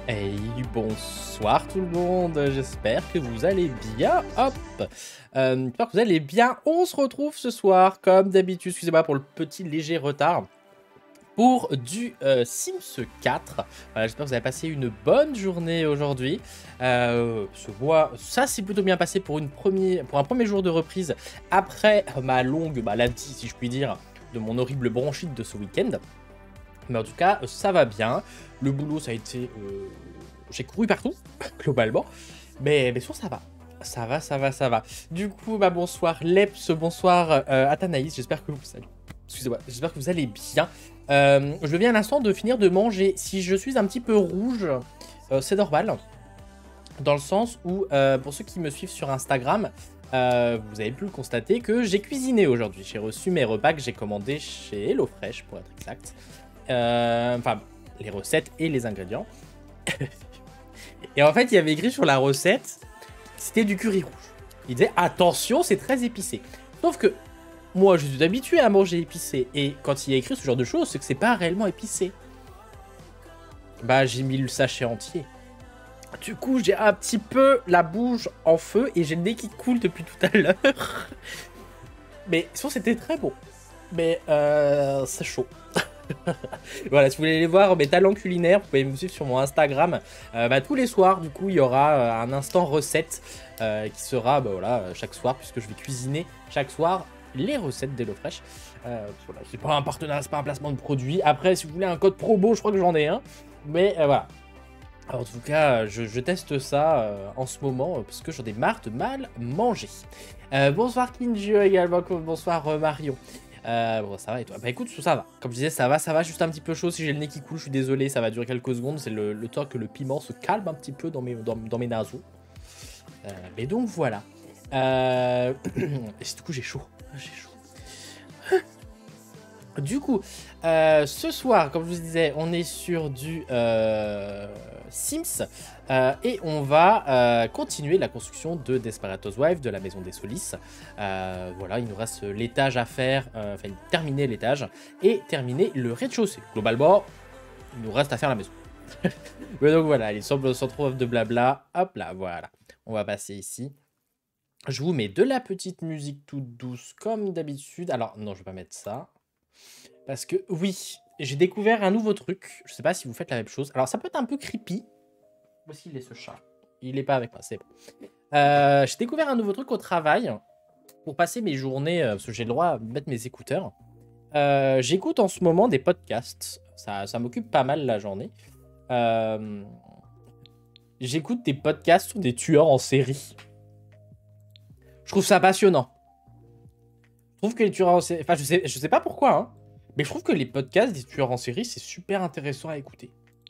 Hey, bonsoir tout le monde, j'espère que vous allez bien, hop j'espère que vous allez bien, on se retrouve ce soir, comme d'habitude, excusez-moi pour le petit léger retard, pour du Sims 4. Voilà, j'espère que vous avez passé une bonne journée aujourd'hui. Moi, ça s'est plutôt bien passé pour un premier jour de reprise, après ma longue maladie, si je puis dire, de mon horrible bronchite de ce week-end. Mais en tout cas, ça va bien. Le boulot, ça a été... J'ai couru partout, globalement. Mais sinon, ça va. Ça va. Du coup, bah, bonsoir Leps, bonsoir Athanaïs. J'espère que vous allez... Excusez-moi, j'espère que vous allez bien. Je viens à l'instant de finir de manger. Si je suis un petit peu rouge, c'est normal. Dans le sens où, pour ceux qui me suivent sur Instagram, vous avez pu le constater que j'ai cuisiné aujourd'hui. J'ai reçu mes repas que j'ai commandés chez HelloFresh, pour être exact. Enfin, les recettes et les ingrédients. Et en fait, il y avait écrit sur la recette, c'était du curry rouge. Il disait, attention, c'est très épicé. Sauf que, moi, je suis habitué à manger épicé. Et quand il y a écrit ce genre de choses, c'est que c'est pas réellement épicé. Bah, j'ai mis le sachet entier. Du coup, j'ai un petit peu la bouche en feu et j'ai le nez qui coule depuis tout à l'heure. Mais sinon, c'était très bon. Mais c'est chaud. Voilà, si vous voulez aller voir mes talents culinaires, vous pouvez me suivre sur mon Instagram. Tous les soirs, du coup, il y aura un instant recette qui sera voilà, chaque soir, puisque je vais cuisiner chaque soir les recettes d'HelloFresh. Voilà, c'est pas un partenariat, c'est pas un placement de produit. Après, si vous voulez un code promo, je crois que j'en ai un. Mais voilà. Alors, en tout cas, je teste ça en ce moment parce que j'en ai marre de mal manger. Bonsoir Kinju également, bonsoir Marion. Bon, ça va et toi? Bah écoute, ça va. Comme je disais, ça va, juste un petit peu chaud. Si j'ai le nez qui coule, je suis désolé, ça va durer quelques secondes. C'est le temps que le piment se calme un petit peu dans mes naseaux. Mais donc voilà. Et du coup, j'ai chaud. J'ai chaud. Du coup, ce soir, comme je vous disais, on est sur du Sims et on va continuer la construction de Desperate Wife, de la maison des Solis. Voilà, il nous reste l'étage à faire, enfin terminer l'étage et terminer le rez-de-chaussée. Globalement, il nous reste à faire la maison. Mais donc voilà, il semble sans trop de blabla. Hop là, voilà. On va passer ici. Je vous mets de la petite musique toute douce comme d'habitude. Alors non, je vais pas mettre ça. Parce que oui, j'ai découvert un nouveau truc. Je sais pas si vous faites la même chose. Alors ça peut être un peu creepy. Où est-ce qu'il est ce chat? Il est pas avec moi, c'est bon. J'ai découvert un nouveau truc au travail. Pour passer mes journées, parce que j'ai le droit de mettre mes écouteurs. J'écoute en ce moment des podcasts. Ça m'occupe pas mal la journée. J'écoute des podcasts sur des tueurs en série. Je trouve ça passionnant. Je trouve que les tueurs en série... Enfin, je sais pas pourquoi, hein. Mais je trouve que les podcasts des tueurs en série, c'est super intéressant à écouter.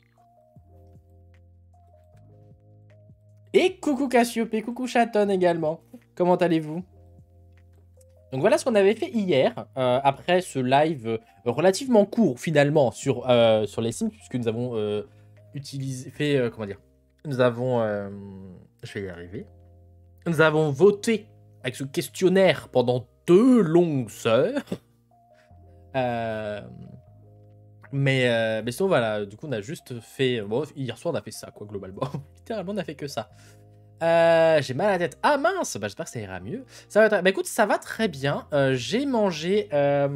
Et coucou Cassiope, coucou Chaton également. Comment allez-vous? Donc voilà ce qu'on avait fait hier, après ce live relativement court finalement sur les Sims, puisque nous avons comment dire, nous avons, je vais y arriver, nous avons voté avec ce questionnaire pendant 2 longues heures. Mais sinon voilà, du coup on a juste fait, bon, hier soir on a fait ça quoi globalement, littéralement on a fait que ça. J'ai mal à la tête. Ah mince, bah j'espère que ça ira mieux. Ça va, bah écoute, ça va très bien. J'ai mangé,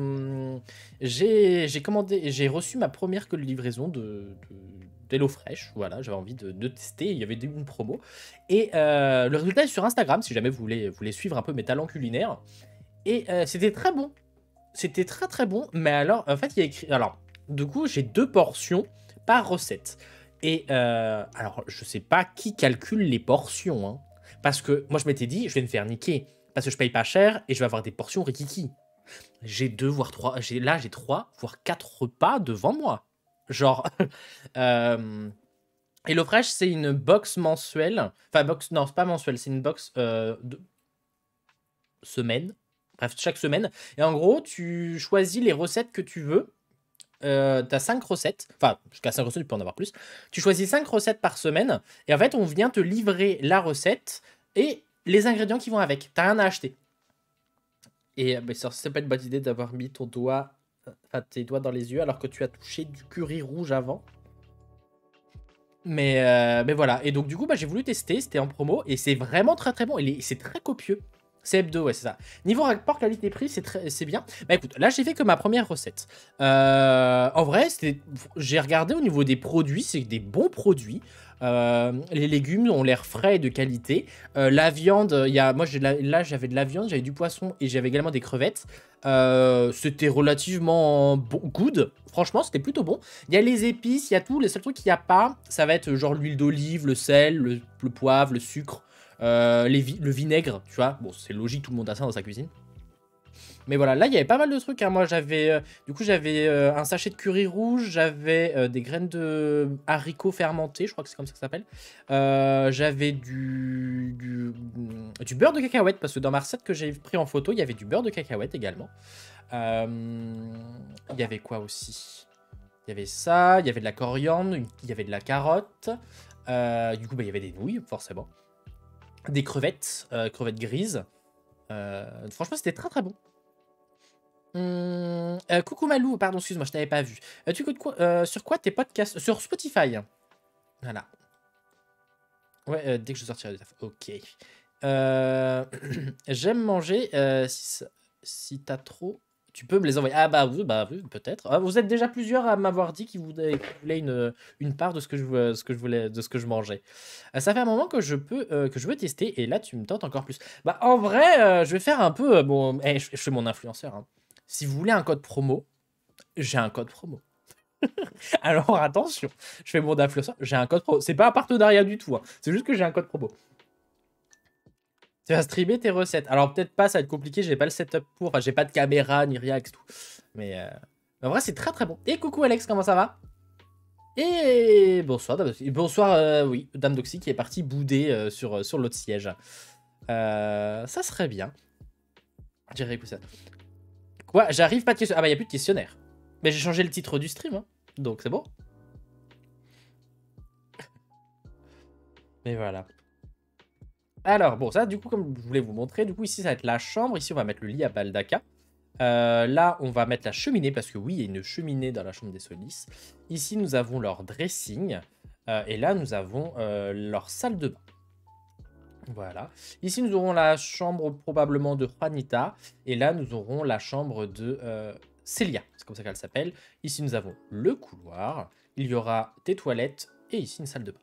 j'ai commandé, j'ai reçu ma première livraison d'HelloFresh. Voilà, j'avais envie de tester. Il y avait une promo. Et le résultat est sur Instagram, si jamais vous voulez suivre un peu mes talents culinaires. Et c'était très bon. C'était très très bon. Mais alors, en fait, il y a écrit. Alors, du coup, j'ai 2 portions par recette. Et alors, je sais pas qui calcule les portions, hein, parce que moi, je m'étais dit, je vais me faire niquer, parce que je paye pas cher et je vais avoir des portions rikiki. J'ai 2, voire 3, j'ai 3, voire 4 repas devant moi. Genre, HelloFresh, c'est une box mensuelle. Enfin, non, c'est pas mensuelle, c'est une box de semaine. Bref, chaque semaine. Et en gros, tu choisis les recettes que tu veux. T'as 5 recettes, enfin jusqu'à 5 recettes, tu peux en avoir plus. Tu choisis 5 recettes par semaine, et en fait, on vient te livrer la recette et les ingrédients qui vont avec. T'as rien à acheter. Et ça, c'est pas une bonne idée d'avoir mis ton doigt, enfin tes doigts dans les yeux alors que tu as touché du curry rouge avant. Mais voilà. Et donc, du coup, bah, j'ai voulu tester. C'était en promo. Et c'est vraiment très très bon. C'est très copieux. C'est hebdo, ouais, c'est ça. Niveau rapport qualité-prix, c'est bien. Bah écoute, là, j'ai fait que ma première recette. En vrai, j'ai regardé au niveau des produits. C'est des bons produits. Les légumes ont l'air frais et de qualité. La viande, moi, là, j'avais de la viande, j'avais du poisson et j'avais également des crevettes. C'était relativement bon, good. Franchement, c'était plutôt bon. Il y a les épices, il y a tout. Les seuls trucs qu'il n'y a pas, ça va être genre l'huile d'olive, le sel, le poivre, le sucre, le vinaigre, tu vois. Bon, c'est logique, tout le monde a ça dans sa cuisine. Mais voilà, là, il y avait pas mal de trucs, hein. Moi, du coup, j'avais un sachet de curry rouge, j'avais des graines de haricots fermentés, je crois que c'est comme ça que ça s'appelle. J'avais du beurre de cacahuète, parce que dans ma recette que j'ai pris en photo, il y avait du beurre de cacahuète également. Il y avait quoi aussi? Il y avait ça, il y avait de la coriandre, il y avait de la carotte. Du coup, bah, il y avait des nouilles, forcément. Des crevettes, crevettes grises. Franchement, c'était très très bon. Coucou Malou, pardon, excuse-moi, je t'avais pas vu. Tu écoutes quoi, sur quoi tes podcasts? Sur Spotify. Voilà. Ouais, dès que je sortirai du taf. Ok. J'aime manger. Si t'as trop, tu peux me les envoyer. Ah bah oui, peut-être. Ah, vous êtes déjà plusieurs à m'avoir dit qu'ils voulaient une part de ce que je mangeais. Ça fait un moment que je veux tester et là tu me tentes encore plus. Bah en vrai, je vais faire un peu bon. Je suis mon influenceur, hein. Si vous voulez un code promo, j'ai un code promo. Alors attention, je fais mon influenceur, j'ai un code promo. C'est pas un partenariat du tout, hein. C'est juste que j'ai un code promo. Tu vas streamer tes recettes. Alors peut-être pas, ça va être compliqué, j'ai pas le setup pour. Enfin, j'ai pas de caméra ni rien avec tout. Mais en vrai, c'est très très bon. Et coucou Alex, comment ça va? Et bonsoir, Dame Doxy. Bonsoir, oui, Dame Doxy qui est partie bouder sur l'autre siège. Ça serait bien. J'irai écouter ça. Quoi? J'arrive, pas de questionnaire. Ah bah, y a plus de questionnaire. Mais j'ai changé le titre du stream, hein. Donc c'est bon. Mais voilà. Alors, bon, ça, du coup, comme je voulais vous montrer, du coup, ici, ça va être la chambre. Ici, on va mettre le lit à Baldaka. Là, on va mettre la cheminée, parce que oui, il y a une cheminée dans la chambre des Solis. Ici, nous avons leur dressing. Et là, nous avons leur salle de bain. Voilà. Ici, nous aurons la chambre probablement de Juanita. Et là, nous aurons la chambre de Célia. C'est comme ça qu'elle s'appelle. Ici, nous avons le couloir. Il y aura des toilettes. Et ici, une salle de bain.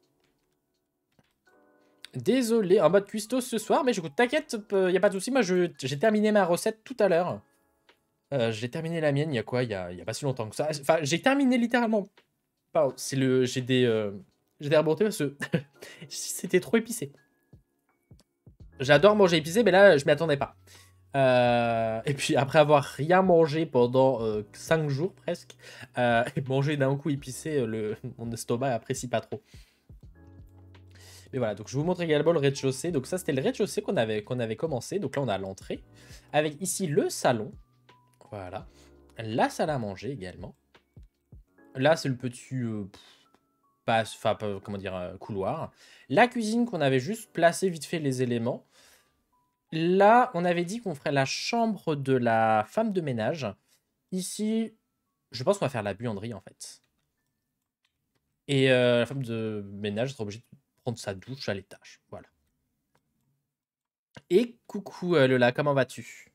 Désolé, en mode cuistot ce soir, mais écoute, t'inquiète, y a pas de souci. Moi, j'ai terminé ma recette tout à l'heure. J'ai terminé la mienne, il y a quoi? Il y a pas si longtemps que ça. Enfin, j'ai terminé littéralement. Pardon, j'ai des remontées parce que c'était trop épicé. J'adore manger épicé, mais là, je m'y attendais pas. Et puis, après avoir rien mangé pendant 5 jours presque, et manger d'un coup épicé, mon estomac apprécie pas trop. Mais voilà, donc je vous montre également le rez-de-chaussée. Donc ça, c'était le rez-de-chaussée qu'on avait commencé. Donc là, on a l'entrée. Avec ici le salon. Voilà. La salle à manger également. Là, c'est le petit comment dire, couloir. La cuisine qu'on avait juste placé vite fait les éléments. Là, on avait dit qu'on ferait la chambre de la femme de ménage. Ici, je pense qu'on va faire la buanderie en fait. Et la femme de ménage sera obligée de prendre sa douche à l'étage. Voilà. Et coucou Lola, comment vas-tu?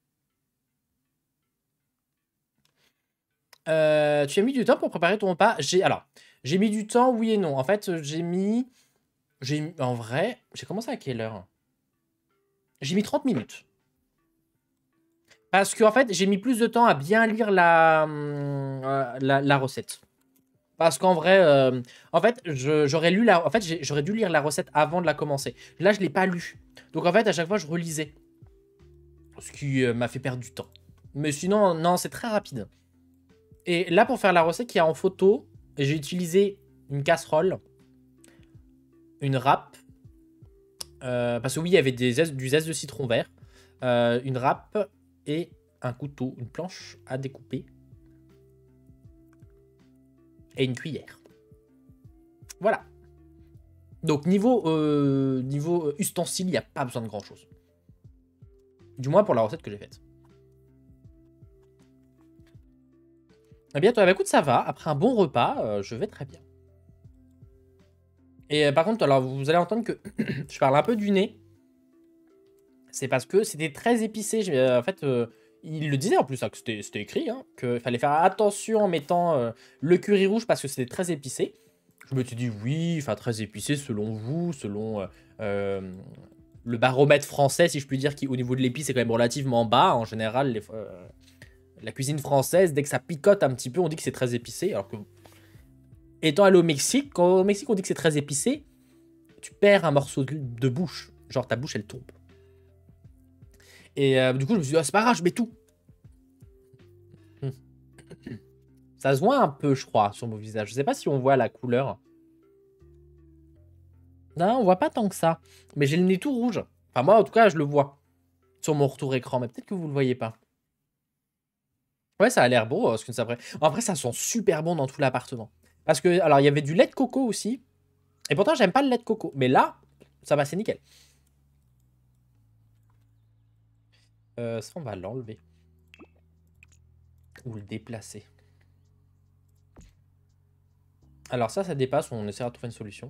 Tu as mis du temps pour préparer ton repas? J'ai mis du temps, oui et non. En fait, en vrai, j'ai commencé à quelle heure? J'ai mis 30 minutes. Parce qu'en fait, j'ai mis plus de temps à bien lire la recette. Parce qu'en vrai, en fait, j'aurais dû lire la recette avant de la commencer. Là, je l'ai pas lu. Donc en fait, à chaque fois, je relisais. Ce qui m'a fait perdre du temps. Mais sinon, non, c'est très rapide. Et là, pour faire la recette qu'il y a en photo, j'ai utilisé une casserole, une râpe, parce que oui, il y avait du zeste de citron vert, une râpe et un couteau, une planche à découper et une cuillère. Voilà. Donc niveau ustensile, il n'y a pas besoin de grand chose. Du moins pour la recette que j'ai faite. Eh bien, toi, bah, écoute, ça va. Après un bon repas, je vais très bien. Et par contre, alors vous allez entendre que je parle un peu du nez. C'est parce que c'était très épicé. En fait, il le disait en plus, hein, que c'était écrit, hein, qu'il fallait faire attention en mettant le curry rouge parce que c'était très épicé. Je me suis dit oui, enfin très épicé selon vous, selon le baromètre français, si je puis dire, qui au niveau de l'épice est quand même relativement bas. En général, la cuisine française, dès que ça picote un petit peu, on dit que c'est très épicé. Alors que, étant allé au Mexique, quand au Mexique on dit que c'est très épicé, tu perds un morceau de bouche. Genre ta bouche elle tombe. Et du coup, je me suis dit, ah, c'est pas grave, je mets tout. Ça se voit un peu, je crois, sur mon visage. Je sais pas si on voit la couleur. Non, on voit pas tant que ça. Mais j'ai le nez tout rouge. Enfin, moi, en tout cas, je le vois sur mon retour écran. Mais peut-être que vous le voyez pas. Ouais, ça a l'air beau, ce que ça après. Après, ça sent super bon dans tout l'appartement. Parce que, alors, il y avait du lait de coco aussi. Et pourtant, j'aime pas le lait de coco. Mais là, ça va, c'est nickel. Ça, on va l'enlever. Ou le déplacer. Alors ça dépasse. On essaiera de trouver une solution.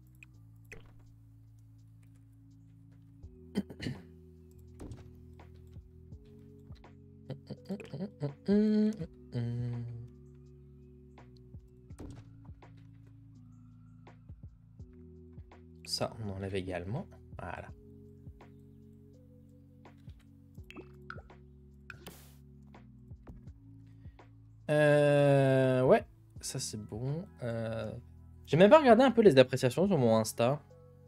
Ça, on enlève également. Voilà. Ouais, ça c'est bon. J'ai même pas regardé un peu les appréciations sur mon Insta.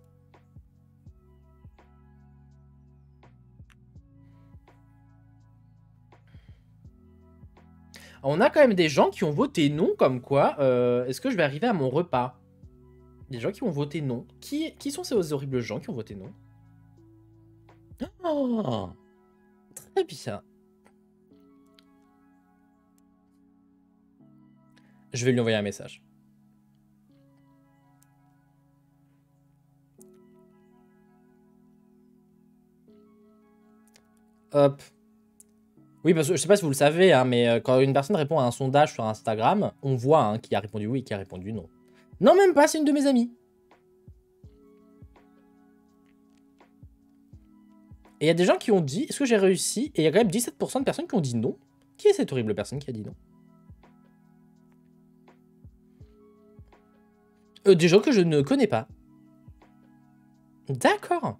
On a quand même des gens qui ont voté non, comme quoi. Est-ce que je vais arriver à mon repas? Des gens qui ont voté non. Qui sont ces horribles gens qui ont voté non? Oh, très bien. Je vais lui envoyer un message. Hop. Oui, parce que je sais pas si vous le savez, hein, mais quand une personne répond à un sondage sur Instagram, on voit hein, qui a répondu oui et qui a répondu non. Non, même pas, c'est une de mes amies. Et il y a des gens qui ont dit, est-ce que j'ai réussi? Et il y a quand même 17% de personnes qui ont dit non. Qui est cette horrible personne qui a dit non? Des gens que je ne connais pas. D'accord.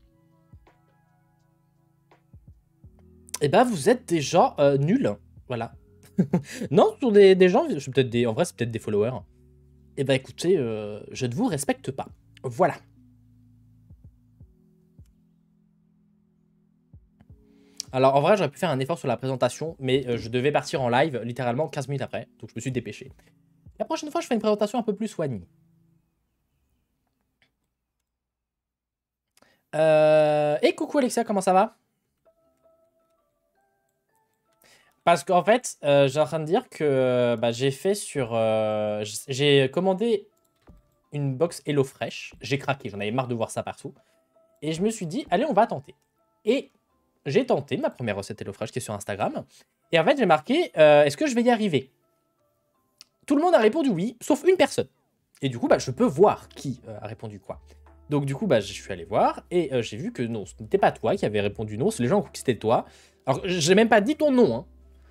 Eh ben, vous êtes des gens nuls. Voilà. Non, ce sont des gens, en vrai, c'est peut-être des followers. Eh ben, écoutez, je ne vous respecte pas. Voilà. Alors, en vrai, j'aurais pu faire un effort sur la présentation, mais je devais partir en live littéralement 15 minutes après, donc je me suis dépêché. La prochaine fois, je fais une présentation un peu plus soignée. Et coucou Alexia, comment ça va? Parce qu'en fait, j'ai en train de dire que bah, j'ai fait sur... j'ai commandé une box HelloFresh. J'ai craqué, j'en avais marre de voir ça partout. Et je me suis dit, allez, on va tenter. Et j'ai tenté ma première recette HelloFresh qui est sur Instagram. Et en fait, j'ai marqué, est-ce que je vais y arriver? Tout le monde a répondu oui, sauf une personne. Et du coup, bah, je peux voir qui a répondu quoi. Donc du coup, bah, je suis allé voir et j'ai vu que non, ce n'était pas toi qui avais répondu non. Les gens ont cru que c'était toi. Alors, j'ai même pas dit ton nom. Hein.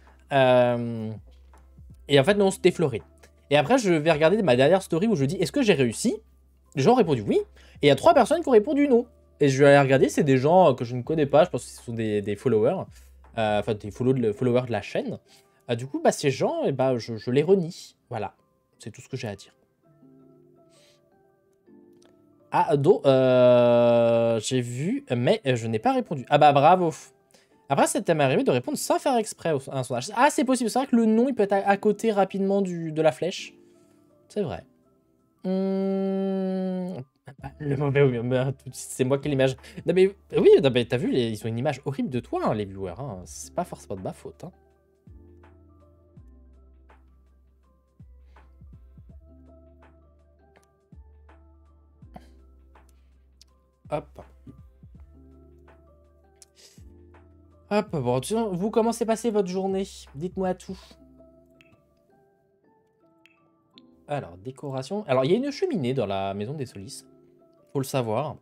Et en fait, non, c'était Floré. Et après, je vais regarder ma dernière story où je dis est-ce que j'ai réussi? Les gens ont répondu oui. Et il y a 3 personnes qui ont répondu non. Et je vais aller regarder, c'est des gens que je ne connais pas. Je pense que ce sont des followers. Enfin, des followers de la chaîne. Du coup, bah, ces gens, eh bah, je les renie. Voilà. C'est tout ce que j'ai à dire. Ah, Do, j'ai vu, mais je n'ai pas répondu. Ah bah bravo. Après, ça m'est arrivé de répondre sans faire exprès à un sondage. Ah, c'est possible. C'est vrai que le nom, il peut être à côté rapidement de la flèche. C'est vrai. Le mauvais, oui, c'est moi qui ai l'image. Non mais oui, non, mais t'as vu, ils ont une image horrible de toi, hein, les viewers. Hein. C'est pas forcément de ma faute. Hein. Hop. Hop, bon, vous, comment s'est passée votre journée? Dites-moi tout. Alors, décoration. Alors, il y a une cheminée dans la maison des Solis. Faut le savoir.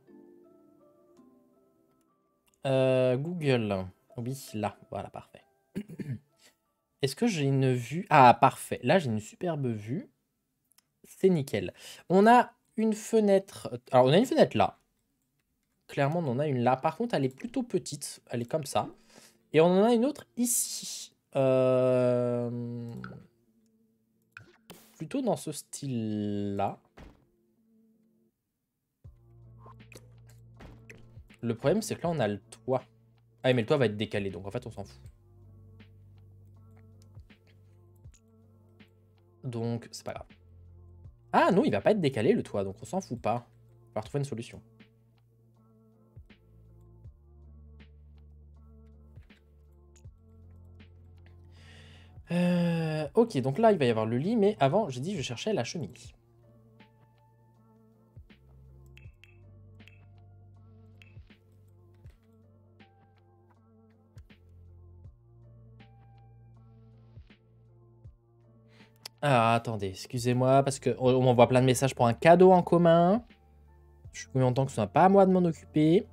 Google. Oui, là. Voilà, parfait. Est-ce que j'ai une vue? Ah, parfait. Là, j'ai une superbe vue. C'est nickel. On a une fenêtre. Alors, on a une fenêtre là. Clairement, on en a une là. Par contre, elle est plutôt petite. Elle est comme ça. Et on en a une autre ici. Plutôt dans ce style-là. Le problème, c'est que là, on a le toit. Ah, mais le toit va être décalé, donc en fait, on s'en fout. Donc, c'est pas grave. Ah non, il va pas être décalé, le toit, donc on s'en fout pas. On va retrouver une solution. Ok, donc là, il va y avoir le lit, mais avant, j'ai dit je cherchais la cheminée. Ah, attendez, excusez-moi, parce qu'on m'envoie plein de messages pour un cadeau en commun. Je suis content que ce soit pas à moi de m'en occuper.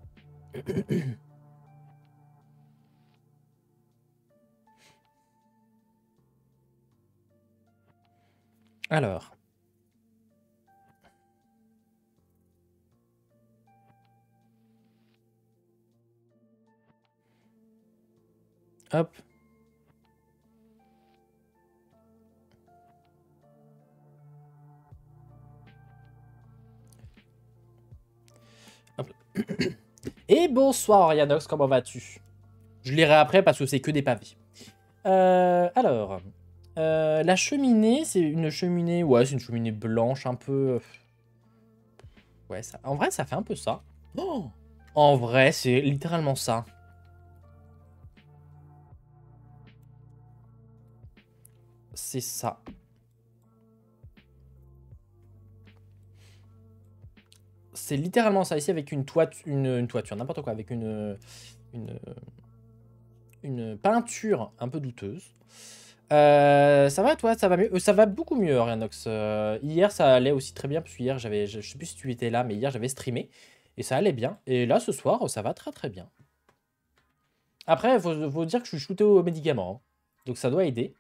Alors. Hop. Hop. Et bonsoir Arianox, comment vas-tu? Je lirai après parce que c'est que des pavés. Alors, la cheminée, c'est une cheminée, ouais, c'est une cheminée blanche un peu. Ouais, ça, en vrai, ça fait un peu ça. Oh, en vrai, c'est littéralement ça. C'est ça. C'est littéralement ça ici avec une toiture, n'importe quoi, avec une peinture un peu douteuse. Ça va toi, ça va mieux. Ça va beaucoup mieux, Arianox. Hier, ça allait aussi très bien, parce que hier, je sais plus si tu étais là, mais hier, j'avais streamé, et ça allait bien. Et là, ce soir, ça va très très bien. Après, faut dire que je suis shooté aux médicaments, hein. Donc ça doit aider.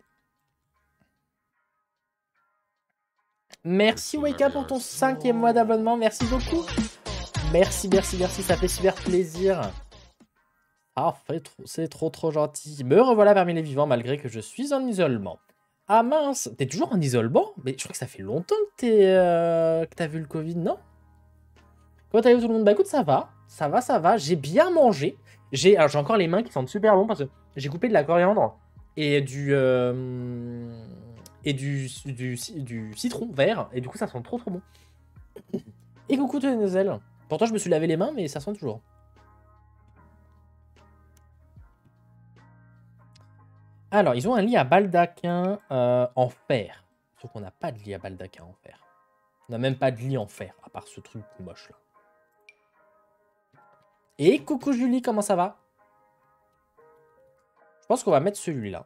Merci Wake pour ton 5e mois d'abonnement, merci beaucoup. Merci, merci, merci, ça fait super plaisir. Ah, c'est trop trop gentil. Me revoilà parmi les vivants malgré que je suis en isolement. Ah mince, t'es toujours en isolement? Mais je crois que ça fait longtemps que t'as vu le Covid, non? Comment allez-vous tout le monde? Bah écoute, ça va, ça va, ça va. J'ai bien mangé. J'ai encore les mains qui sentent super bon parce que j'ai coupé de la coriandre et du citron vert. Et du coup, ça sent trop trop bon. Et coucou tous les Nozel. Pourtant, je me suis lavé les mains, mais ça sent toujours. Alors, ils ont un lit à baldaquin en fer. Sauf qu'on n'a pas de lit à baldaquin en fer. On n'a même pas de lit en fer, à part ce truc moche là. Et coucou Julie, comment ça va? Je pense qu'on va mettre celui-là.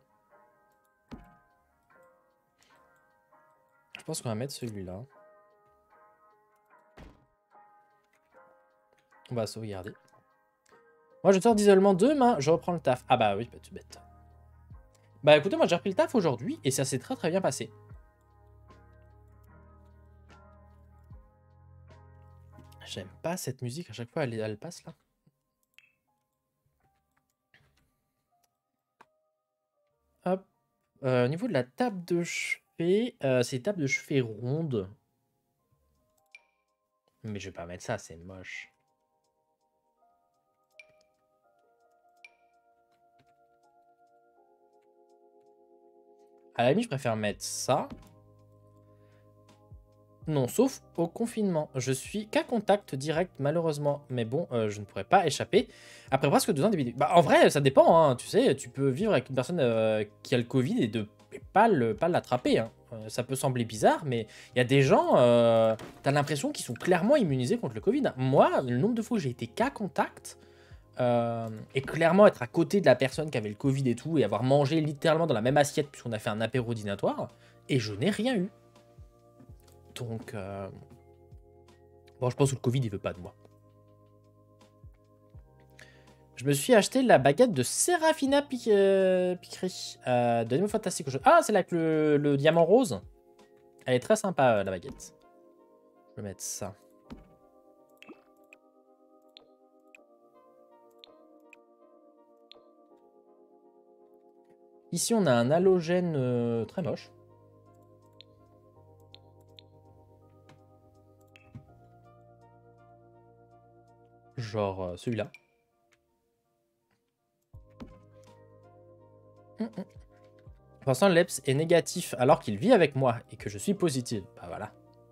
Je pense qu'on va mettre celui-là. On va sauvegarder. Moi, je sors d'isolement demain. Je reprends le taf. Ah bah oui, tu bête. Bah écoutez, moi j'ai repris le taf aujourd'hui et ça s'est très très bien passé. J'aime pas cette musique, à chaque fois elle passe là. Hop. Au niveau de la table de chevet, c'est une table de chevet ronde. Mais je vais pas mettre ça, c'est moche. À la limite, je préfère mettre ça. Non, sauf au confinement. Je suis qu'à contact direct, malheureusement. Mais bon, je ne pourrais pas échapper après presque 2 ans de vidéo. Bah, en vrai, ça dépend, hein. Tu sais, tu peux vivre avec une personne qui a le Covid et pas l'attraper, hein. Ça peut sembler bizarre, mais il y a des gens, t'as l'impression qu'ils sont clairement immunisés contre le Covid. Moi, le nombre de fois où j'ai été qu'à contact, et clairement être à côté de la personne qui avait le Covid et tout, et avoir mangé littéralement dans la même assiette, puisqu'on a fait un apéro dînatoire, et je n'ai rien eu. Donc, bon, je pense que le Covid, il veut pas de moi. Je me suis acheté la baguette de Serafina Picri. Donnez-moi fantastique. Ah, c'est là que le diamant rose. Elle est très sympa, la baguette. Je vais mettre ça. Ici, on a un halogène très moche. Genre celui-là. Pour l'instant, Leps est négatif alors qu'il vit avec moi et que je suis positive. Bah voilà.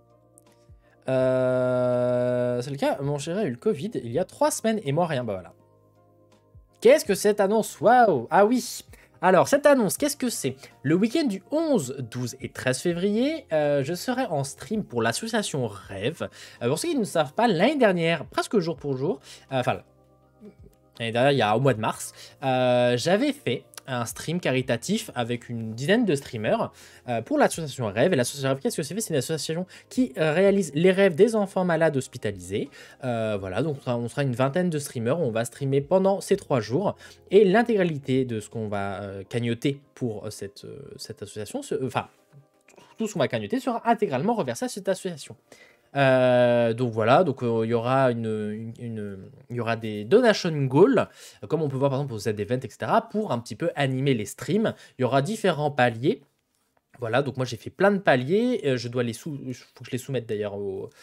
C'est le cas, mon chéri a eu le Covid il y a 3 semaines et moi rien. Bah voilà. Qu'est-ce que cette annonce? Waouh! Ah oui! Alors, cette annonce, qu'est-ce que c'est? Le week-end du 11, 12 et 13 février, je serai en stream pour l'association Rêve. Pour ceux qui ne savent pas, l'année dernière, presque jour pour jour, enfin, l'année dernière, il y a au mois de mars, j'avais fait un stream caritatif avec une dizaine de streamers pour l'association Rêve. Et l'association Rêve, qu'est-ce que c'est? C'est une association qui réalise les rêves des enfants malades hospitalisés. Voilà, donc on sera une vingtaine de streamers. On va streamer pendant ces 3 jours. Et l'intégralité de ce qu'on va cagnoter pour cette association, enfin, tout ce qu'on va cagnoter sera intégralement reversé à cette association. Donc voilà, donc il y aura il y aura des donation goals, comme on peut voir par exemple aux Z-Event, etc., pour un petit peu animer les streams. Il y aura différents paliers. Voilà, donc moi j'ai fait plein de paliers, je dois il faut que je les soumette d'ailleurs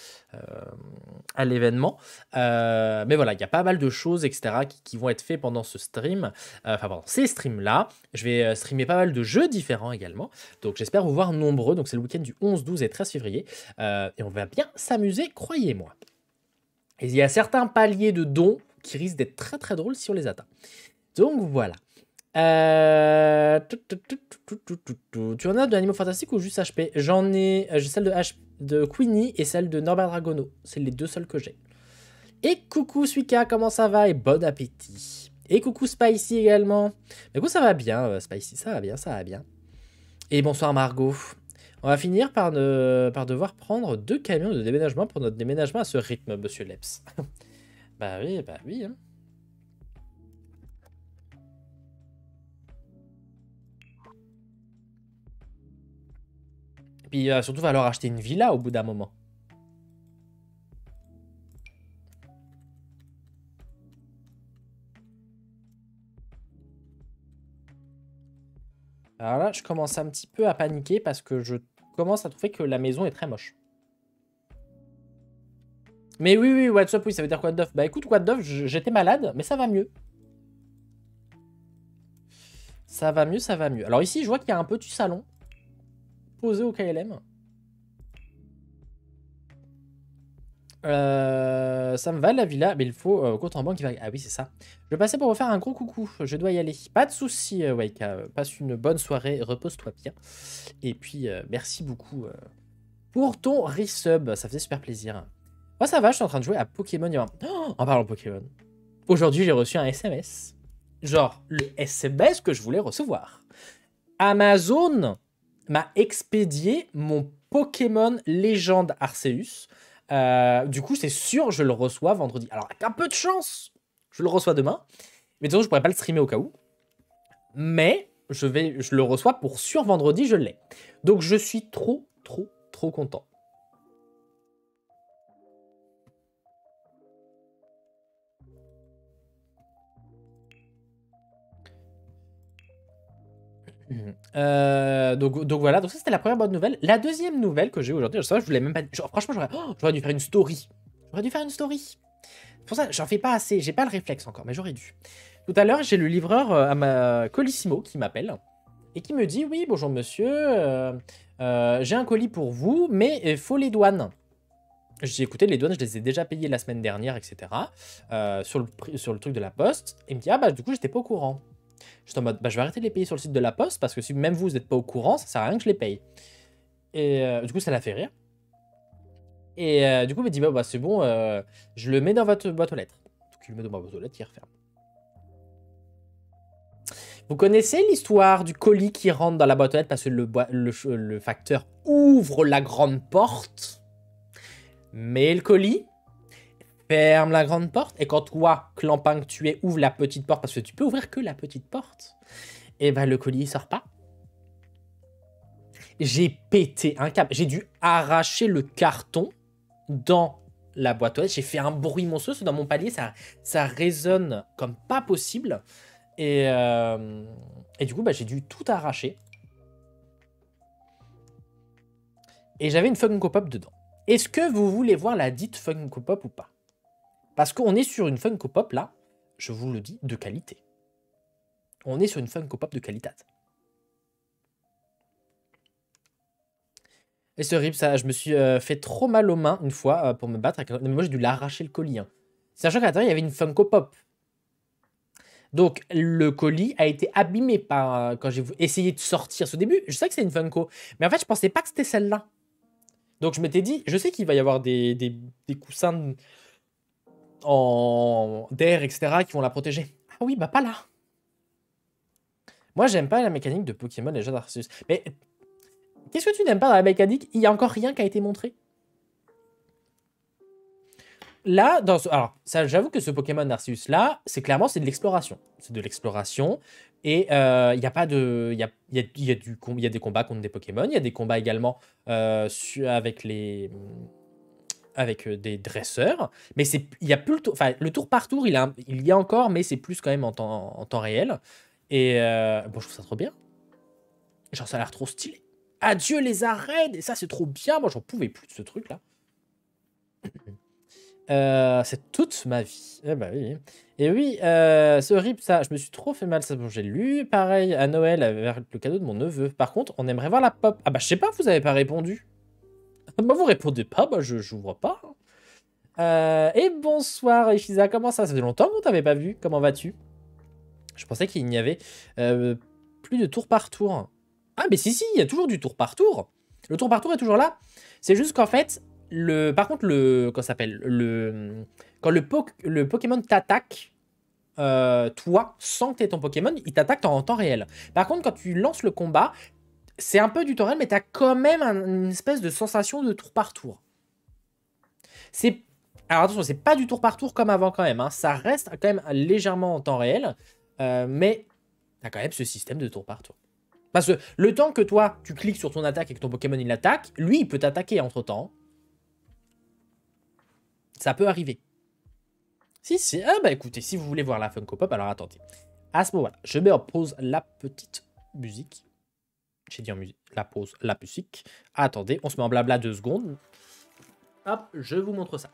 à l'événement. Mais voilà, il y a pas mal de choses, etc., qui vont être faites pendant ce stream, enfin pendant ces streams-là. Je vais streamer pas mal de jeux différents également, donc j'espère vous voir nombreux. Donc c'est le week-end du 11, 12 et 13 février, et on va bien s'amuser, croyez-moi. Et il y a certains paliers de dons qui risquent d'être très très drôles si on les atteint. Donc voilà. Tu en as de Animaux Fantastiques ou juste HP? J'en ai, j'ai celle de Queenie et celle de Norbert Dragono. C'est les 2 seules que j'ai. Et coucou Suika, comment ça va? Et bon appétit. Et coucou Spicy également. Du coup, ça va bien, Spicy, ça va bien, ça va bien. Et bonsoir Margot. On va finir par devoir prendre 2 camions de déménagement pour notre déménagement à ce rythme, monsieur Leps. Bah oui, hein. Puis surtout, va leur acheter une villa au bout d'un moment. Alors là, je commence un petit peu à paniquer parce que je commence à trouver que la maison est très moche. Mais oui, what's up, oui, ça veut dire quoi de neuf? Bah écoute, quoi de neuf, j'étais malade, mais ça va mieux. Ça va mieux, ça va mieux. Alors ici, je vois qu'il y a un petit salon posé au KLM. Ça me va la villa, mais il faut compte en banque qui va. Ah oui, c'est ça. Je vais passer pour vous faire un gros coucou. Je dois y aller. Pas de soucis, Waika. Passe une bonne soirée, repose-toi bien. Et puis, merci beaucoup pour ton resub. Ça faisait super plaisir. Moi, ça va, je suis en train de jouer à Pokémon. Oh, en parlant de Pokémon. Aujourd'hui, j'ai reçu un SMS. Genre, le SMS que je voulais recevoir. Amazon m'a expédié mon Pokémon Légende Arceus. Du coup, c'est sûr, je le reçois vendredi. Alors, avec un peu de chance, je le reçois demain. Mais de toute façon, je pourrais pas le streamer au cas où. Mais je le reçois pour sûr vendredi, je l'ai. Donc, je suis trop content. Donc voilà, donc ça c'était la première bonne nouvelle. La deuxième nouvelle que j'ai aujourd'hui, je voulais même pas. Franchement, j'aurais dû faire une story. J'aurais dû faire une story. Pour ça, j'en fais pas assez. J'ai pas le réflexe encore, mais j'aurais dû. Tout à l'heure, j'ai le livreur à ma Colissimo qui m'appelle et qui me dit: oui, bonjour monsieur, j'ai un colis pour vous, mais il faut les douanes. Je dis: écoutez, les douanes, je les ai déjà payées la semaine dernière, etc. Sur le truc de la poste. Et il me dit: ah bah du coup, j'étais pas au courant. J'étais en mode, bah, je vais arrêter de les payer sur le site de la Poste parce que si même vous n'êtes pas au courant, ça sert à rien que je les paye. Et du coup, ça l'a fait rire. Et du coup, il me dit, bah c'est bon, je le mets dans votre boîte aux lettres. Donc, il le met dans ma boîte aux lettres, il referme. Vous connaissez l'histoire du colis qui rentre dans la boîte aux lettres parce que le facteur ouvre la grande porte, met le colis, ferme la grande porte, et quand toi, clampin que tu es, ouvre la petite porte, parce que tu peux ouvrir que la petite porte, et ben le colis il sort pas. J'ai pété un câble. J'ai dû arracher le carton dans la boîte aux lettres. J'ai fait un bruit monstrueux dans mon palier. Ça résonne comme pas possible. Et du coup, bah, j'ai dû tout arracher. Et j'avais une Funko Pop dedans. Est-ce que vous voulez voir la dite Funko Pop ou pas? Parce qu'on est sur une Funko Pop, là, je vous le dis, de qualité. On est sur une Funko Pop de qualité. Et ce rip, ça, je me suis fait trop mal aux mains une fois pour me battre. Mais moi, j'ai dû l'arracher le colis. Hein. Sachant qu'à l'intérieur, il y avait une Funko Pop. Donc, le colis a été abîmé par quand j'ai essayé de sortir ce début. Je sais que c'est une Funko. Mais en fait, je pensais pas que c'était celle-là. Donc, je m'étais dit, je sais qu'il va y avoir des coussins d'air, etc., qui vont la protéger. Ah oui, bah pas là. Moi, j'aime pas la mécanique de Pokémon Legends Arceus. Mais qu'est-ce que tu n'aimes pas dans la mécanique? Il y a encore rien qui a été montré. Là, alors, j'avoue que ce Pokémon Arceus là, c'est clairement c'est de l'exploration. C'est de l'exploration. Et il y a pas de. Il y a des combats contre des Pokémon. Il y a des combats également avec les. Avec des dresseurs. Mais il y a plus le tour. Enfin, le tour par tour, il y a encore, mais c'est plus quand même en temps réel. Et bon, je trouve ça trop bien. Genre, ça a l'air trop stylé. Adieu les arènes! Et ça, c'est trop bien. Moi, j'en pouvais plus de ce truc-là. C'est toute ma vie. Eh bah oui. Et oui, c'est horrible ça. Je me suis trop fait mal. Ça, bon, j'ai lu. Pareil, à Noël, avec le cadeau de mon neveu. Par contre, on aimerait voir la pop. Ah bah, je sais pas, vous avez pas répondu. Bah, vous répondez pas. Bah, je vois pas. Et bonsoir, Ishiza. Comment ça? Ça fait longtemps qu'on t'avait pas vu. Comment vas-tu? Je pensais qu'il n'y avait plus de tour par tour. Ah, mais si, il y a toujours du tour par tour. Le tour par tour est toujours là. C'est juste qu'en fait, par contre, quand le Pokémon t'attaque, toi, sans que tu aies ton Pokémon, il t'attaque en temps réel. Par contre, quand tu lances le combat, c'est un peu du temps réel, mais tu as quand même une espèce de sensation de tour par tour. Alors attention, c'est pas du tour par tour comme avant quand même. Hein. Ça reste quand même légèrement en temps réel, mais tu as quand même ce système de tour par tour. Parce que le temps que toi, tu cliques sur ton attaque et que ton Pokémon il l'attaque, lui, il peut t'attaquer entre-temps. Ça peut arriver. Si. Ah bah écoutez, si vous voulez voir la Funko Pop, alors attendez. À ce moment-là, je mets en pause la petite musique. J'ai dit en musique, la pause, la musique. Attendez, on se met en blabla 2 secondes. Hop, je vous montre ça.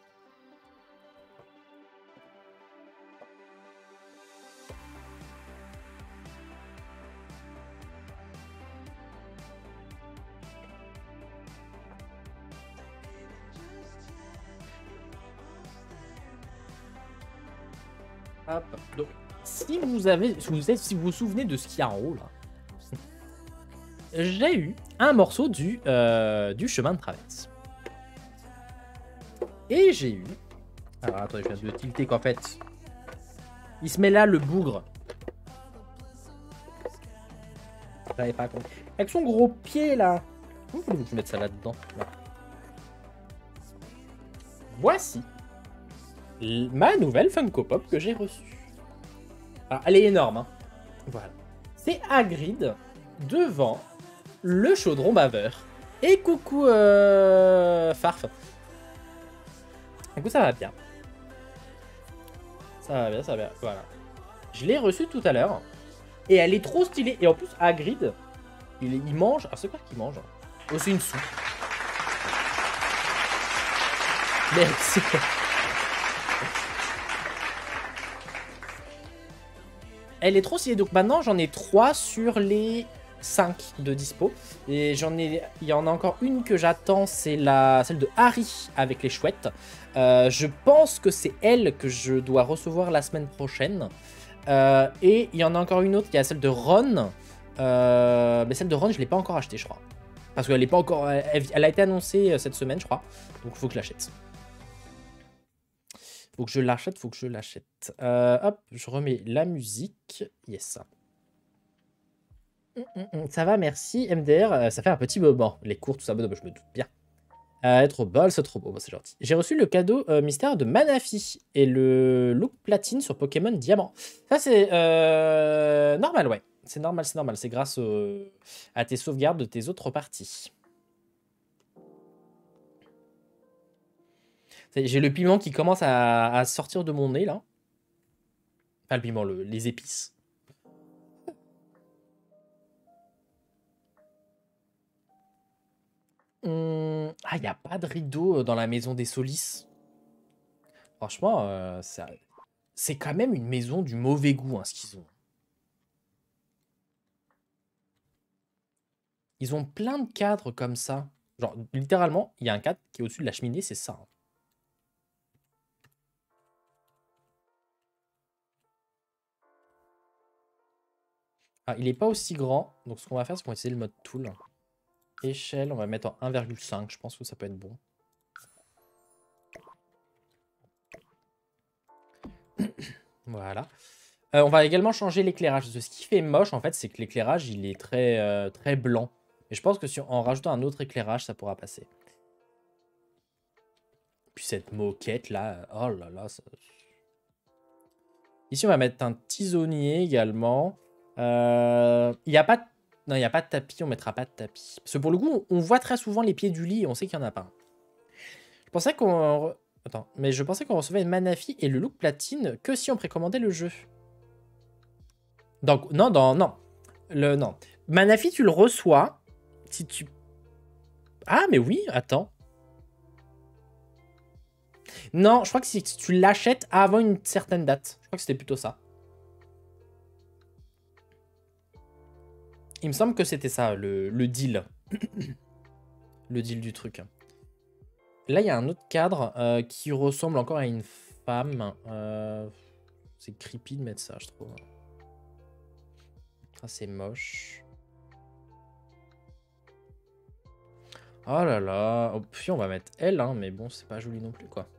Hop. Donc, si vous vous souvenez de ce qu'il y a en haut là, j'ai eu un morceau du chemin de traverse. Et j'ai eu. Alors attendez, je viens de tilter qu'en fait, il se met là le bougre. J'avais pas compris. Avec son gros pied là. Où voulez-vous que je mette ça là-dedans? Voici ma nouvelle Funko Pop que j'ai reçue. Alors, elle est énorme. Hein. Voilà. C'est Hagrid devant le chaudron baveur. Et coucou Farf. Écoute, ça va bien. Ça va bien. Voilà. Je l'ai reçue tout à l'heure. Et elle est trop stylée. Et en plus, Hagrid, il mange... Alors, c'est quoi qu'il mange? Oh, c'est une soupe. Merci. Elle est trop stylée. Donc maintenant, j'en ai 3 sur les 5 de dispo. Et il y en a encore une que j'attends. C'est celle de Harry avec les chouettes. Je pense que c'est elle que je dois recevoir la semaine prochaine. Et il y en a encore une autre qui est celle de Ron. Mais celle de Ron, je ne l'ai pas encore achetée, je crois. Parce qu'elle n'est pas encore. Elle a été annoncée cette semaine, je crois. Donc il faut que je l'achète. Faut que je l'achète. Hop, je remets la musique. Yes. Ça va, merci. MDR, ça fait un petit moment. Les cours, tout ça, je me doute bien. Être au bol, c'est trop beau, c'est gentil. J'ai reçu le cadeau mystère de Manafi et le look platine sur Pokémon Diamant. Ça, c'est normal, ouais. C'est normal, c'est normal. C'est grâce à tes sauvegardes de tes autres parties. J'ai le piment qui commence à sortir de mon nez, là. Enfin, le piment, les épices. Ah, il n'y a pas de rideau dans la maison des Solis. Franchement, c'est quand même une maison du mauvais goût, hein, ce qu'ils ont. Ils ont plein de cadres comme ça. Genre, littéralement, il y a un cadre qui est au-dessus de la cheminée, c'est ça, hein. Ah, il n'est pas aussi grand. Donc, ce qu'on va faire, c'est qu'on va essayer le mode tool. Échelle, on va mettre en 1,5. Je pense que ça peut être bon. Voilà. On va également changer l'éclairage. Parce que ce qui fait moche, en fait, c'est que l'éclairage, il est très, très blanc. Et je pense que si en rajoutant un autre éclairage, ça pourra passer. Puis cette moquette là, oh là là. Ici, on va mettre un tisonnier également. Il n'y a pas de... Non, il n'y a pas de tapis, on mettra pas de tapis. Parce que pour le coup, on voit très souvent les pieds du lit et on sait qu'il n'y en a pas. Je pensais qu'on... Attends, mais je pensais qu'on recevait une Manafi et le look platine que si on précommandait le jeu. Donc, non, non. Non. Manafi, tu le reçois si tu... Ah, mais oui, attends. Non, je crois que si tu l'achètes avant une certaine date. Je crois que c'était plutôt ça. Il me semble que c'était ça, le deal. Le deal du truc. Là, il y a un autre cadre qui ressemble encore à une femme. C'est creepy de mettre ça, je trouve. Ah, c'est moche. Oh là là. Oh, puis on va mettre elle, hein, mais bon, c'est pas joli non plus, quoi.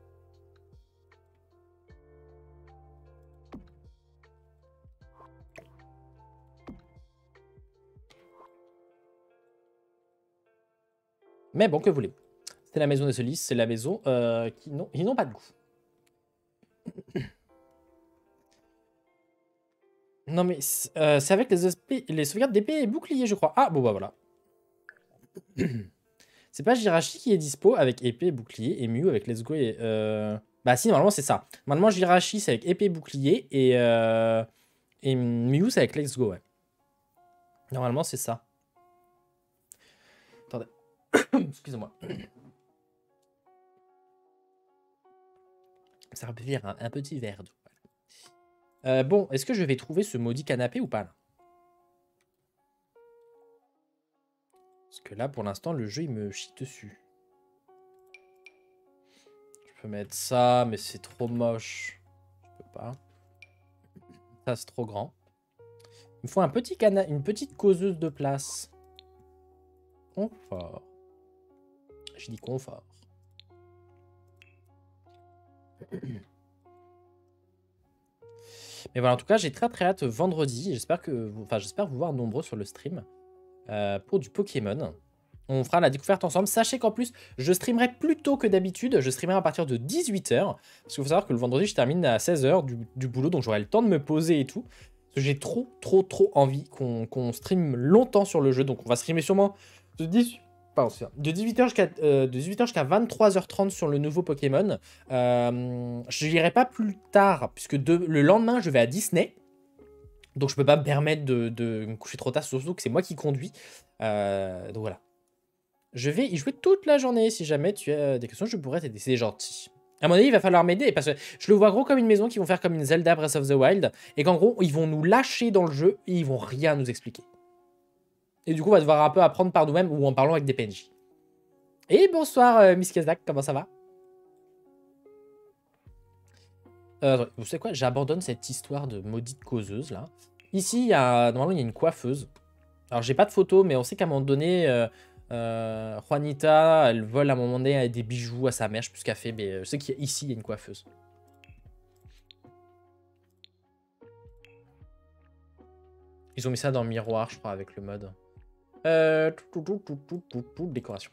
Mais bon, que voulez-vous? C'est la maison des Solis, c'est la maison qui n'ont pas de goût. Non mais c'est avec les sauvegardes d'épée et bouclier, je crois. Ah, bon bah voilà. C'est pas Jirachi qui est dispo avec épée et bouclier et Mew avec Let's Go et... Bah si, normalement c'est ça. Normalement Jirachi c'est avec épée et bouclier et Mew c'est avec Let's Go, ouais. Normalement c'est ça. Attendez. Excusez-moi. Ça va faire un petit verre d'eau. Bon, est-ce que je vais trouver ce maudit canapé ou pas là? Parce que là, pour l'instant, le jeu, il me chie dessus. Je peux mettre ça, mais c'est trop moche. Je peux pas. Ça, c'est trop grand. Il me faut un petit une petite causeuse de place. Confort. Je dis confort. Mais voilà, en tout cas, j'ai très très hâte vendredi. J'espère vous voir nombreux sur le stream pour du Pokémon. On fera la découverte ensemble. Sachez qu'en plus, je streamerai plus tôt que d'habitude. Je streamerai à partir de 18 h. Parce qu'il faut savoir que le vendredi, je termine à 16 h du boulot. Donc j'aurai le temps de me poser et tout. Parce que j'ai trop envie qu'on stream longtemps sur le jeu. Donc on va streamer sûrement de 18 h jusqu'à 23 h 30 sur le nouveau Pokémon. Je n'irai pas plus tard. Puisque le lendemain, je vais à Disney. Donc je peux pas me permettre de me coucher trop tard. Surtout que c'est moi qui conduis. Donc voilà. Je vais y jouer toute la journée. Si jamais tu as des questions, je pourrais t'aider. C'est gentil. À mon avis, il va falloir m'aider parce que je le vois gros comme une maison qui vont faire comme une Zelda Breath of the Wild et qu'en gros, ils vont nous lâcher dans le jeu et ils vont rien nous expliquer. Et du coup, on va devoir un peu apprendre par nous-mêmes ou en parlant avec des PNJ. Et bonsoir, Miss Kazak, comment ça va? Vous savez quoi? J'abandonne cette histoire de maudite causeuse là. Ici, normalement, il y a une coiffeuse. Alors, j'ai pas de photo, mais on sait qu'à un moment donné... Juanita, elle vole à un moment donné des bijoux à sa mère, je sais plus ce qu'elle fait, mais je sais qu'ici, il y a une coiffeuse. Ils ont mis ça dans miroir, je crois, avec le mode. Décoration.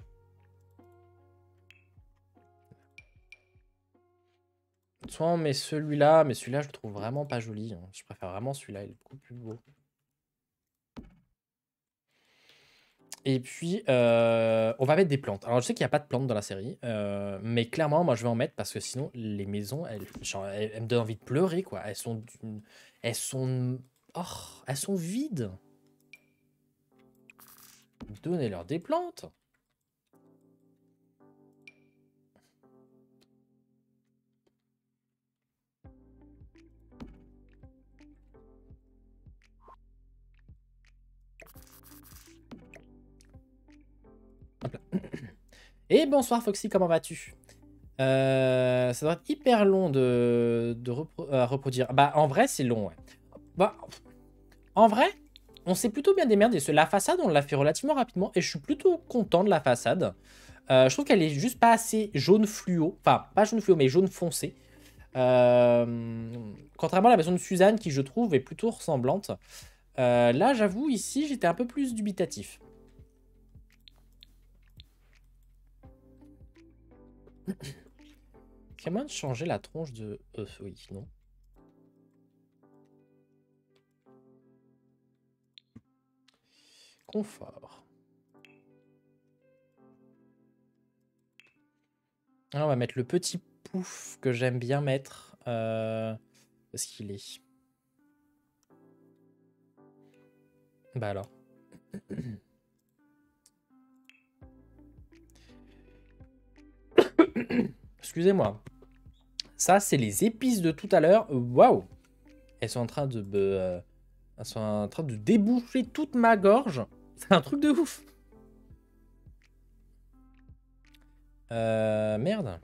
Soit on met celui-là, mais celui-là, je le trouve vraiment pas joli. Hein. Je préfère vraiment celui-là, il est beaucoup plus beau. Et puis, on va mettre des plantes. Alors, je sais qu'il n'y a pas de plantes dans la série, mais clairement, moi, je vais en mettre parce que sinon, les maisons, elles me donnent envie de pleurer, quoi. Elles sont... Oh, elles sont vides. Donnez-leur des plantes. Hop là. Et bonsoir Foxy, comment vas-tu? Ça doit être hyper long à reproduire. Bah, en vrai, c'est long, ouais. Bah, en vrai, on s'est plutôt bien démerdé. La façade, on l'a fait relativement rapidement et je suis plutôt content de la façade. Je trouve qu'elle est juste pas assez jaune fluo. Enfin, pas jaune fluo, mais jaune foncé. Contrairement à la maison de Suzanne, qui je trouve est plutôt ressemblante. Là, j'avoue, ici, j'étais un peu plus dubitatif. Est-ce qu'il y a moyen de changer la tronche de... oui, non. Confort. Alors, on va mettre le petit pouf que j'aime bien mettre. Parce qu'il est... Bah alors. Excusez-moi. Ça, c'est les épices de tout à l'heure. Waouh! Elles sont en train de... elles sont en train de déboucher toute ma gorge. C'est un truc de ouf. Merde.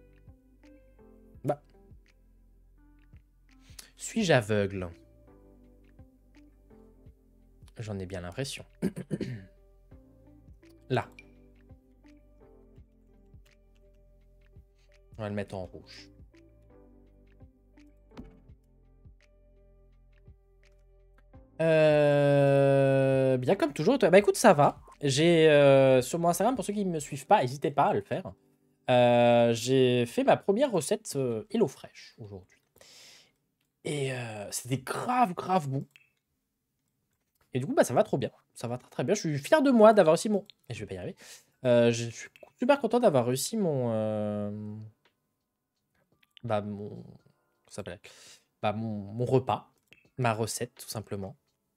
Bah. Suis-je aveugle? J'en ai bien l'impression. Là. On va le mettre en rouge. Bien comme toujours. Bah écoute, ça va. J'ai sur mon Instagram, pour ceux qui ne me suivent pas, n'hésitez pas à le faire. J'ai fait ma première recette HelloFresh aujourd'hui. Et c'était grave bon. Et du coup, bah, ça va trop bien. Ça va très bien. Je suis fier de moi d'avoir réussi mon... Et je vais pas y arriver. Je suis super content d'avoir réussi mon... Bah, mon... Ça s'appelle bah, mon repas. Ma recette, tout simplement.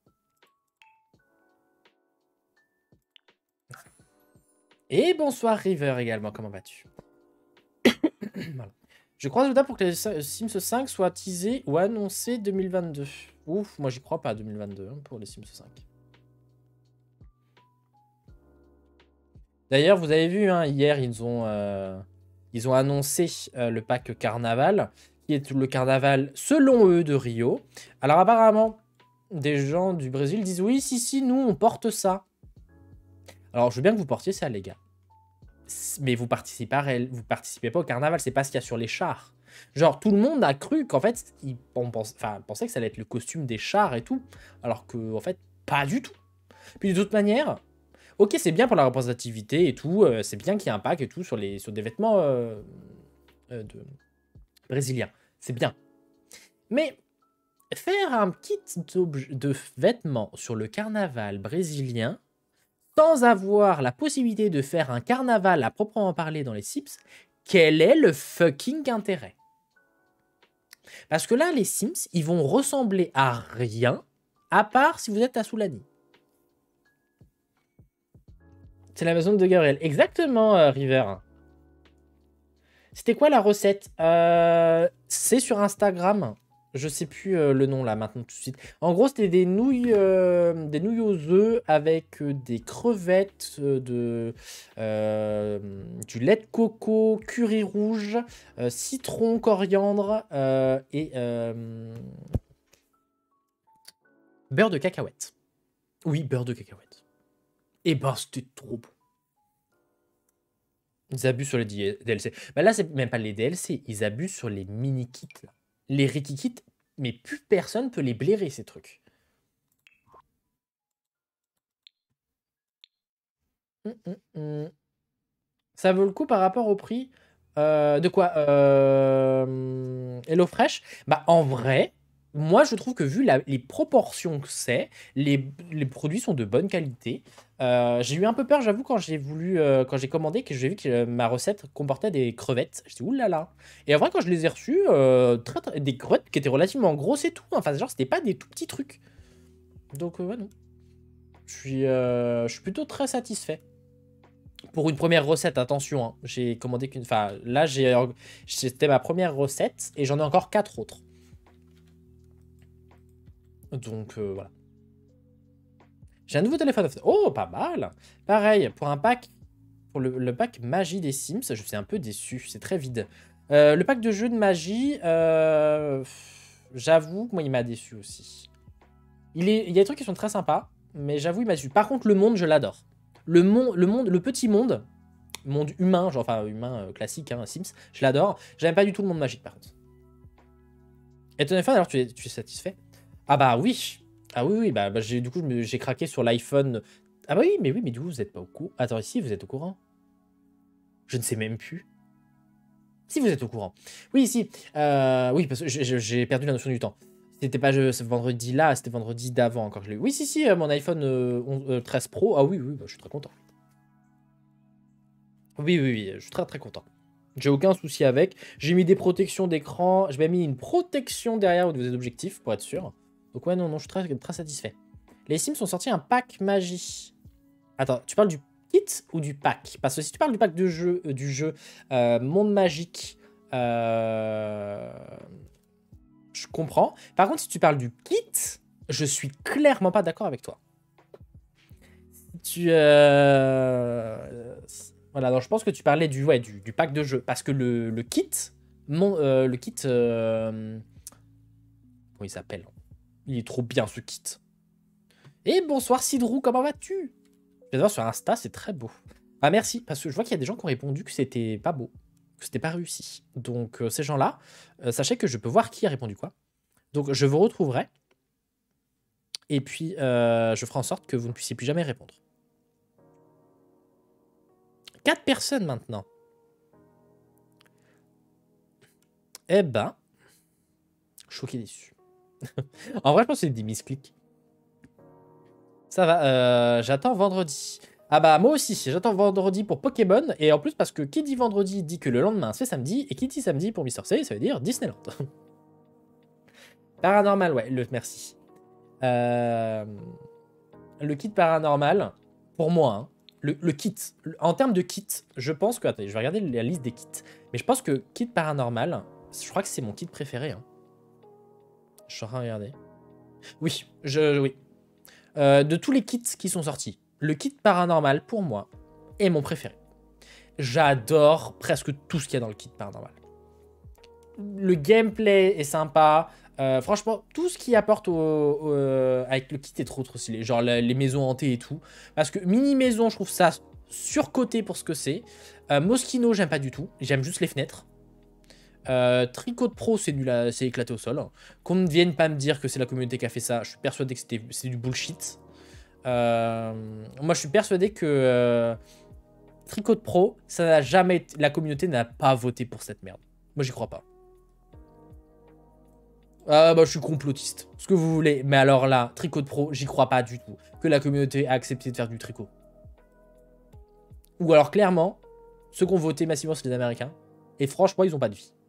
Et bonsoir River également, comment vas-tu? Voilà. Je croise le tas pour que les Sims 5 soient teasés ou annoncés 2022. Ouf, moi j'y crois pas 2022 hein, pour les Sims 5. D'ailleurs, vous avez vu, hein, hier, ils ont annoncé le pack Carnaval, qui est le carnaval, selon eux, de Rio. Alors apparemment, des gens du Brésil disent, oui, si, nous, on porte ça. Alors, je veux bien que vous portiez ça, les gars. Mais vous participez pas au carnaval, c'est pas ce qu'il y a sur les chars. Genre, tout le monde a cru qu'en fait, pensait que ça allait être le costume des chars et tout, alors que, en fait, pas du tout. Puis de toute manière, ok, c'est bien pour la représentativité et tout, c'est bien qu'il y ait un pack et tout sur des vêtements brésiliens. C'est bien. Mais faire un kit de vêtements sur le carnaval brésilien, sans avoir la possibilité de faire un carnaval à proprement parler dans les Sims, quel est le fucking intérêt? Parce que là, les Sims, ils vont ressembler à rien, à part si vous êtes à Soulani. C'est la maison de Gabriel. Exactement, River. C'était quoi la recette? C'est sur Instagram. Je sais plus le nom là maintenant tout de suite. En gros, c'était des nouilles aux œufs avec des crevettes, du lait de coco, curry rouge, citron, coriandre et beurre de cacahuète. Oui, beurre de cacahuète. Et ben, c'était trop bon. Ils abusent sur les DLC. Bah là, c'est même pas les DLC. Ils abusent sur les mini-kits. Les Rikikits, mais plus personne peut les blairer, ces trucs. Ça vaut le coup par rapport au prix de quoi HelloFresh? Bah, en vrai, moi, je trouve que vu les proportions que c'est, les produits sont de bonne qualité. J'ai eu un peu peur, j'avoue, quand j'ai voulu, quand j'ai commandé, que j'ai vu que ma recette comportait des crevettes. Je dit, oulala. Et en vrai, quand je les ai reçues, des crevettes qui étaient relativement grosses et tout. Enfin, genre, c'était pas des tout petits trucs. Donc, ouais, non. Je suis plutôt très satisfait. Pour une première recette, attention, hein, j'ai commandé qu'une... Enfin, là, c'était ma première recette et j'en ai encore 4 autres. Donc, voilà. J'ai un nouveau téléphone. Oh, pas mal. Pareil, pour un pack... Pour le pack magie des Sims, je suis un peu déçu. C'est très vide. Le pack de jeux de magie, j'avoue que moi, il m'a déçu aussi. Il y a des trucs qui sont très sympas, mais j'avoue, il m'a déçu. Par contre, le monde, je l'adore. Le petit monde humain, genre enfin humain classique, hein, Sims, je l'adore. J'aime pas du tout le monde magique par contre. Et ton iPhone, alors tu es satisfait? Ah bah oui. Ah oui, oui, bah du coup j'ai craqué sur l'iPhone. Ah bah oui, mais du coup vous êtes pas au courant. Attends, ici vous êtes au courant? Je ne sais même plus. Si vous êtes au courant. Oui, si. Oui, parce que j'ai perdu la notion du temps. C'était pas ce vendredi là, c'était vendredi d'avant encore que je l'ai eu. Oui, si, mon iPhone 13 Pro. Ah oui, oui, bah, je suis très content. Oui, oui, oui, je suis très très content. J'ai aucun souci avec. J'ai mis des protections d'écran. J'ai même mis une protection derrière au niveau des objectifs pour être sûr. Donc ouais, non, non, je suis très, très satisfait. Les Sims ont sorti un pack magie. Attends, tu parles du kit ou du pack? Parce que si tu parles du pack de jeu, du jeu Monde Magique, euh, je comprends. Par contre, si tu parles du kit, je suis clairement pas d'accord avec toi. Tu voilà, alors je pense que tu parlais du pack de jeu parce que le kit le kit comment il s'appelle? Il est trop bien ce kit. Et bonsoir Sidrou, comment vas-tu? Je vais voir sur Insta, c'est très beau. Ah merci parce que je vois qu'il y a des gens qui ont répondu que c'était pas beau, que c'était pas réussi. Donc ces gens-là, sachez que je peux voir qui a répondu quoi. Donc je vous retrouverai et puis je ferai en sorte que vous ne puissiez plus jamais répondre. 4 personnes maintenant. Eh ben, choqué déçu. En vrai, je pense que c'est des misclics. Ça va, j'attends vendredi. Ah bah moi aussi, j'attends vendredi pour Pokémon. Et en plus, parce que qui dit vendredi dit que le lendemain c'est samedi. Et qui dit samedi pour Mister C, ça veut dire Disneyland. Paranormal, ouais, merci. Le kit paranormal, pour moi, hein, le kit, en termes de kit, je pense que... Attendez, je vais regarder la liste des kits. Mais je pense que kit paranormal, je crois que c'est mon kit préféré. Hein. Je suis en train de regarder. Oui, oui. De tous les kits qui sont sortis, le kit paranormal, pour moi, est mon préféré. J'adore presque tout ce qu'il y a dans le kit paranormal. Le gameplay est sympa. Franchement, tout ce qui apporte avec le kit est trop stylé. Genre les maisons hantées et tout. Parce que mini-maison, je trouve ça surcoté pour ce que c'est. Moschino, j'aime pas du tout. J'aime juste les fenêtres. Tricot de pro, c'est nul, c'est éclaté au sol. Qu'on ne vienne pas me dire que c'est la communauté qui a fait ça. Je suis persuadé que c'est du bullshit. Moi, je suis persuadé que Tricot de pro, ça n'a jamais été... La communauté n'a pas voté pour cette merde. Moi, j'y crois pas. Ah bah je suis complotiste, ce que vous voulez. Mais alors là, Tricot de pro, j'y crois pas du tout. Que la communauté a accepté de faire du tricot. Ou alors clairement, ceux qui ont voté massivement, c'est les Américains. Et franchement, ils ont pas de vie.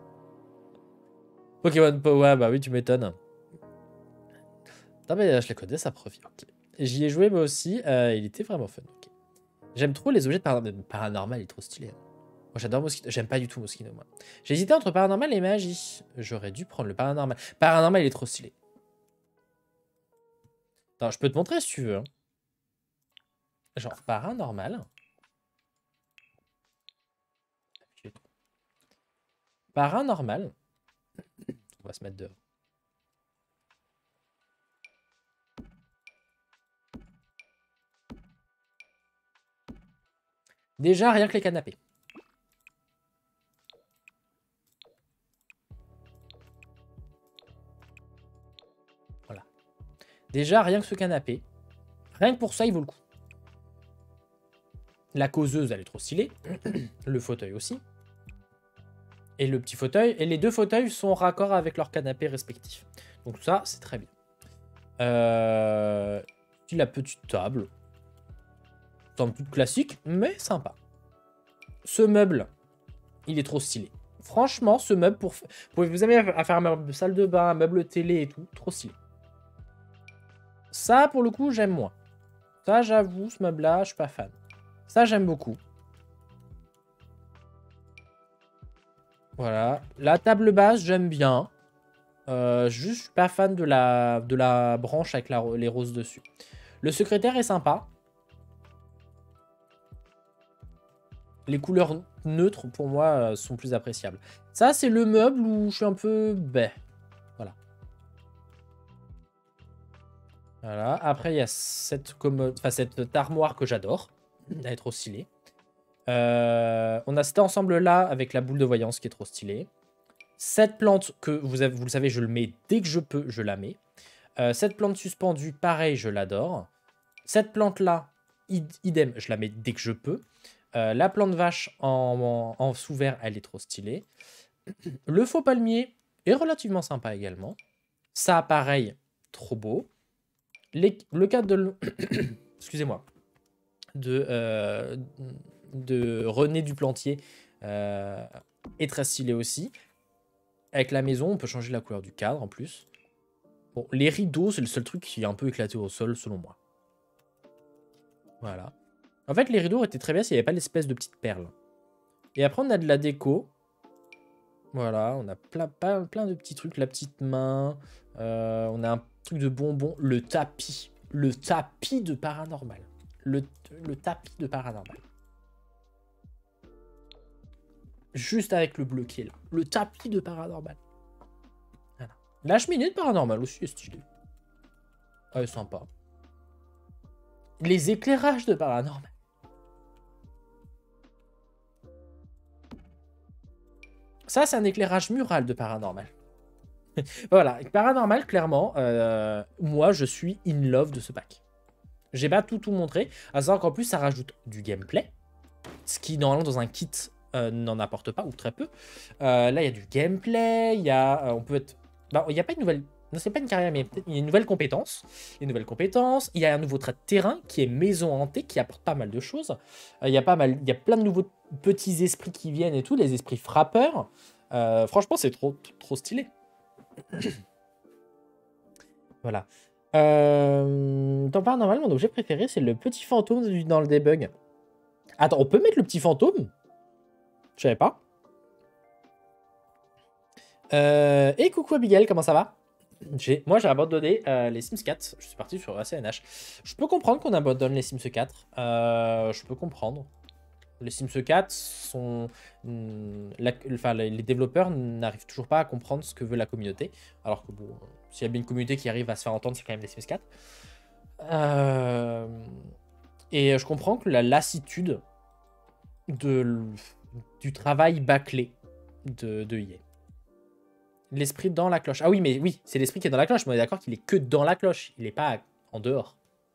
Pokémon Power, bah oui, tu m'étonnes. Non mais je les connais, ça profite. Ok. J'y ai joué moi aussi, il était vraiment fun. Okay. J'aime trop les objets de paranormal, il est trop stylé. Hein. Moi j'adore Moschino, j'aime pas du tout Moschino moi. J'ai hésité entre paranormal et magie. J'aurais dû prendre le paranormal. Paranormal il est trop stylé. Attends, je peux te montrer si tu veux. Hein. Genre paranormal. Paranormal. On va se mettre dehors. Déjà rien que les canapés. Voilà. Déjà rien que ce canapé. Rien que pour ça il vaut le coup. La causeuse, elle est trop stylée. Le fauteuil aussi. Et le petit fauteuil. Et les deux fauteuils sont raccord avec leur canapé respectif. Donc ça, c'est très bien. La petite table. Somme toute classique, mais sympa. Ce meuble, il est trop stylé. Franchement, ce meuble, vous avez à faire un meuble salle de bain, un meuble télé et tout, trop stylé. Ça, pour le coup, j'aime moins. Ça, j'avoue, ce meuble-là, je suis pas fan. Ça, j'aime beaucoup. Voilà. La table basse, j'aime bien. Juste, je suis pas fan de la branche avec les roses dessus. Le secrétaire est sympa. Les couleurs neutres, pour moi, sont plus appréciables. Ça, c'est le meuble où je suis un peu... Voilà. Voilà. Après, il y a cette commode... Enfin, cette armoire que j'adore. Elle est trop stylée. On a cet ensemble-là avec la boule de voyance qui est trop stylée. Cette plante que vous le savez, je le mets dès que je peux, je la mets. Cette plante suspendue, pareil, je l'adore. Cette plante-là, idem, je la mets dès que je peux. La plante vache en sous-vert, elle est trop stylée. Le faux palmier est relativement sympa également. Ça, pareil, trop beau. Le cadre de... Excusez-moi. De René Duplantier est très stylé aussi. Avec la maison, on peut changer la couleur du cadre en plus. Bon, les rideaux, c'est le seul truc qui est un peu éclaté au sol, selon moi. Voilà. En fait, les rideaux étaient très bien s'il n'y avait pas l'espèce de petite perle. Et après, on a de la déco. Voilà, on a plein de petits trucs. La petite main. On a un truc de bonbon. Le tapis. Le tapis de paranormal. Le tapis de paranormal. Juste avec le bleu qui est là. Le tapis de paranormal. Voilà. La cheminée de paranormal aussi est stylée. Elle est sympa. Les éclairages de paranormal. Ça, c'est un éclairage mural de paranormal. Voilà, paranormal, clairement, moi, je suis in love de ce pack. J'ai pas tout montré. À savoir qu'en plus, ça rajoute du gameplay. Ce qui, normalement, dans un kit, n'en apporte pas, ou très peu. Là, il y a du gameplay. Il y a... on peut être... Bah, il n'y a pas une nouvelle... Non, c'est pas une carrière, mais peut-être il y a une nouvelle compétence. Il y a une nouvelle compétence. Il y a un nouveau trait de terrain qui est maison hantée, qui apporte pas mal de choses. Il y a plein de nouveaux petits esprits qui viennent et tout, les esprits frappeurs. Franchement, c'est trop stylé. Voilà. Dans Paranormal, mon objet préféré, c'est le petit fantôme dans le debug. Attends, on peut mettre le petit fantôme? Je savais pas. Et coucou Abigail, comment ça va? Moi, j'ai abandonné les Sims 4. Je suis parti sur ACNH. Je peux comprendre qu'on abandonne les Sims 4. Je peux comprendre. Les Sims 4 sont... les développeurs n'arrivent toujours pas à comprendre ce que veut la communauté. Alors que bon, s'il y a bien une communauté qui arrive à se faire entendre, c'est quand même les Sims 4. Et je comprends que la lassitude du travail bâclé de EA. L'esprit dans la cloche. Ah oui, mais oui, c'est l'esprit qui est dans la cloche. Mais on est d'accord qu'il est que dans la cloche. Il n'est pas en dehors.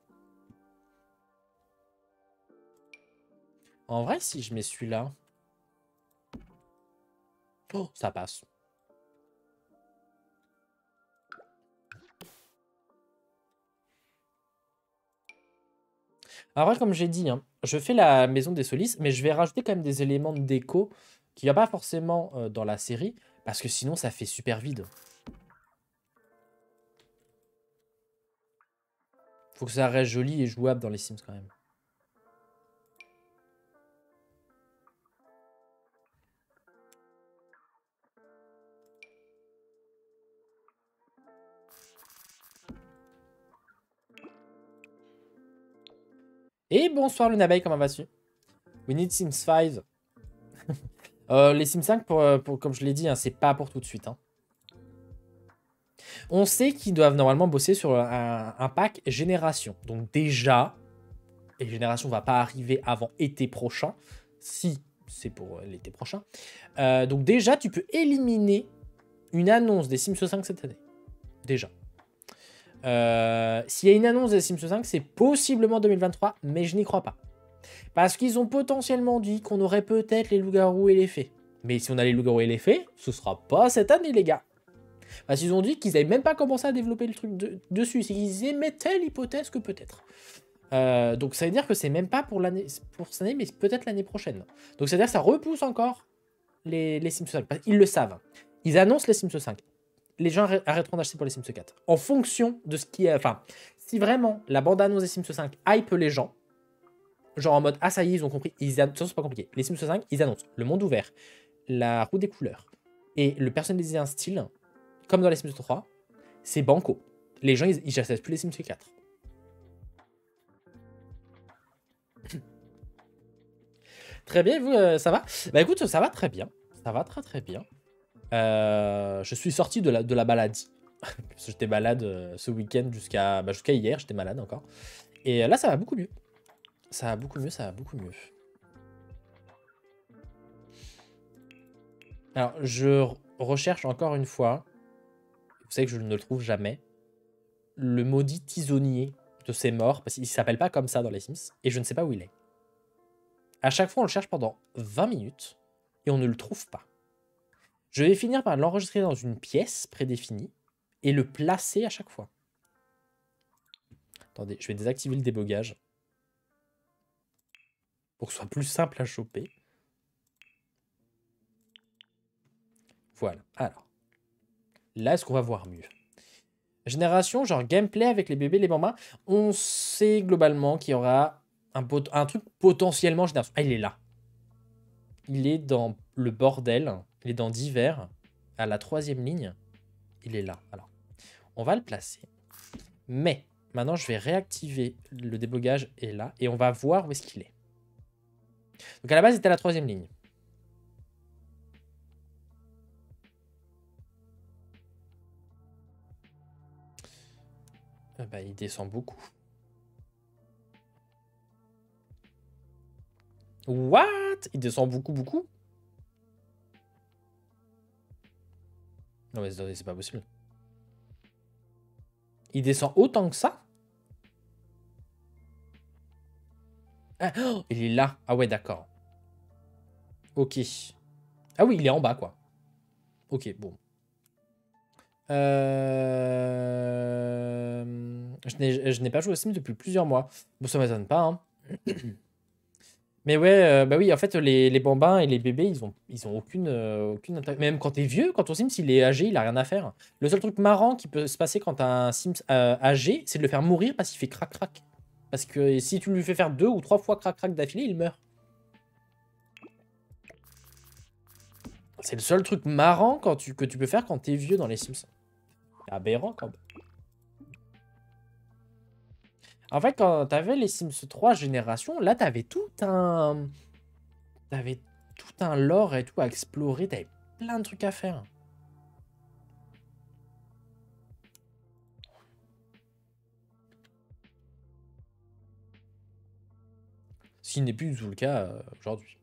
En vrai, si je mets celui-là... Oh, ça passe. En vrai, comme j'ai dit, hein, je fais la maison des Solis, mais je vais rajouter quand même des éléments de déco qu'il n'y a pas forcément dans la série, parce que sinon, ça fait super vide. Faut que ça reste joli et jouable dans les Sims quand même. Et bonsoir Lunabeille, comment vas-tu? We need Sims 5. Les Sims 5, comme je l'ai dit, hein, c'est pas pour tout de suite. Hein. On sait qu'ils doivent normalement bosser sur un pack Génération. Donc déjà, et Génération va pas arriver avant été prochain, si c'est pour l'été prochain. Donc déjà, tu peux éliminer une annonce des Sims 5 cette année. Déjà. S'il y a une annonce des Sims 5, c'est possiblement 2023, mais je n'y crois pas. Parce qu'ils ont potentiellement dit qu'on aurait peut-être les loups-garous et les fées. Mais si on a les loups-garous et les fées, ce sera pas cette année, les gars. Parce qu'ils ont dit qu'ils n'avaient même pas commencé à développer le truc dessus. C'est qu'ils émettaient l'hypothèse que peut-être. Donc ça veut dire que c'est même pas pour cette année, mais peut-être l'année prochaine. Donc ça veut dire que ça repousse encore les Sims 5. Ils le savent. Ils annoncent les Sims 5. Les gens arrêteront d'acheter pour les Sims 4. En fonction de ce qui est... Enfin, si vraiment la bande-annonce des Sims 5 hype les gens, genre en mode, ah ça y est, ils ont compris. Ça, c'est pas compliqué. Les Sims 5, ils annoncent le monde ouvert, la roue des couleurs, et le personnaliser un style, comme dans les Sims 3, c'est banco. Les gens, ils n'achètent plus les Sims 4. Très bien, vous, ça va? Bah écoute, ça va très bien. Ça va très très bien. Je suis sorti de la maladie. J'étais malade ce week-end jusqu'à hier, j'étais malade encore. Et là, ça va beaucoup mieux. Ça va beaucoup mieux, ça va beaucoup mieux. Alors, je recherche encore une fois. Vous savez que je ne le trouve jamais. Le maudit tisonnier de ces morts, parce qu'il s'appelle pas comme ça dans les Sims, et je ne sais pas où il est. À chaque fois, on le cherche pendant 20 minutes, et on ne le trouve pas. Je vais finir par l'enregistrer dans une pièce prédéfinie, et le placer à chaque fois. Attendez, je vais désactiver le débogage, pour que ce soit plus simple à choper. Voilà, alors. Là, est-ce qu'on va voir mieux? Génération, genre gameplay avec les bébés, les bambins. On sait globalement qu'il y aura un truc potentiellement génération. Ah, il est là. Il est dans le bordel. Il est dans divers. À la 3e ligne. Il est là. Alors, on va le placer. Mais, maintenant, je vais réactiver le débogage. Et là. Et on va voir où est-ce qu'il est. Donc, à la base, il était à la 3e ligne. Bah, il descend beaucoup. What? Il descend beaucoup, beaucoup? Non, mais c'est pas possible. Il descend autant que ça? Ah, oh, il est là. Ah ouais, d'accord. Ok. Ah oui, il est en bas, quoi. Ok, bon. Je n'ai pas joué au Sims depuis plusieurs mois. Bon, ça m'étonne pas, hein. Mais ouais, bah oui, en fait, les bambins et les bébés, ils ont aucune intérêt. Même quand t'es vieux, quand ton Sims il est âgé, il a rien à faire. Le seul truc marrant qui peut se passer quand t'as un Sims âgé, c'est de le faire mourir parce qu'il fait crac-crac. Parce que si tu lui fais faire 2 ou 3 fois crac-crac d'affilée, il meurt. C'est le seul truc marrant que tu peux faire quand t'es vieux dans les Sims. C'est aberrant quand même. En fait, quand t'avais les Sims 3 génération, là, t'avais tout un lore et tout à explorer. T'avais plein de trucs à faire. Ce qui n'est plus du tout le cas aujourd'hui.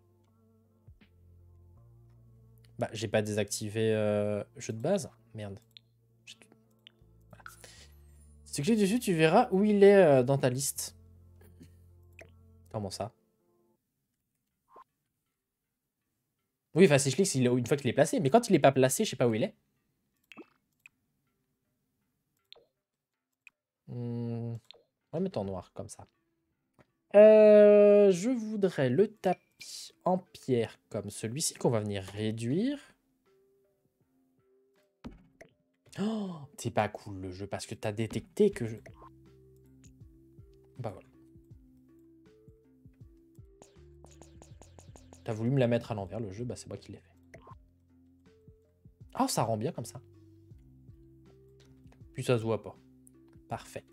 Bah, j'ai pas désactivé jeu de base. Merde. Voilà. Si tu cliques dessus, tu verras où il est dans ta liste. Comment ça? Oui, enfin, si je clique, une fois qu'il est placé. Mais quand il est pas placé, je sais pas où il est. On va mettre en noir, comme ça. Je voudrais le tapis en pierre comme celui-ci qu'on va venir réduire. Oh, c'est pas cool le jeu parce que t'as détecté que je... Bah voilà. T'as voulu me la mettre à l'envers le jeu, bah c'est moi qui l'ai fait. Oh, ça rend bien comme ça. Puis ça se voit pas. Parfait.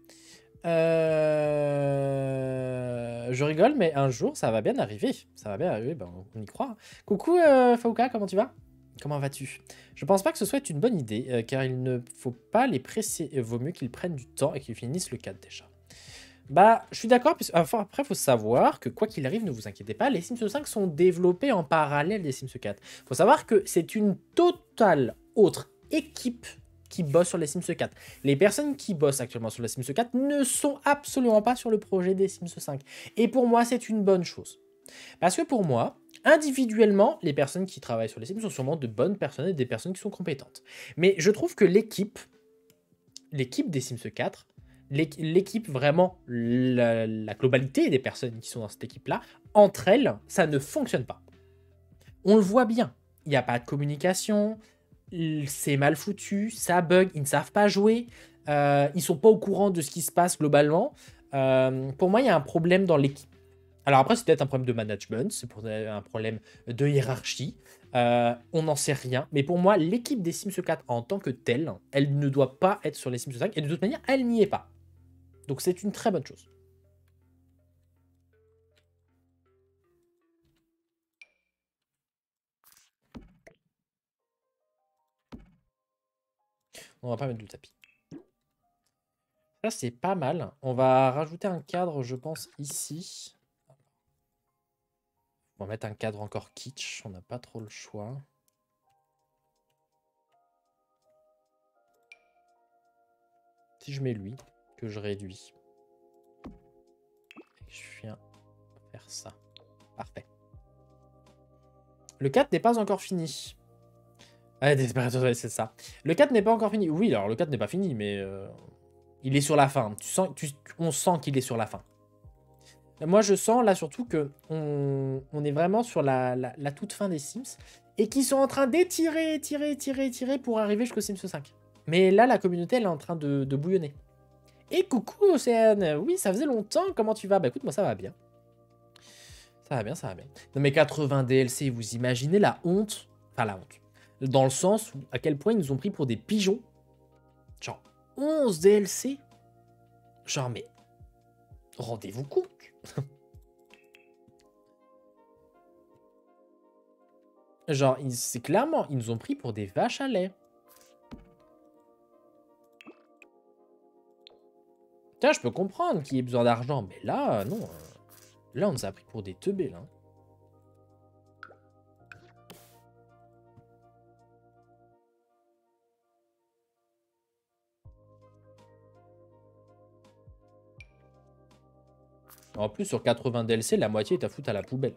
Je rigole, mais un jour, ça va bien arriver. Ça va bien arriver, ben, on y croit. Coucou, Fauka, comment tu vas? Comment vas-tu? Je pense pas que ce soit une bonne idée, car il ne faut pas les presser. Vaut mieux qu'ils prennent du temps et qu'ils finissent le 4 déjà. Bah, je suis d'accord. Enfin, après, il faut savoir que quoi qu'il arrive, ne vous inquiétez pas, les Sims 5 sont développés en parallèle des Sims 4. Il faut savoir que c'est une totale autre équipe qui bossent sur les Sims 4. Les personnes qui bossent actuellement sur les Sims 4 ne sont absolument pas sur le projet des Sims 5. Et pour moi, c'est une bonne chose. Parce que pour moi, individuellement, les personnes qui travaillent sur les Sims sont sûrement de bonnes personnes et des personnes qui sont compétentes. Mais je trouve que l'équipe des Sims 4, l'équipe vraiment, la globalité des personnes qui sont dans cette équipe-là, entre elles, ça ne fonctionne pas. On le voit bien. Il n'y a pas de communication, c'est mal foutu, ça bug, ils ne savent pas jouer, ils sont pas au courant de ce qui se passe globalement. Pour moi, il y a un problème dans l'équipe. Alors après, c'est peut-être un problème de management, c'est un problème de hiérarchie. On n'en sait rien. Mais pour moi, l'équipe des Sims 4 en tant que telle, elle ne doit pas être sur les Sims 5. Et de toute manière, elle n'y est pas. Donc c'est une très bonne chose. On va pas mettre de tapis. Là, c'est pas mal. On va rajouter un cadre, je pense, ici. On va mettre un cadre encore kitsch. On n'a pas trop le choix. Si je mets lui, que je réduis. Et je viens faire ça. Parfait. Le 4 n'est pas encore fini. Ah, c'est ça. Le 4 n'est pas encore fini. Oui, alors le 4 n'est pas fini, mais il est sur la fin. On sent qu'il est sur la fin. Moi, je sens là surtout que on est vraiment sur la toute fin des Sims et qu'ils sont en train d'étirer, étirer pour arriver jusqu'au Sims 5. Mais là, la communauté, elle est en train de bouillonner. Et coucou, Océane. Oui, ça faisait longtemps. Comment tu vas? Bah écoute, moi, ça va bien. Ça va bien, ça va bien. Non, mais 80 DLC, vous imaginez la honte? Enfin, la honte. Dans le sens où, à quel point ils nous ont pris pour des pigeons. Genre, 11 DLC. Genre, mais... rendez-vous compte. Genre, c'est clairement, ils nous ont pris pour des vaches à lait. Tiens, je peux comprendre qu'il y ait besoin d'argent, mais là, non. Là, on nous a pris pour des teubés, là. En plus, sur 80 DLC, la moitié est à foutre à la poubelle.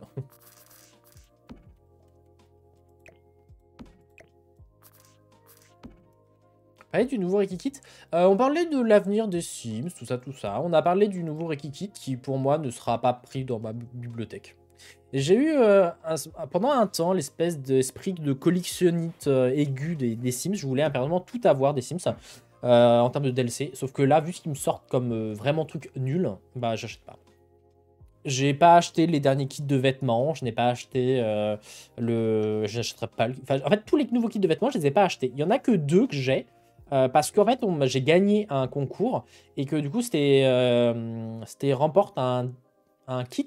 Parler du nouveau Rekikit. On parlait de l'avenir des Sims, tout ça. On a parlé du nouveau Rekikit qui, pour moi, ne sera pas pris dans ma bibliothèque. J'ai eu pendant un temps l'espèce d'esprit de collectionnite aigu des Sims. Je voulais impérativement tout avoir des Sims en termes de DLC. Sauf que là, vu ce qu'ils me sortent comme vraiment truc nul, bah j'achète pas. J'ai pas acheté les derniers kits de vêtements, je n'ai pas acheté j'achèterai pas enfin, en fait, tous les nouveaux kits de vêtements, je les ai pas achetés. Il y en a que 2 que j'ai, parce qu'en fait, j'ai gagné un concours, et que du coup, c'était remporte un kit,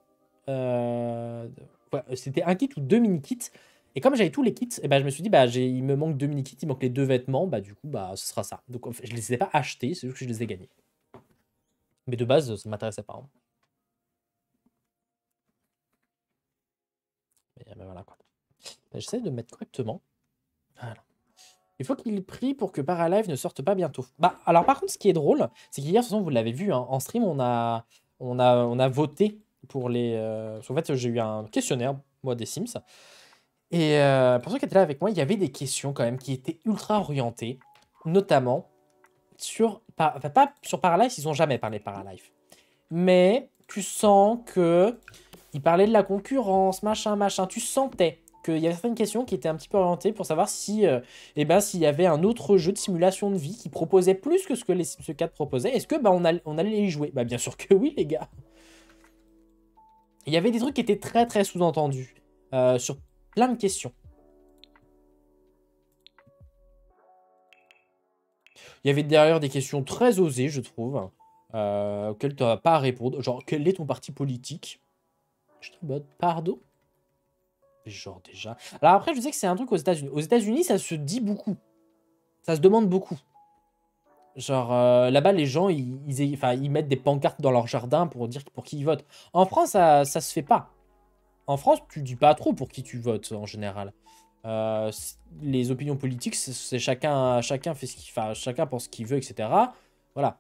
c'était un kit ou 2 mini-kits, et comme j'avais tous les kits, et ben, je me suis dit, bah, il me manque 2 mini-kits, il manque les 2 vêtements, bah du coup, bah, ce sera ça. Donc en fait, je les ai pas achetés, c'est juste que je les ai gagnés. Mais de base, ça m'intéressait pas, hein. Mais voilà quoi. J'essaie de mettre correctement. Voilà. Il faut qu'il prie pour que Paralive ne sorte pas bientôt. Bah, alors par contre, ce qui est drôle, c'est qu'hier, de toute façon, vous l'avez vu, hein, en stream, on a voté pour les... En fait, j'ai eu un questionnaire, moi, des Sims. Et pour ceux qui étaient là avec moi, il y avait des questions quand même qui étaient ultra orientées, notamment sur... Enfin, pas sur Paralive, ils n'ont jamais parlé de Paralive. Mais tu sens que... Ils parlaient de la concurrence, machin. Tu sentais qu'il y avait certaines questions qui étaient un petit peu orientées pour savoir si, s'il y avait un autre jeu de simulation de vie qui proposait plus que ce que les Sims 4 proposaient. Est-ce que on allait y jouer? Bah bien sûr que oui, les gars. Il y avait des trucs qui étaient très très sous-entendus sur plein de questions. Il y avait derrière des questions très osées, je trouve, auxquelles tu n'as pas à répondre. Genre, quel est ton parti politique? Je suis en mode, pardon? Genre déjà. Alors après, je sais que c'est un truc aux États-Unis. Aux États-Unis, ça se dit beaucoup. Ça se demande beaucoup. Genre, là-bas, les gens, ils mettent des pancartes dans leur jardin pour dire pour qui ils votent. En France, ça se fait pas. En France, tu dis pas trop pour qui tu votes, en général. Les opinions politiques, c'est chacun fait ce qu'il, enfin, chacun pense ce qu'il veut, etc. Voilà.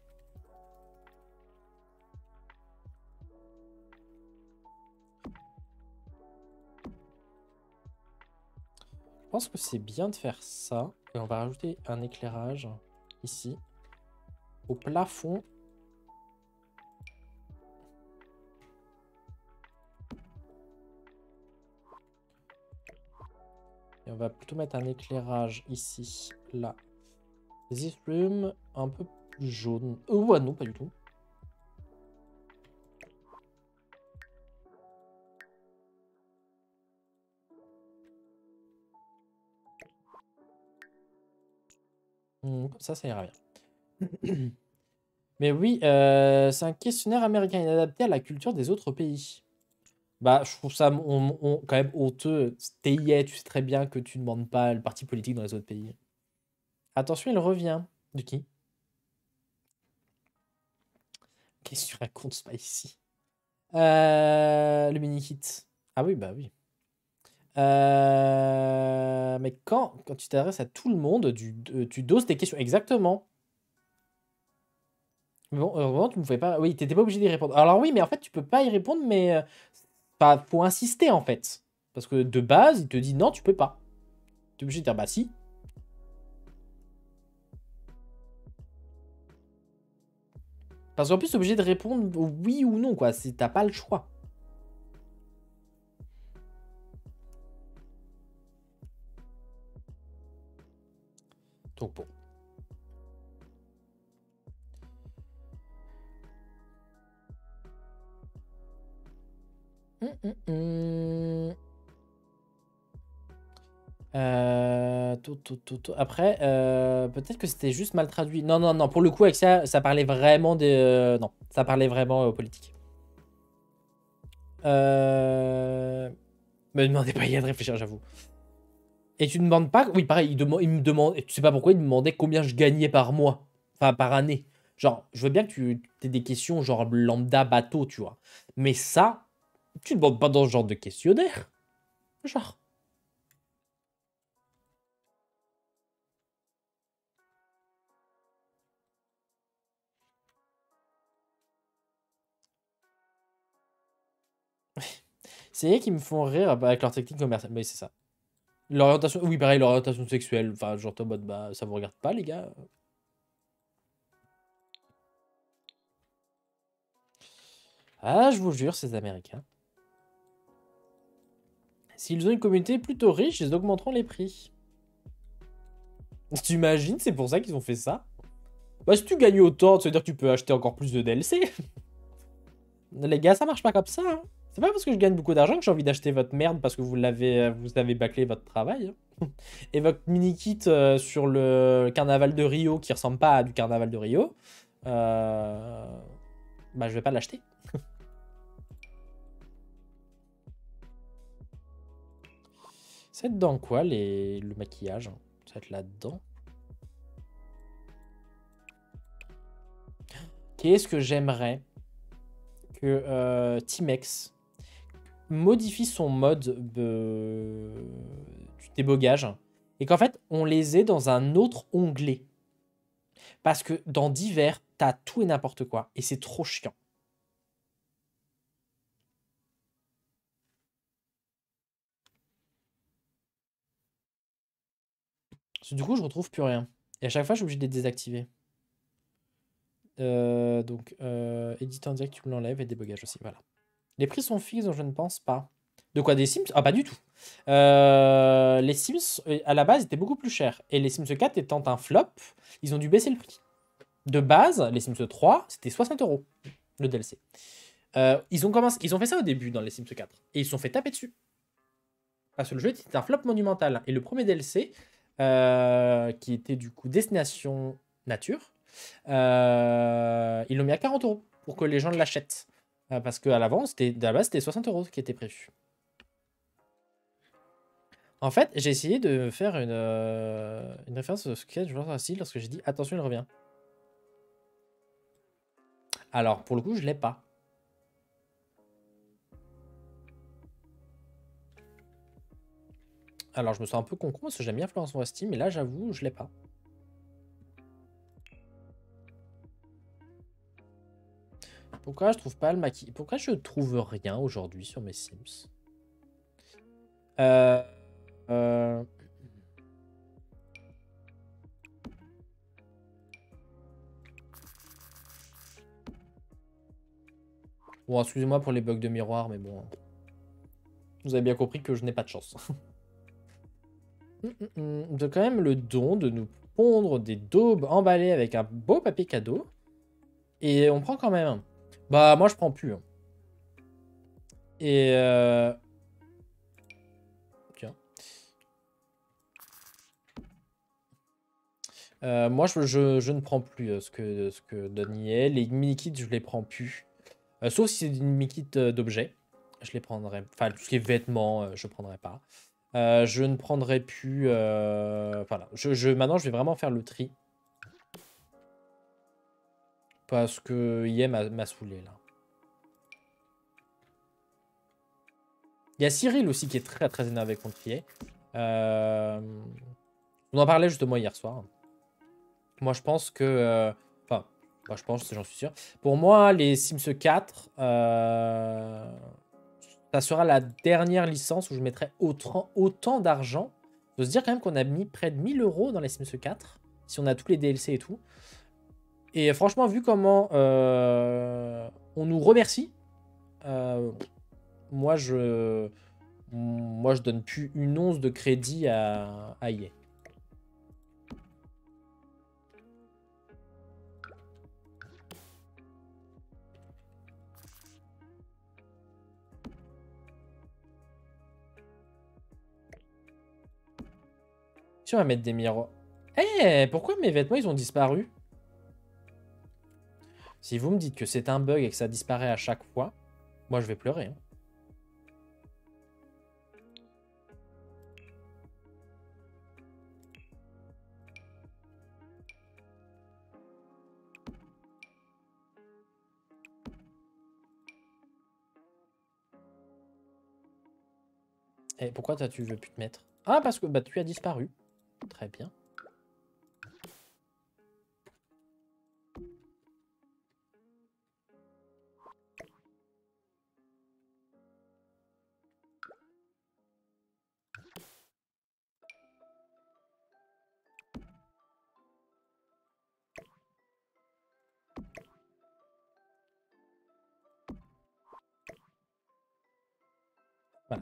Je pense que c'est bien de faire ça. Et on va rajouter un éclairage ici. Au plafond. Et on va plutôt mettre un éclairage ici, là. This room, un peu plus jaune. Ouais, non, pas du tout. Comme ça ira bien. Mais oui, c'est un questionnaire américain inadapté à la culture des autres pays. Bah, je trouve ça quand même honteux. TIA, tu sais très bien que tu ne demandes pas le parti politique dans les autres pays. Attention, il revient. De qui? Qu'est-ce que tu racontes, Spicy? Le mini-kit. Ah oui, bah oui. Mais quand tu t'adresses à tout le monde, tu doses tes questions. Exactement. Bon, heureusement, tu me fais pas. Oui, t'étais pas obligé d'y répondre. Alors oui, mais en fait, tu peux pas y répondre, mais faut insister en fait. Parce que de base, il te dit non, tu peux pas. Tu es obligé de dire bah si. Parce qu'en plus, tu es obligé de répondre oui ou non, quoi. T'as pas le choix. Donc bon. Après, peut-être que c'était juste mal traduit. Non, non, non. Pour le coup, avec ça parlait vraiment de... non, ça parlait vraiment politique. Me demandez pas, il y a de réfléchir, j'avoue. Et tu ne demandes pas... Oui, pareil, il me demande... Et tu sais pas pourquoi, il me demandait combien je gagnais par mois. Enfin, par année. Genre, je veux bien que tu aies des questions genre lambda, bateau, tu vois. Mais ça, tu ne demandes pas dans ce genre de questionnaire. Genre... C'est eux qui me font rire avec leur technique commerciale. Mais c'est ça. L'orientation, oui, pareil, l'orientation sexuelle. Enfin, genre, en mode, bah, ça vous regarde pas, les gars. Ah, je vous jure, ces Américains. S'ils ont une communauté plutôt riche, ils augmenteront les prix. T'imagines, c'est pour ça qu'ils ont fait ça? Bah, si tu gagnes autant, ça veut dire que tu peux acheter encore plus de DLC. Les gars, ça marche pas comme ça, hein. C'est pas parce que je gagne beaucoup d'argent que j'ai envie d'acheter votre merde parce que vous avez bâclé votre travail, hein. Et votre mini-kit sur le carnaval de Rio qui ressemble pas à du carnaval de Rio, bah je vais pas l'acheter. C'est dans quoi le maquillage? Ça va être là-dedans. Qu'est-ce que j'aimerais que Timex modifie son mode du débogage et qu'en fait on les ait dans un autre onglet. Parce que dans divers, t'as tout et n'importe quoi et c'est trop chiant. Parce que du coup, je retrouve plus rien. Et à chaque fois, je suis obligé de les désactiver. Éditer en direct, tu me l'enlèves et débogage aussi. Voilà. Les prix sont fixes, donc je ne pense pas. De quoi, des Sims? Ah, pas du tout. Les Sims, à la base, étaient beaucoup plus chers. Et les Sims 4 étant un flop, ils ont dû baisser le prix. De base, les Sims 3, c'était 60 € le DLC. Ils ont fait ça au début dans les Sims 4. Et ils se sont fait taper dessus. Parce que le jeu était un flop monumental. Et le premier DLC, qui était du coup Destination Nature, ils l'ont mis à 40 € pour que les gens l'achètent. Parce qu'à l'avance, à la base, c'était 60 € qui était prévu. En fait, j'ai essayé de faire une référence au sketch lorsque j'ai dit attention, il revient. Alors, pour le coup, je l'ai pas. Alors, je me sens un peu con parce que j'aime bien Florence Foresti, mais là, j'avoue, je l'ai pas. Pourquoi je trouve pas le maquillage? Pourquoi je trouve rien aujourd'hui sur mes Sims? Euh... euh, Bon, excusez-moi pour les bugs de miroir, mais bon. Vous avez bien compris que je n'ai pas de chance. On a quand même le don de nous pondre des daubes emballées avec un beau papier cadeau. Et on prend quand même. Bah, moi, je prends plus. Hein. Et... Tiens. Moi, je ne prends plus ce que donne EA. Les mini-kits, je les prends plus. Sauf si c'est des mini-kits d'objets. Je les prendrai. Enfin, tout ce qui est vêtements, je prendrai pas. Je ne prendrai plus... Voilà. Maintenant, je vais vraiment faire le tri. Parce que EA m'a saoulé, là. Il y a Cyril aussi qui est très très énervé contre EA. On en parlait justement hier soir. Moi, je pense que... Enfin, moi, je pense, j'en suis sûr. Pour moi, les Sims 4, ça sera la dernière licence où je mettrai autant d'argent. Il faut se dire quand même qu'on a mis près de 1000 € dans les Sims 4, si on a tous les DLC et tout. Et franchement, vu comment on nous remercie, moi, je donne plus une once de crédit à EA. Si on va mettre des miroirs... Eh, pourquoi mes vêtements, ils ont disparu? Si vous me dites que c'est un bug et que ça disparaît à chaque fois, moi, je vais pleurer. Hein. Et pourquoi tu veux plus te mettre? Ah, parce que bah, tu as disparu. Très bien. Voilà.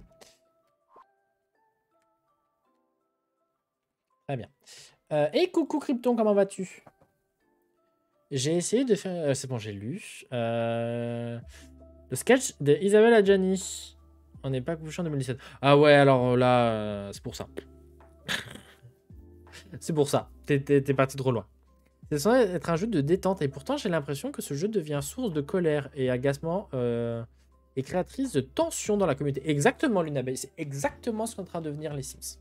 Très bien. Et coucou Krypton, comment vas-tu? J'ai essayé de faire... c'est bon, j'ai lu. Le sketch de Isabelle Adjani. On n'est pas couché en 2017. Ah ouais, alors là, c'est pour ça. C'est pour ça. T'es parti trop loin. C'est censé être un jeu de détente et pourtant j'ai l'impression que ce jeu devient source de colère et agacement et créatrice de tension dans la communauté. Exactement, Lunabelle. C'est exactement ce qu'est en train de devenir les Sims.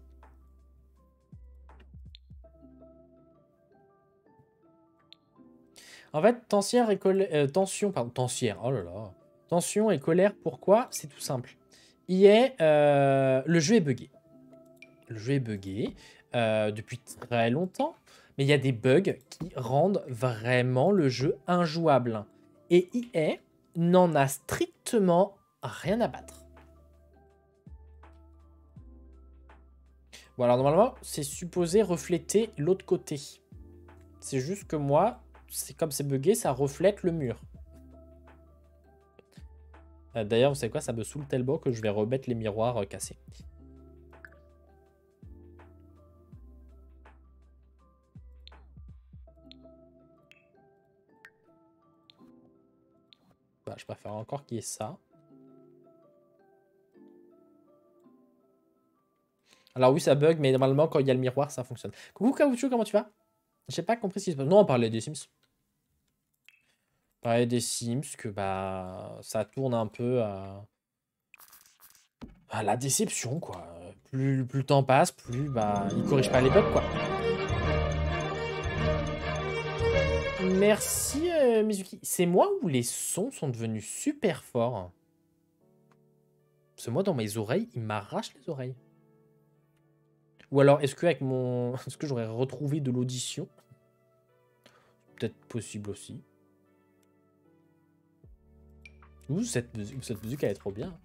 En fait, tension, pardon, tensière, oh là là. Tension et colère, pourquoi? C'est tout simple. Le jeu est buggé. Le jeu est buggé depuis très longtemps, mais il y a des bugs qui rendent vraiment le jeu injouable. Et EA n'en a strictement rien à battre. Bon, alors normalement, c'est supposé refléter l'autre côté. C'est juste que moi, c'est comme c'est buggé, ça reflète le mur. D'ailleurs, vous savez quoi, ça me saoule tellement que je vais remettre les miroirs cassés. Bah, je préfère encore qu'il y ait ça. Alors oui, ça bug, mais normalement, quand il y a le miroir, ça fonctionne. Coucou Caoutchouc, comment tu vas? J'ai pas compris ce qui se passe. Non, on parlait des Sims. On parlait des Sims, que bah ça tourne un peu à la déception, quoi. Plus le temps passe, plus bah ils corrigent pas les bugs, quoi. Merci Mizuki. C'est moi où les sons sont devenus super forts. Parce que moi, dans mes oreilles, ils m'arrachent les oreilles. Ou alors, est-ce que avec mon... Est-ce que j'aurais retrouvé de l'audition? Peut-être possible aussi. Ouh, cette musique, elle est trop bien.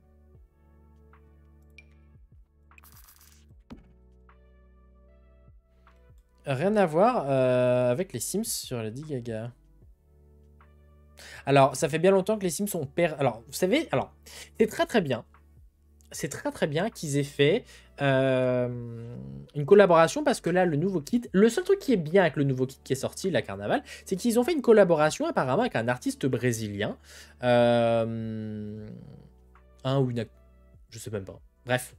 Rien à voir avec les Sims sur Lady Gaga. Alors, ça fait bien longtemps que les Sims ont Alors, vous savez, alors, c'est très très bien. C'est très très bien qu'ils aient fait une collaboration parce que là, le nouveau kit, le seul truc qui est bien avec le nouveau kit qui est sorti, la Carnaval, c'est qu'ils ont fait une collaboration apparemment avec un artiste brésilien. Un ou une... Je sais même pas. Bref,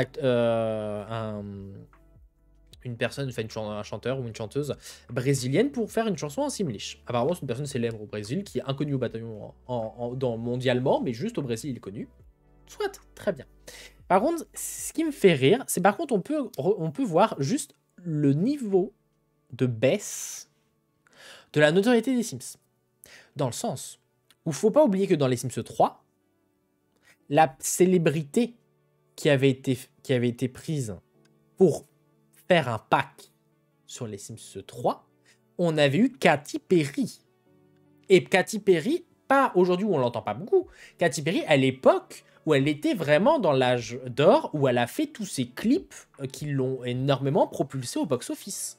une personne, enfin un chanteur ou une chanteuse brésilienne pour faire une chanson en simlish. Apparemment, c'est une personne célèbre au Brésil qui est inconnue au bataillon mondialement, mais juste au Brésil, il est connu. Soit, très bien. Par contre, ce qui me fait rire, c'est par contre, on peut voir juste le niveau de baisse de la notoriété des Sims. Dans le sens où il ne faut pas oublier que dans les Sims 3, la célébrité qui avait été prise pour faire un pack sur les Sims 3, on avait eu Katy Perry. Et Katy Perry, pas aujourd'hui où on l'entend pas beaucoup, Katy Perry à l'époque où elle était vraiment dans l'âge d'or, où elle a fait tous ces clips qui l'ont énormément propulsé au box-office.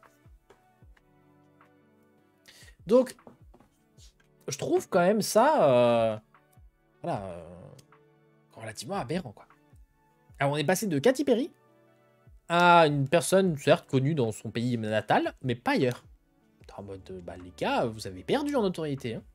Donc, je trouve quand même ça voilà, relativement aberrant, quoi. Alors, on est passé de Katy Perry à une personne, certes, connue dans son pays natal, mais pas ailleurs. En mode, bah les gars, vous avez perdu en notoriété. Hein.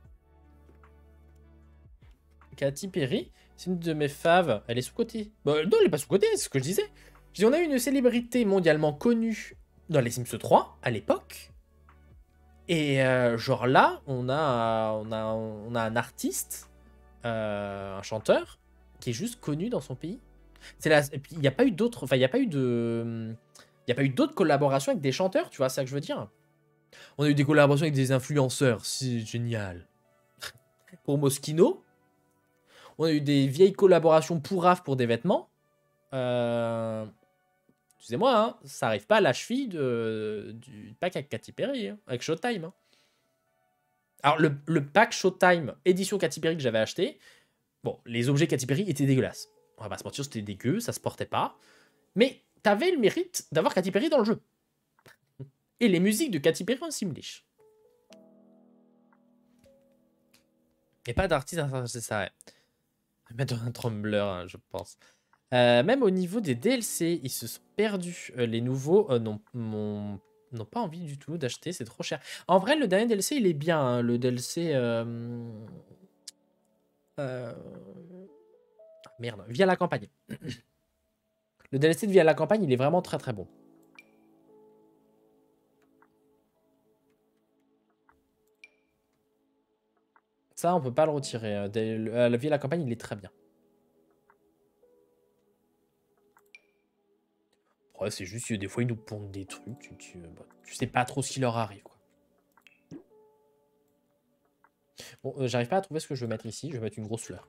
Katy Perry, c'est une de mes faves. Elle est sous-cotée. Bah, non, elle est pas sous-cotée, c'est ce que je disais. Je dis, on a une célébrité mondialement connue dans les Sims 3, à l'époque. Et genre là, on a un artiste, un chanteur, qui est juste connu dans son pays. Et puis, il n'y a pas eu d'autres... Enfin, il n'y a pas eu de... Il n'y a pas eu d'autres collaborations avec des chanteurs, tu vois, c'est ça que je veux dire. On a eu des collaborations avec des influenceurs, c'est génial. Pour Moschino. On a eu des vieilles collaborations pourraves pour des vêtements. Excusez-moi, hein, ça arrive pas à la cheville du pack avec Katy Perry, hein, avec Showtime. Hein. Alors, le pack Showtime édition Katy Perry que j'avais acheté, bon, les objets Katy Perry étaient dégueulasses. On va pas se mentir, c'était dégueu, ça se portait pas. Mais t'avais le mérite d'avoir Katy Perry dans le jeu. Et les musiques de Katy Perry en simlish. Et pas d'artiste, c'est ça, ouais. Mettre un Tumblr, hein, je pense. Même au niveau des DLC, ils se sont perdus. Les nouveaux n'ont pas envie du tout d'acheter, c'est trop cher. En vrai, le dernier DLC, il est bien. Hein, le DLC... Merde, Via la campagne. Le DLC de Via la campagne, il est vraiment très très bon. Ça, on peut pas le retirer. Le Via la campagne, il est très bien. Ouais, c'est juste que des fois, ils nous pondent des trucs. Tu sais pas trop ce qui leur arrive. Quoi. Bon, j'arrive pas à trouver ce que je veux mettre ici. Je vais mettre une grosse fleur.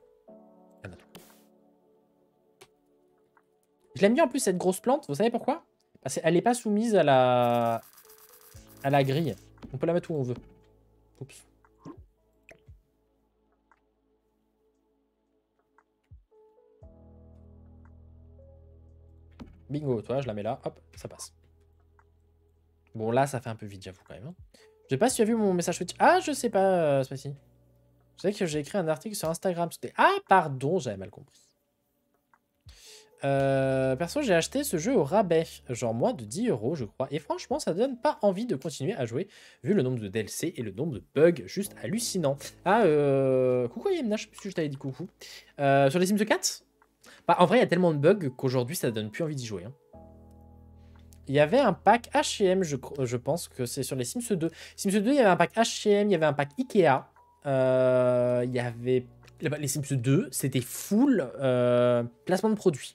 Je l'aime bien en plus, cette grosse plante. Vous savez pourquoi? Parce qu'elle n'est pas soumise à la grille. On peut la mettre où on veut. Oups. Bingo, toi, je la mets là. Hop, ça passe. Bon, là, ça fait un peu vite, j'avoue, quand même. Hein. Je sais pas si tu as vu mon message Twitch. Ah, je sais pas, Spacy. Je sais que j'ai écrit un article sur Instagram. Ah, pardon, j'avais mal compris. Perso, j'ai acheté ce jeu au rabais, genre moins de 10 €, je crois. Et franchement, ça donne pas envie de continuer à jouer, vu le nombre de DLC et le nombre de bugs juste hallucinant. Ah, coucou Yemna, je sais plus si je t'avais dit coucou. Sur les Sims 4 bah, en vrai, il y a tellement de bugs qu'aujourd'hui, ça donne plus envie d'y jouer. Hein. Il y avait un pack H&M, je pense que c'est sur les Sims 2. Sims 2, il y avait un pack H&M, il y avait un pack Ikea. Il y avait... Les Sims 2, c'était full placement de produits.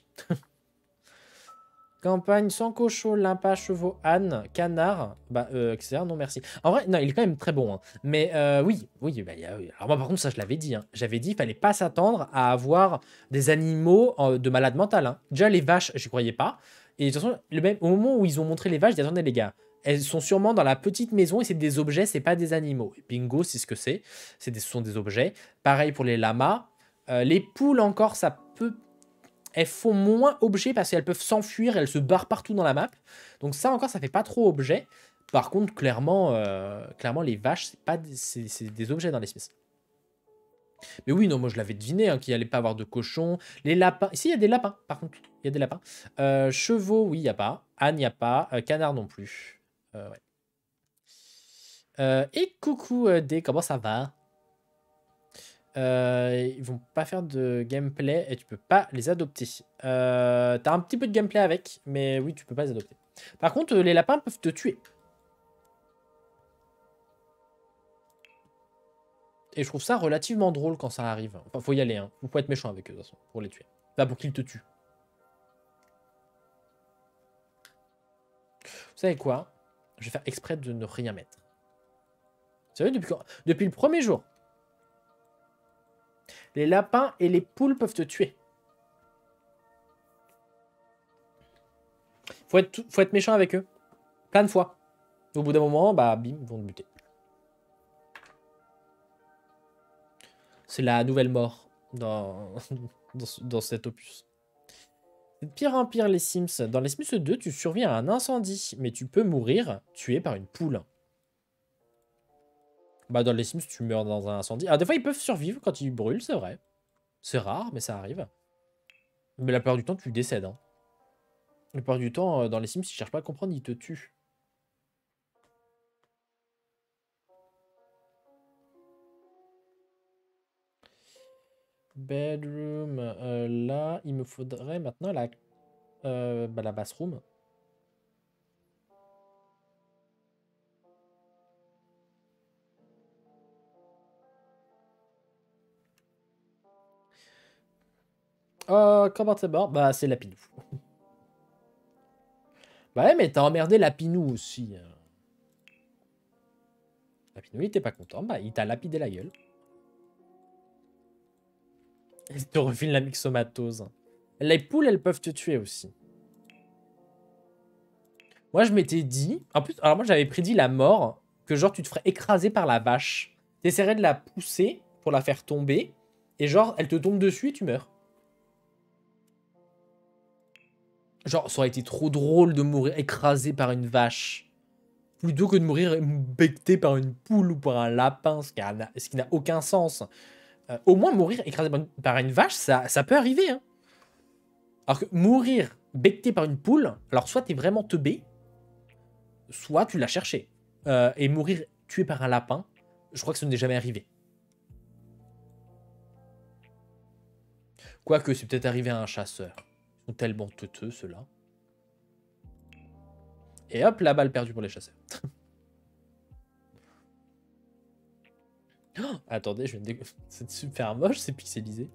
Campagne sans cochon, limpa, chevaux, âne, canard, bah, etc. Non, merci. En vrai, non, il est quand même très bon. Hein. Mais oui, bah, alors moi, par contre, ça, je l'avais dit. Hein. J'avais dit, il fallait pas s'attendre à avoir des animaux de malade mental. Hein. Déjà, les vaches, j'y croyais pas. Et de toute façon, au moment où ils ont montré les vaches, ils disaient, attendez les gars, elles sont sûrement dans la petite maison et c'est des objets, c'est pas des animaux. Et bingo, c'est ce que c'est. Ce sont des objets. Pareil pour les lamas. Les poules encore, ça peut... Elles font moins objet parce qu'elles peuvent s'enfuir, elles se barrent partout dans la map. Donc ça encore, ça fait pas trop objet. Par contre, clairement, les vaches, c'est des objets dans les Smiths. Mais oui, non, moi je l'avais deviné hein, qu'il allait pas avoir de cochons. Les lapins. Ici, il y a des lapins, par contre. Il y a des lapins. Chevaux, oui, il n'y a pas. Âne, il n'y a pas. Canard non plus. Ouais. Et coucou, D, comment ça va? Ils vont pas faire de gameplay et tu peux pas les adopter. T'as un petit peu de gameplay avec, mais oui, tu peux pas les adopter. Par contre, les lapins peuvent te tuer. Et je trouve ça relativement drôle quand ça arrive. Enfin, faut y aller, hein. Faut être méchant avec eux, de toute façon, pour les tuer. Enfin, pour qu'ils te tuent. Vous savez quoi? Je vais faire exprès de ne rien mettre. Vous savez, depuis le premier jour, les lapins et les poules peuvent te tuer. Faut être méchant avec eux. Plein de fois. Au bout d'un moment, bah bim, ils vont te buter. C'est la nouvelle mort dans, dans cet opus. De pire en pire les Sims. Dans les Sims 2, tu survis à un incendie, mais tu peux mourir tué par une poule. Bah dans les Sims, tu meurs dans un incendie. Alors des fois, ils peuvent survivre quand ils brûlent, c'est vrai. C'est rare, mais ça arrive. Mais la plupart du temps, tu décèdes. Hein. La plupart du temps, dans les Sims, ils cherchent pas à comprendre, ils te tuent. Bedroom. Là, il me faudrait maintenant la bathroom. Oh, comment c'est mort? Bah, c'est Lapinou. Bah ouais, mais t'as emmerdé Lapinou aussi. Lapinou, il était pas content. Bah, il t'a lapidé la gueule. Il te refile la myxomatose. Les poules, elles peuvent te tuer aussi. Moi, je m'étais dit... En plus, alors moi, j'avais prédit la mort. Que genre, tu te ferais écraser par la vache. T'essaierais de la pousser pour la faire tomber. Et genre, elle te tombe dessus et tu meurs. Genre, ça aurait été trop drôle de mourir écrasé par une vache. Plutôt que de mourir becté par une poule ou par un lapin, ce qui n'a aucun sens. Au moins, mourir écrasé par une vache, ça peut arriver. Hein. Alors que mourir becté par une poule, alors soit t'es vraiment teubé, soit tu l'as cherché. Et mourir tué par un lapin, je crois que ça n'est jamais arrivé. Quoique, c'est peut-être arrivé à un chasseur. Ils sont tellement teuteux, ceux-là. Et hop, la balle perdue pour les chasseurs. Oh, attendez, je viens de... C'est super moche, c'est pixelisé.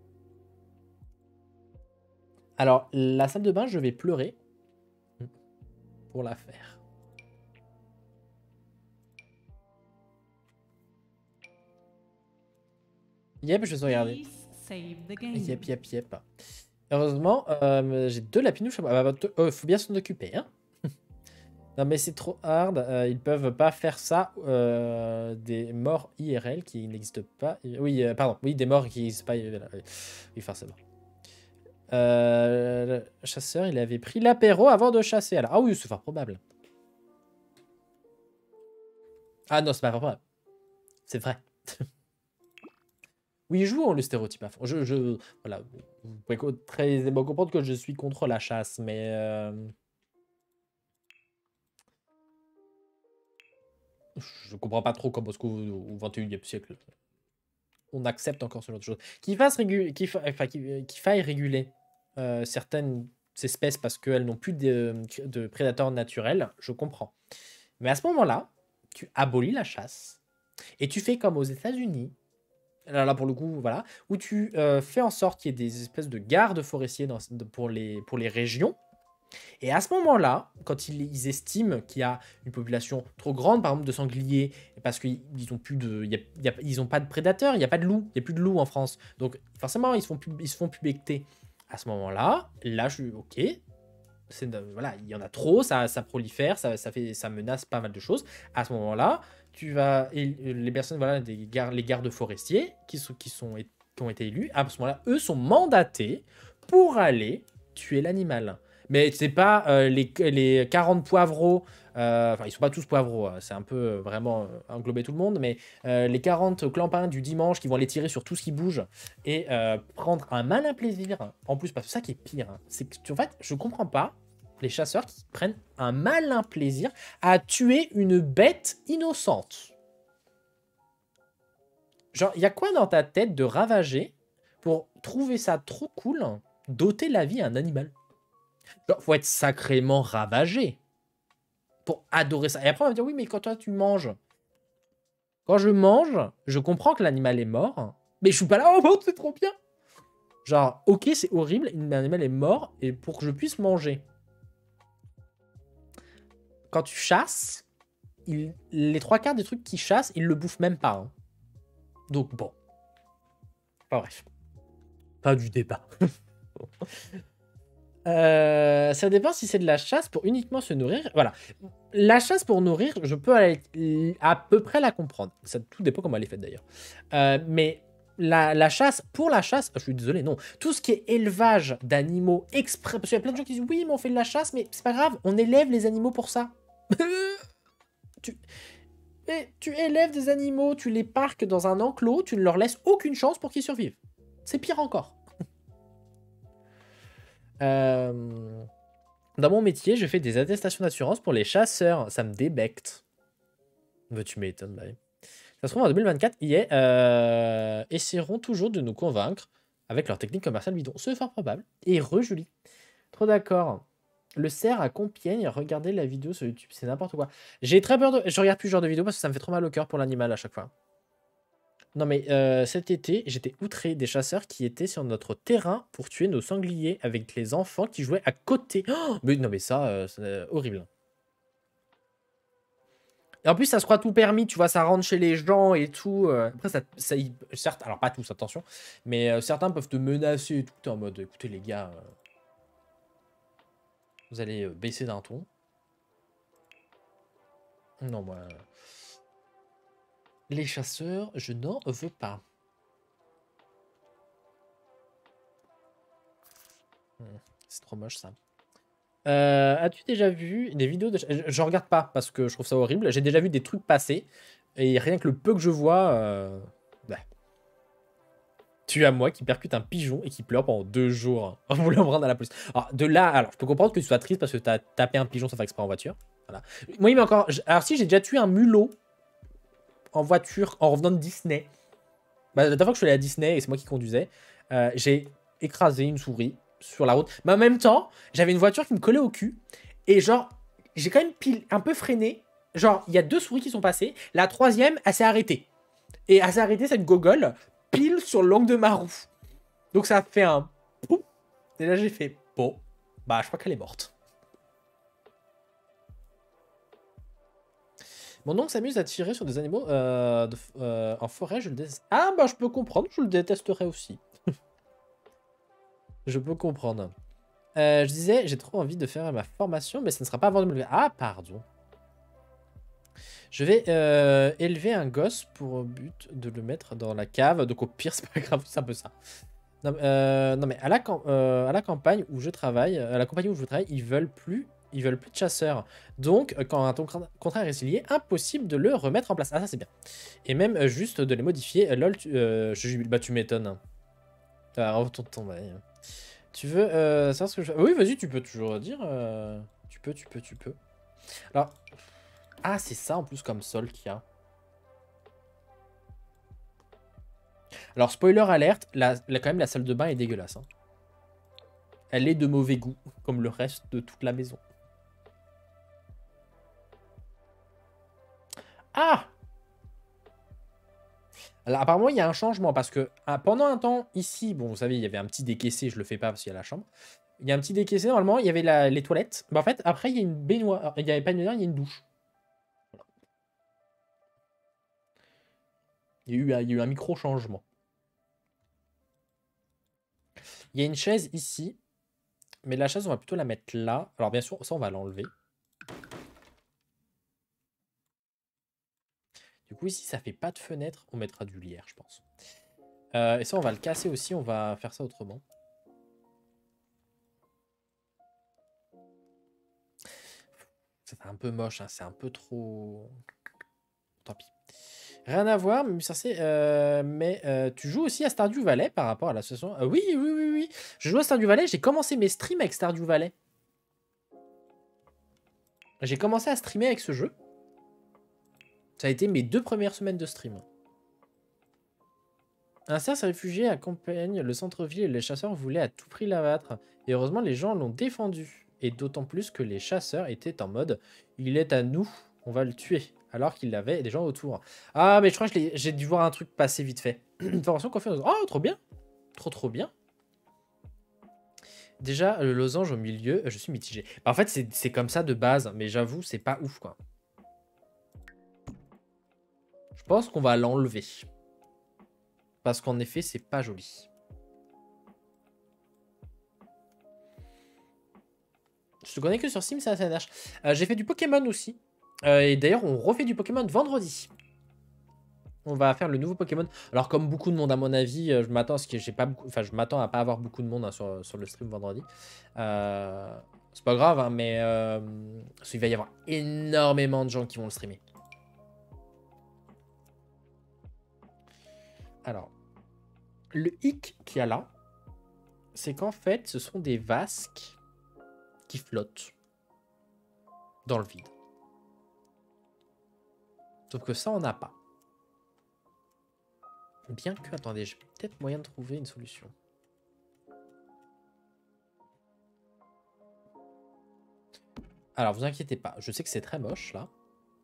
Alors, la salle de bain, je vais pleurer pour la faire. Yep, je vais regarder. Yep. Heureusement, j'ai 2 lapinouches. Faut bien s'en occuper, hein. Non, mais c'est trop hard. Ils peuvent pas faire ça. Des morts IRL qui n'existent pas. Oui, pardon. Oui, des morts qui n'existent pas. Oui, forcément. Le chasseur, il avait pris l'apéro avant de chasser. Alors, ah oui, c'est fort probable. Ah non, c'est pas probable. C'est vrai. Oui, jouons le stéréotype à fond. Voilà, vous pouvez très aisément comprendre que je suis contre la chasse, mais... Je comprends pas trop comment est-ce qu'au 21e siècle, on accepte encore ce genre de choses. Qu'il faille réguler certaines espèces parce qu'elles n'ont plus de prédateurs naturels, je comprends. Mais à ce moment-là, tu abolis la chasse et tu fais comme aux États-Unis. Là, pour le coup, voilà, où tu fais en sorte qu'il y ait des espèces de gardes forestiers pour les régions. Et à ce moment-là, quand ils estiment qu'il y a une population trop grande, par exemple de sangliers, parce qu'ils n'ont plus de, ils ont pas de prédateurs, il n'y a pas de loups, il n'y a plus de loups en France. Donc forcément, ils se font plus becter. À ce moment-là, là, je suis OK. Voilà, il y en a trop, ça prolifère, ça menace pas mal de choses. À ce moment-là, les personnes, voilà, les gardes forestiers qui ont été élus, à ce moment-là, eux sont mandatés pour aller tuer l'animal. Mais c'est pas les 40 poivreaux, enfin ils sont pas tous poivreaux, hein, c'est un peu vraiment englober tout le monde, mais les 40 clampins du dimanche qui vont aller tirer sur tout ce qui bouge et prendre un malin plaisir, en plus, parce que ça qui est pire, hein, c'est que en fait, je comprends pas les chasseurs qui prennent un malin plaisir à tuer une bête innocente. Genre, il y a quoi dans ta tête de ravager pour trouver ça trop cool d'ôter la vie à un animal? Genre, faut être sacrément ravagé pour adorer ça. Et après, on va dire, oui, mais quand toi, tu manges. Quand je mange, je comprends que l'animal est mort, mais je suis pas là, oh, bon, c'est trop bien. Genre, ok, c'est horrible, l'animal est mort, et pour que je puisse manger. Quand tu chasses, les trois quarts des trucs qu'ils chassent, ils le bouffent même pas. Hein. Donc, bon. Enfin, bref. Pas du débat. Ça dépend si c'est de la chasse pour uniquement se nourrir. Voilà. La chasse pour nourrir, je peux à peu près la comprendre. Ça tout dépend comment elle est faite d'ailleurs. Mais la chasse, pour la chasse, je suis désolé, non. Tout ce qui est élevage d'animaux exprès. Parce qu'il y a plein de gens qui disent oui, mais on fait de la chasse, mais c'est pas grave, on élève les animaux pour ça. tu élèves des animaux, tu les parques dans un enclos, tu ne leur laisses aucune chance pour qu'ils survivent. C'est pire encore. Dans mon métier, je fais des attestations d'assurance pour les chasseurs. Ça me débecte. Tu m'étonnes, bah. Ça se trouve, en 2024, EA essaieront toujours de nous convaincre avec leur technique commerciale bidon. C'est fort probable. Et Julie. Trop d'accord. Le cerf à Compiègne, regardez la vidéo sur YouTube, c'est n'importe quoi. J'ai très peur de... Je regarde plus ce genre de vidéo parce que ça me fait trop mal au cœur pour l'animal à chaque fois. Non mais cet été, j'étais outré des chasseurs qui étaient sur notre terrain pour tuer nos sangliers avec les enfants qui jouaient à côté. Oh mais non mais ça, c'est horrible. Et en plus, ça se croit tout permis, tu vois, ça rentre chez les gens et tout. Après, certes, alors pas tous, attention, mais certains peuvent te menacer et tout. T'es en mode, écoutez les gars, vous allez baisser d'un ton. Non, moi... Les chasseurs, je n'en veux pas. C'est trop moche, ça. As-tu déjà vu des vidéos de... Je regarde pas, parce que je trouve ça horrible. J'ai déjà vu des trucs passer, et rien que le peu que je vois... Bah. Tu as moi qui percute un pigeon et qui pleure pendant 2 jours en voulant me rendre à la police. Alors, de là, alors, je peux comprendre que tu sois triste parce que tu as tapé un pigeon sans faire exprès en voiture. Voilà. Moi, il m'a encore... Alors, si, j'ai déjà tué un mulot en voiture en revenant de Disney. Bah, la dernière fois que je suis allé à Disney et c'est moi qui conduisais, j'ai écrasé une souris sur la route. Mais en même temps, j'avais une voiture qui me collait au cul. Et genre, j'ai quand même un peu freiné. Genre, il y a 2 souris qui sont passées. La troisième, elle s'est arrêtée. Et elle s'est arrêtée, cette gogole, pile sur l'angle de ma roue. Donc ça a fait un pouf. Et là, j'ai fait, bon, bah, je crois qu'elle est morte. Mon oncle s'amuse à tirer sur des animaux en forêt, je le déteste. Ah, bah, je peux comprendre, je le détesterais aussi. Je peux comprendre. Je disais, j'ai trop envie de faire ma formation, mais ça ne sera pas avant 2020. Ah, pardon. Je vais élever un gosse pour but de le mettre dans la cave. Donc au pire, c'est pas grave, c'est un peu ça. Non, non mais à la campagne où je travaille, ils veulent plus de chasseurs. Donc quand un contrat est résilié, impossible de le remettre en place. Ah ça c'est bien. Et même juste de les modifier. Lol, bah tu m'étonnes. Retourne ton bail. Tu veux savoir ce que je fais? Oui, vas-y, tu peux toujours dire. Tu peux. Alors, ah, c'est ça en plus comme sol qu'il y a. Alors, spoiler alerte, quand même, la salle de bain est dégueulasse. Hein. Elle est de mauvais goût, comme le reste de toute la maison. Ah! Alors, apparemment, il y a un changement parce que pendant un temps, ici, bon, vous savez, il y avait un petit décaissé, je le fais pas parce qu'il y a la chambre. Il y a un petit décaissé, normalement, il y avait les toilettes. Mais en fait, après, il y a une baignoire. Il n'y avait pas une baignoire, il y a une douche. Voilà. Il y a eu un micro-changement. Il y a une chaise ici. Mais la chasse, on va plutôt la mettre là. Alors bien sûr, ça, on va l'enlever. Du coup, ici, ça fait pas de fenêtre. On mettra du lierre, je pense. Et ça, on va le casser aussi. On va faire ça autrement. C'est un peu moche, hein. C'est un peu trop... Tant pis. Rien à voir, mais tu joues aussi à Stardew Valley par rapport à l'association. Oui, oui, oui, oui. Je joue à Stardew Valley. J'ai commencé mes streams avec Stardew Valley. J'ai commencé à streamer avec ce jeu. Ça a été mes 2 premières semaines de stream. Un cerf s'est réfugié à Campagne, le centre-ville, et les chasseurs voulaient à tout prix l'abattre. Et heureusement, les gens l'ont défendu. Et d'autant plus que les chasseurs étaient en mode « Il est à nous, on va le tuer ». Alors qu'il avait des gens autour. Ah, mais je crois que j'ai dû voir un truc passer vite fait. Information confiance. Oh, trop bien. Trop bien. Déjà, le losange au milieu, je suis mitigé. Bah, en fait, c'est comme ça de base, mais j'avoue, c'est pas ouf, quoi. Je pense qu'on va l'enlever. Parce qu'en effet, c'est pas joli. Je te connais que sur Sims et SNH. J'ai fait du Pokémon aussi. Et d'ailleurs, on refait du Pokémon vendredi. On va faire le nouveau Pokémon. Alors, comme beaucoup de monde, à mon avis, je m'attends à ce que j'ai pas beaucoup. Enfin, je m'attends à pas avoir beaucoup de monde, hein, sur le stream vendredi. C'est pas grave, hein, mais parce qu'il va y avoir énormément de gens qui vont le streamer. Alors, le hic qu'il y a là, c'est qu'en fait, ce sont des vasques qui flottent dans le vide. Sauf que ça, on n'a pas. Bien que, attendez, j'ai peut-être moyen de trouver une solution. Alors, vous inquiétez pas, je sais que c'est très moche, là.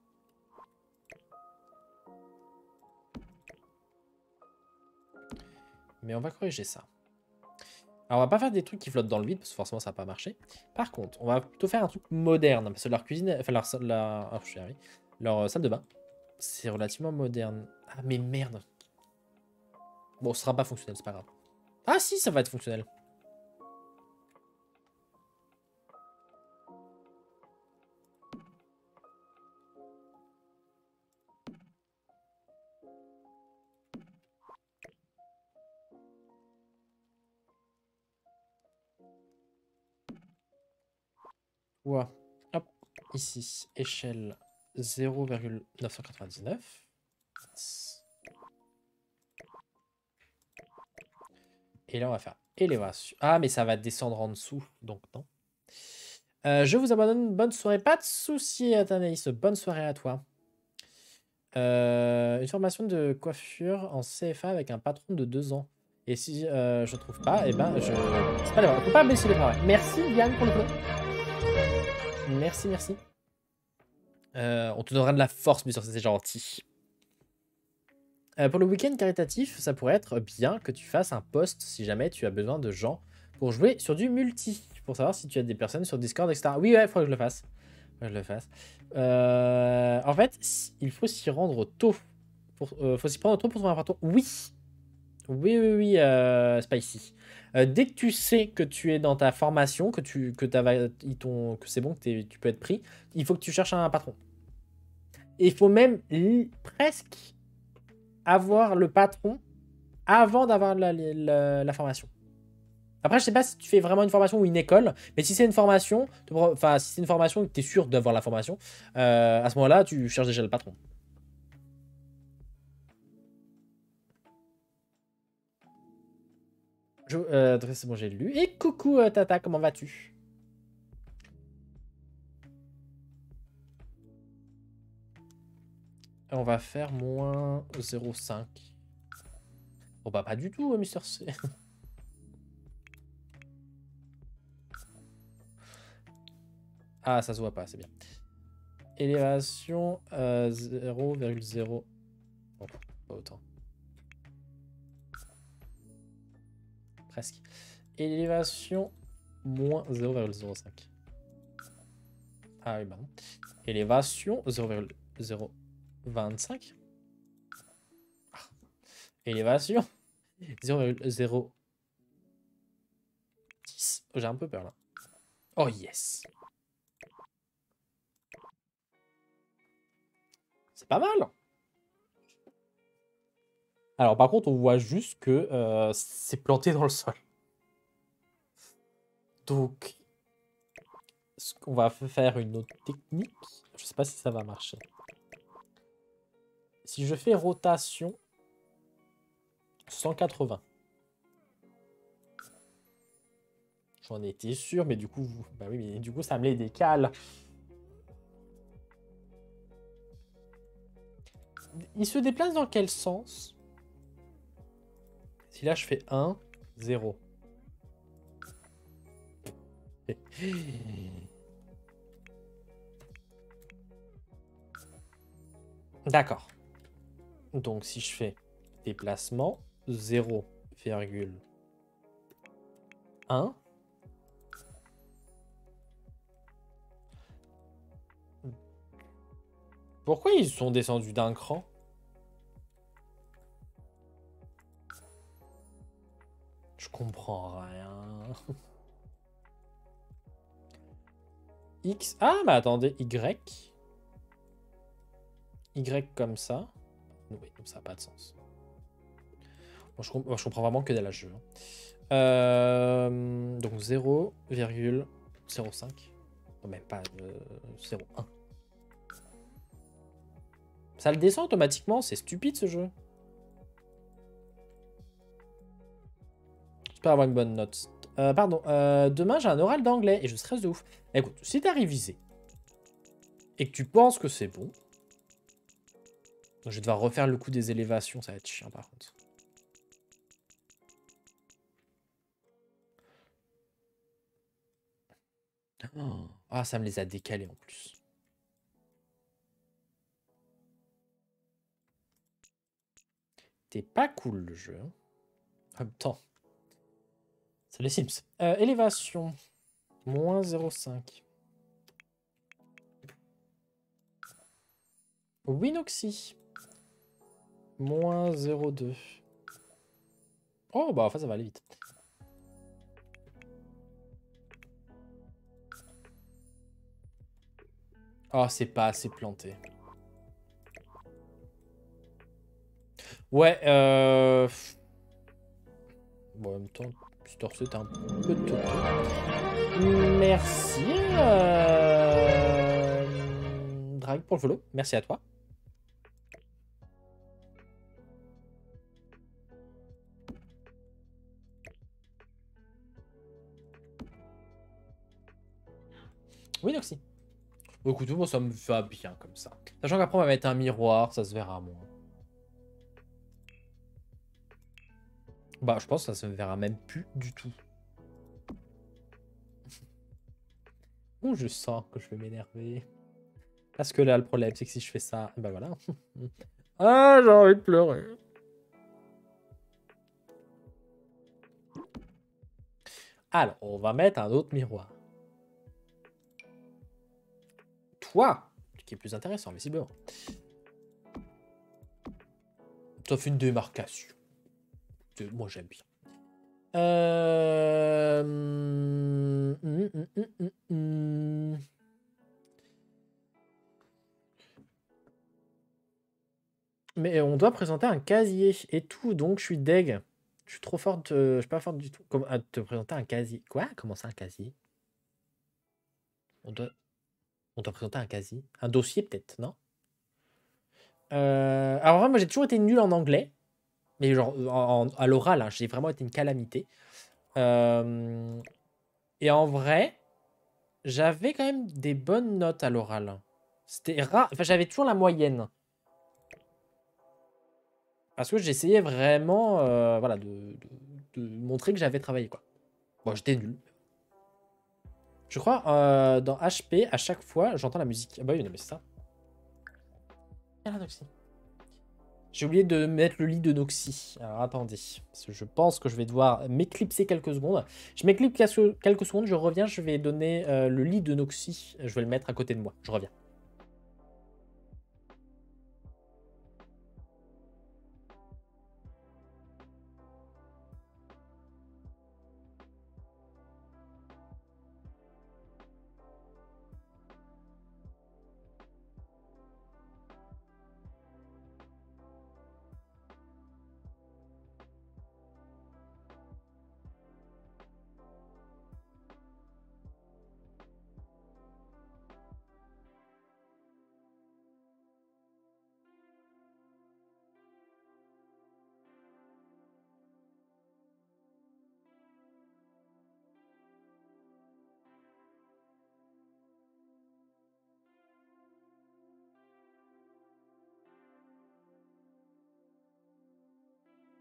Mais on va corriger ça. Alors, on va pas faire des trucs qui flottent dans le vide, parce que forcément, ça va pas marcher. Par contre, on va plutôt faire un truc moderne, parce que leur cuisine... Enfin, leur salle de bain, c'est relativement moderne. Ah, mais merde. Bon, ce sera pas fonctionnel, c'est pas grave. Ah si, ça va être fonctionnel. Ouais. Hop, ici, échelle 0,999. Et là, on va faire élévation. Ah, mais ça va descendre en dessous, donc non. Je vous abandonne. Bonne soirée. Pas de soucis, Athanaïs. Bonne soirée à toi. Une formation de coiffure en CFA avec un patron de 2 ans. Et si je trouve pas, eh ben, c'est pas grave. On peut pas baisser les bras. Ouais. Merci, Yann, pour le coup. Merci, merci. On te donnera de la force, bien sûr, c'est gentil. Pour le week-end caritatif, ça pourrait être bien que tu fasses un post si jamais tu as besoin de gens pour jouer sur du multi. Pour savoir si tu as des personnes sur Discord, etc. Oui, ouais, il faut que je le fasse. En fait, il faut s'y rendre tôt. Faut s'y prendre tôt pour trouver un patron. Oui. Oui, Spicy. Dès que tu sais que tu es dans ta formation, que c'est bon, que tu peux être pris, il faut que tu cherches un patron. Et il faut même presque avoir le patron avant d'avoir la formation. Après, je sais pas si tu fais vraiment une formation ou une école, mais si c'est une formation, enfin, si c'est une formation et que tu es sûr d'avoir la formation, à ce moment-là, tu cherches déjà le patron. C'est bon, j'ai lu. Et coucou, Tata, comment vas-tu? On va faire moins 0,5. Bon, bah, pas du tout, Mister C. Ah, ça se voit pas, c'est bien. Élévation 0,0. Bon, pas autant. Presque. Élévation moins 0,05. Ah oui, bah non. Élévation 0,025. Ah. Élévation 0,010. J'ai un peu peur là. Oh yes. C'est pas mal. Alors par contre, on voit juste que c'est planté dans le sol. Donc, ce qu'on va faire une autre technique. Je sais pas si ça va marcher. Si je fais rotation 180. J'en étais sûr, mais du coup, bah oui, mais du coup, ça me les décale. Il se déplace dans quel sens? Si là, je fais 1, 0. D'accord. Donc, si je fais déplacement 0,1. Pourquoi ils sont descendus d'un cran? Je comprends rien. X. Ah, mais attendez, Y. Y comme ça. Oui, ça n'a pas de sens. Moi, je comprends vraiment que dalle à jeu. Donc 0,05. Non, même pas 0,1. Ça le descend automatiquement, c'est stupide ce jeu. J'espère avoir une bonne note. Pardon, demain j'ai un oral d'anglais et je stresse de ouf. Écoute, si t'as révisé et que tu penses que c'est bon, je vais devoir refaire le coup des élévations, ça va être chiant par contre. Ah, ça me les a décalés en plus. T'es pas cool le jeu. Hein. En même temps, c'est les Sims. Élévation, moins 0,5. Winoxy, moins 0,2. Oh, bah, enfin, ça va aller vite. Oh, c'est pas assez planté. Ouais, bon, en même temps, Store c'est un peu de toto. Merci, Drag pour le follow. Merci à toi. Oui, Noxy. Bon, écoute, moi, ça me va bien comme ça. Sachant qu'après, on va mettre un miroir, ça se verra moins. Bah, je pense que ça se verra même plus du tout. Bon, je sens que je vais m'énerver. Parce que là, le problème, c'est que si je fais ça, bah voilà. Ah, j'ai envie de pleurer. Alors, on va mettre un autre miroir. Toi, ce qui est plus intéressant, visiblement. Ça fait une démarcation. Moi, j'aime bien. Mais on doit présenter un casier et tout, donc je suis deg. Je suis trop forte, je suis pas forte du tout. Comme à te présenter un casier. Quoi? Comment ça, un casier? On doit, on doit présenter un casier. Un dossier, peut-être, non? Alors, moi, j'ai toujours été nul en anglais. Mais genre, à l'oral, hein, j'ai vraiment été une calamité. Et en vrai, j'avais quand même des bonnes notes à l'oral. C'était rare. Enfin, j'avais toujours la moyenne. Parce que j'essayais vraiment voilà, de montrer que j'avais travaillé, quoi. Bon, j'étais nul. Je crois, dans HP, à chaque fois, j'entends la musique. Ah bah oui, non, mais c'est ça. Ah, Noxy. J'ai oublié de mettre le lit de Noxy. Alors, attendez. Parce que je pense que je vais devoir m'éclipser quelques secondes. Je m'éclipse quelques secondes, je reviens, je vais donner le lit de Noxy. Je vais le mettre à côté de moi. Je reviens.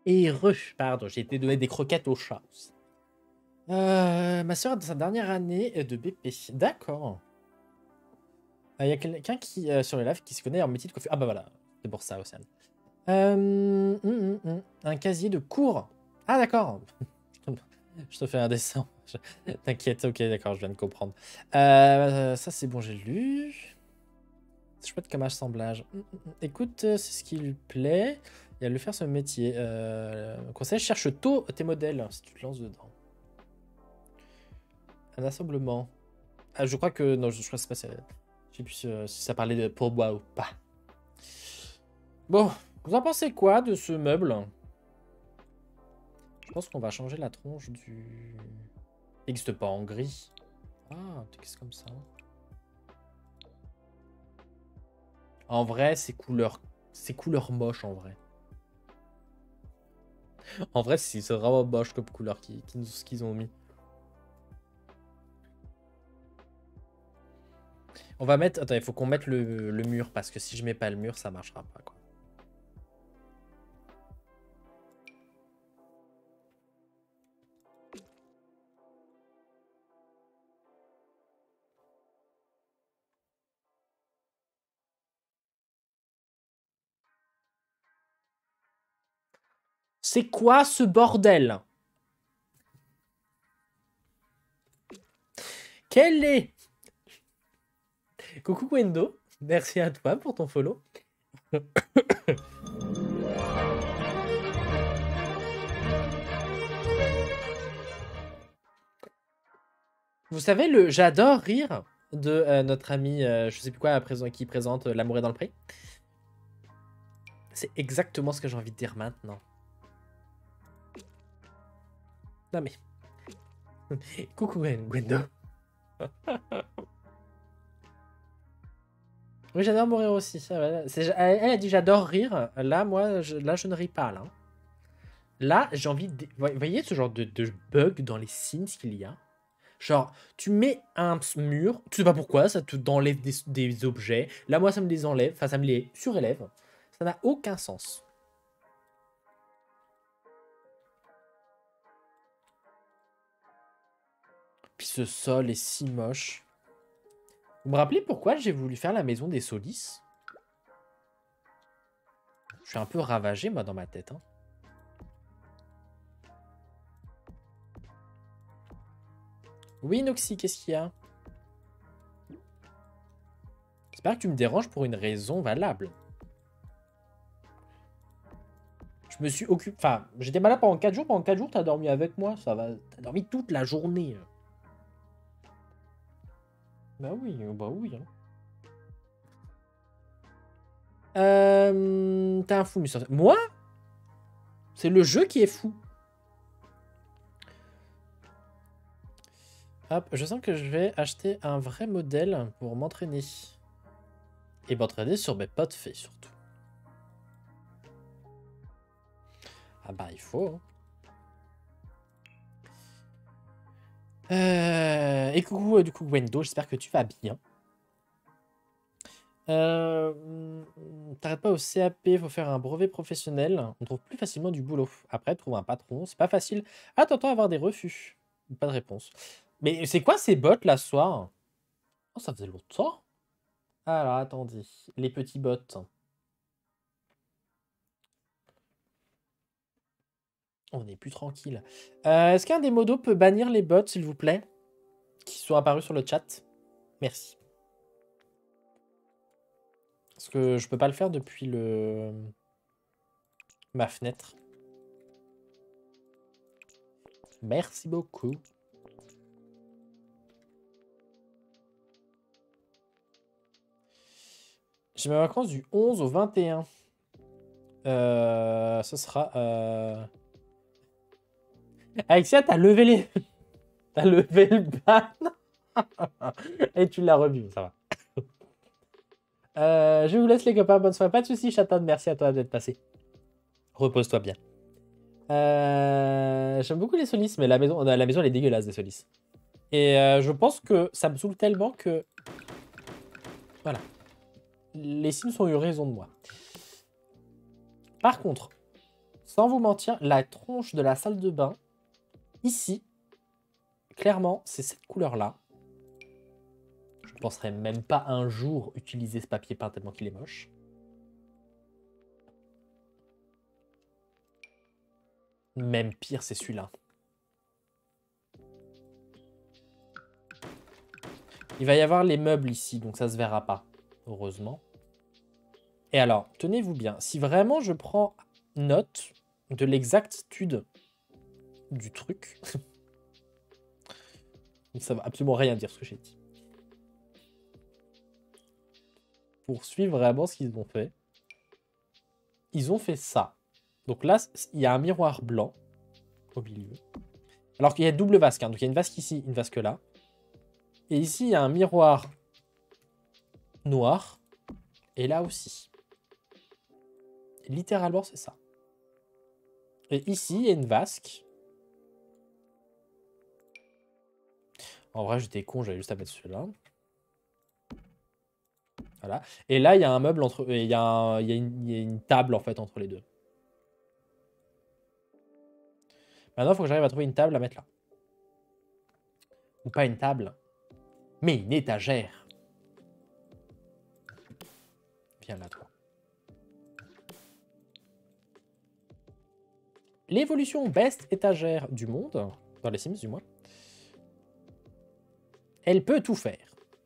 Pardon, j'ai été donner des croquettes au chat aussi. Ma soeur est dans sa dernière année de BP. D'accord. Il y a quelqu'un qui, sur le live qui se connaît en métier de coiffure. Ah bah voilà, c'est pour ça, Océane. Un casier de cours. Ah d'accord. Je te fais un dessin. T'inquiète, ok, d'accord, je viens de comprendre. Ça c'est bon, j'ai lu. C'est chouette comme assemblage. Écoute, c'est ce qui lui plaît. Il va lui faire ce métier. Conseil, cherche tôt tes modèles si tu te lances dedans. Un assemblement. Ah, je crois que... Non, je crois que c'est pas ça. Je sais plus si ça parlait de pourboire ou pas. Bon, vous en pensez quoi de ce meuble? Je pense qu'on va changer la tronche du... Il n'existe pas en gris. Ah, qu'est-ce comme ça. En vrai, c'est couleur moche en vrai. En vrai, c'est vraiment moche comme couleur qu'ils ont mis. On va mettre... Attends, il faut qu'on mette le mur, parce que si je mets pas le mur, ça marchera pas, quoi. C'est quoi ce bordel? Quel est... Coucou Wendo, merci à toi pour ton follow. Vous savez, j'adore rire de notre ami, je sais plus quoi, à présent, qui présente L'amour est dans le pré. C'est exactement ce que j'ai envie de dire maintenant. Non mais... Coucou Gwendo. Oui, j'adore mourir aussi. Elle a dit j'adore rire. Là, moi, je ne ris pas, là. Là, j'ai envie de... Vous voyez ce genre de bug dans les Sims qu'il y a? Genre, tu mets un mur, tu sais pas pourquoi, ça t'enlève des objets. Là, moi, ça me les enlève, enfin, ça me les surélève. Ça n'a aucun sens. Puis ce sol est si moche. Vous me rappelez pourquoi j'ai voulu faire la maison des Solis? Je suis un peu ravagé, moi, dans ma tête. Hein. Oui, Noxy, qu'est-ce qu'il y a? J'espère que tu me déranges pour une raison valable. Je me suis occupé... Enfin, j'étais malade pendant 4 jours. Pendant 4 jours, t'as dormi avec moi. Ça va. T'as dormi toute la journée. Bah oui, bah oui. Hein. T'es un fou, monsieur. Moi? C'est le jeu qui est fou. Hop, je sens que je vais acheter un vrai modèle pour m'entraîner. Et m'entraîner sur mes potes faits, surtout. Ah bah, il faut. Et coucou, du coup, Wendo, j'espère que tu vas bien. T'arrêtes pas au CAP, faut faire un brevet professionnel. On trouve plus facilement du boulot. Après, trouve un patron, c'est pas facile. Ah, t'entends avoir des refus. Pas de réponse. Mais c'est quoi ces bots là ce soir? Oh, ça faisait longtemps. Alors, attendez. Les petits bots. On est plus tranquille. Est-ce qu'un des modos peut bannir les bots, s'il vous plaît? Qui sont apparus sur le chat? Merci. Parce que je peux pas le faire depuis ma fenêtre. Merci beaucoup. J'ai mes vacances du 11 au 21. Ce sera... Alexia, t'as levé les... T'as levé le ban. Et tu l'as remis, ça va. Je vous laisse les copains, bonne soirée. Pas de soucis, chaton, merci à toi d'être passé. Repose-toi bien. J'aime beaucoup les Solis, mais la maison elle est dégueulasse des Solis. Et je pense que ça me saoule tellement que... Voilà. Les Sims ont eu raison de moi. Par contre, sans vous mentir, la tronche de la salle de bain, ici, clairement, c'est cette couleur-là. Je ne penserais même pas un jour utiliser ce papier peint tellement qu'il est moche. Même pire, c'est celui-là. Il va y avoir les meubles ici, donc ça se verra pas, heureusement. Et alors, tenez-vous bien, si vraiment je prends note de l'exactitude du truc, ça va absolument rien dire ce que j'ai dit. Pour suivre vraiment ce qu'ils ont fait, ils ont fait ça. Donc là, il y a un miroir blanc au milieu. Alors qu'il y a double vasque, hein. Donc il y a une vasque ici, une vasque là. Et ici, il y a un miroir noir. Et là aussi. Et littéralement, c'est ça. Et ici, il y a une vasque. En vrai, j'étais con, j'avais juste à mettre celui-là. Voilà. Et là, il y a un meuble entre... Il y a une table, en fait, entre les deux. Maintenant, il faut que j'arrive à trouver une table à mettre là. Ou pas une table, mais une étagère. Viens là, toi. L'évolution best étagère du monde, dans les Sims du moins, elle peut tout faire.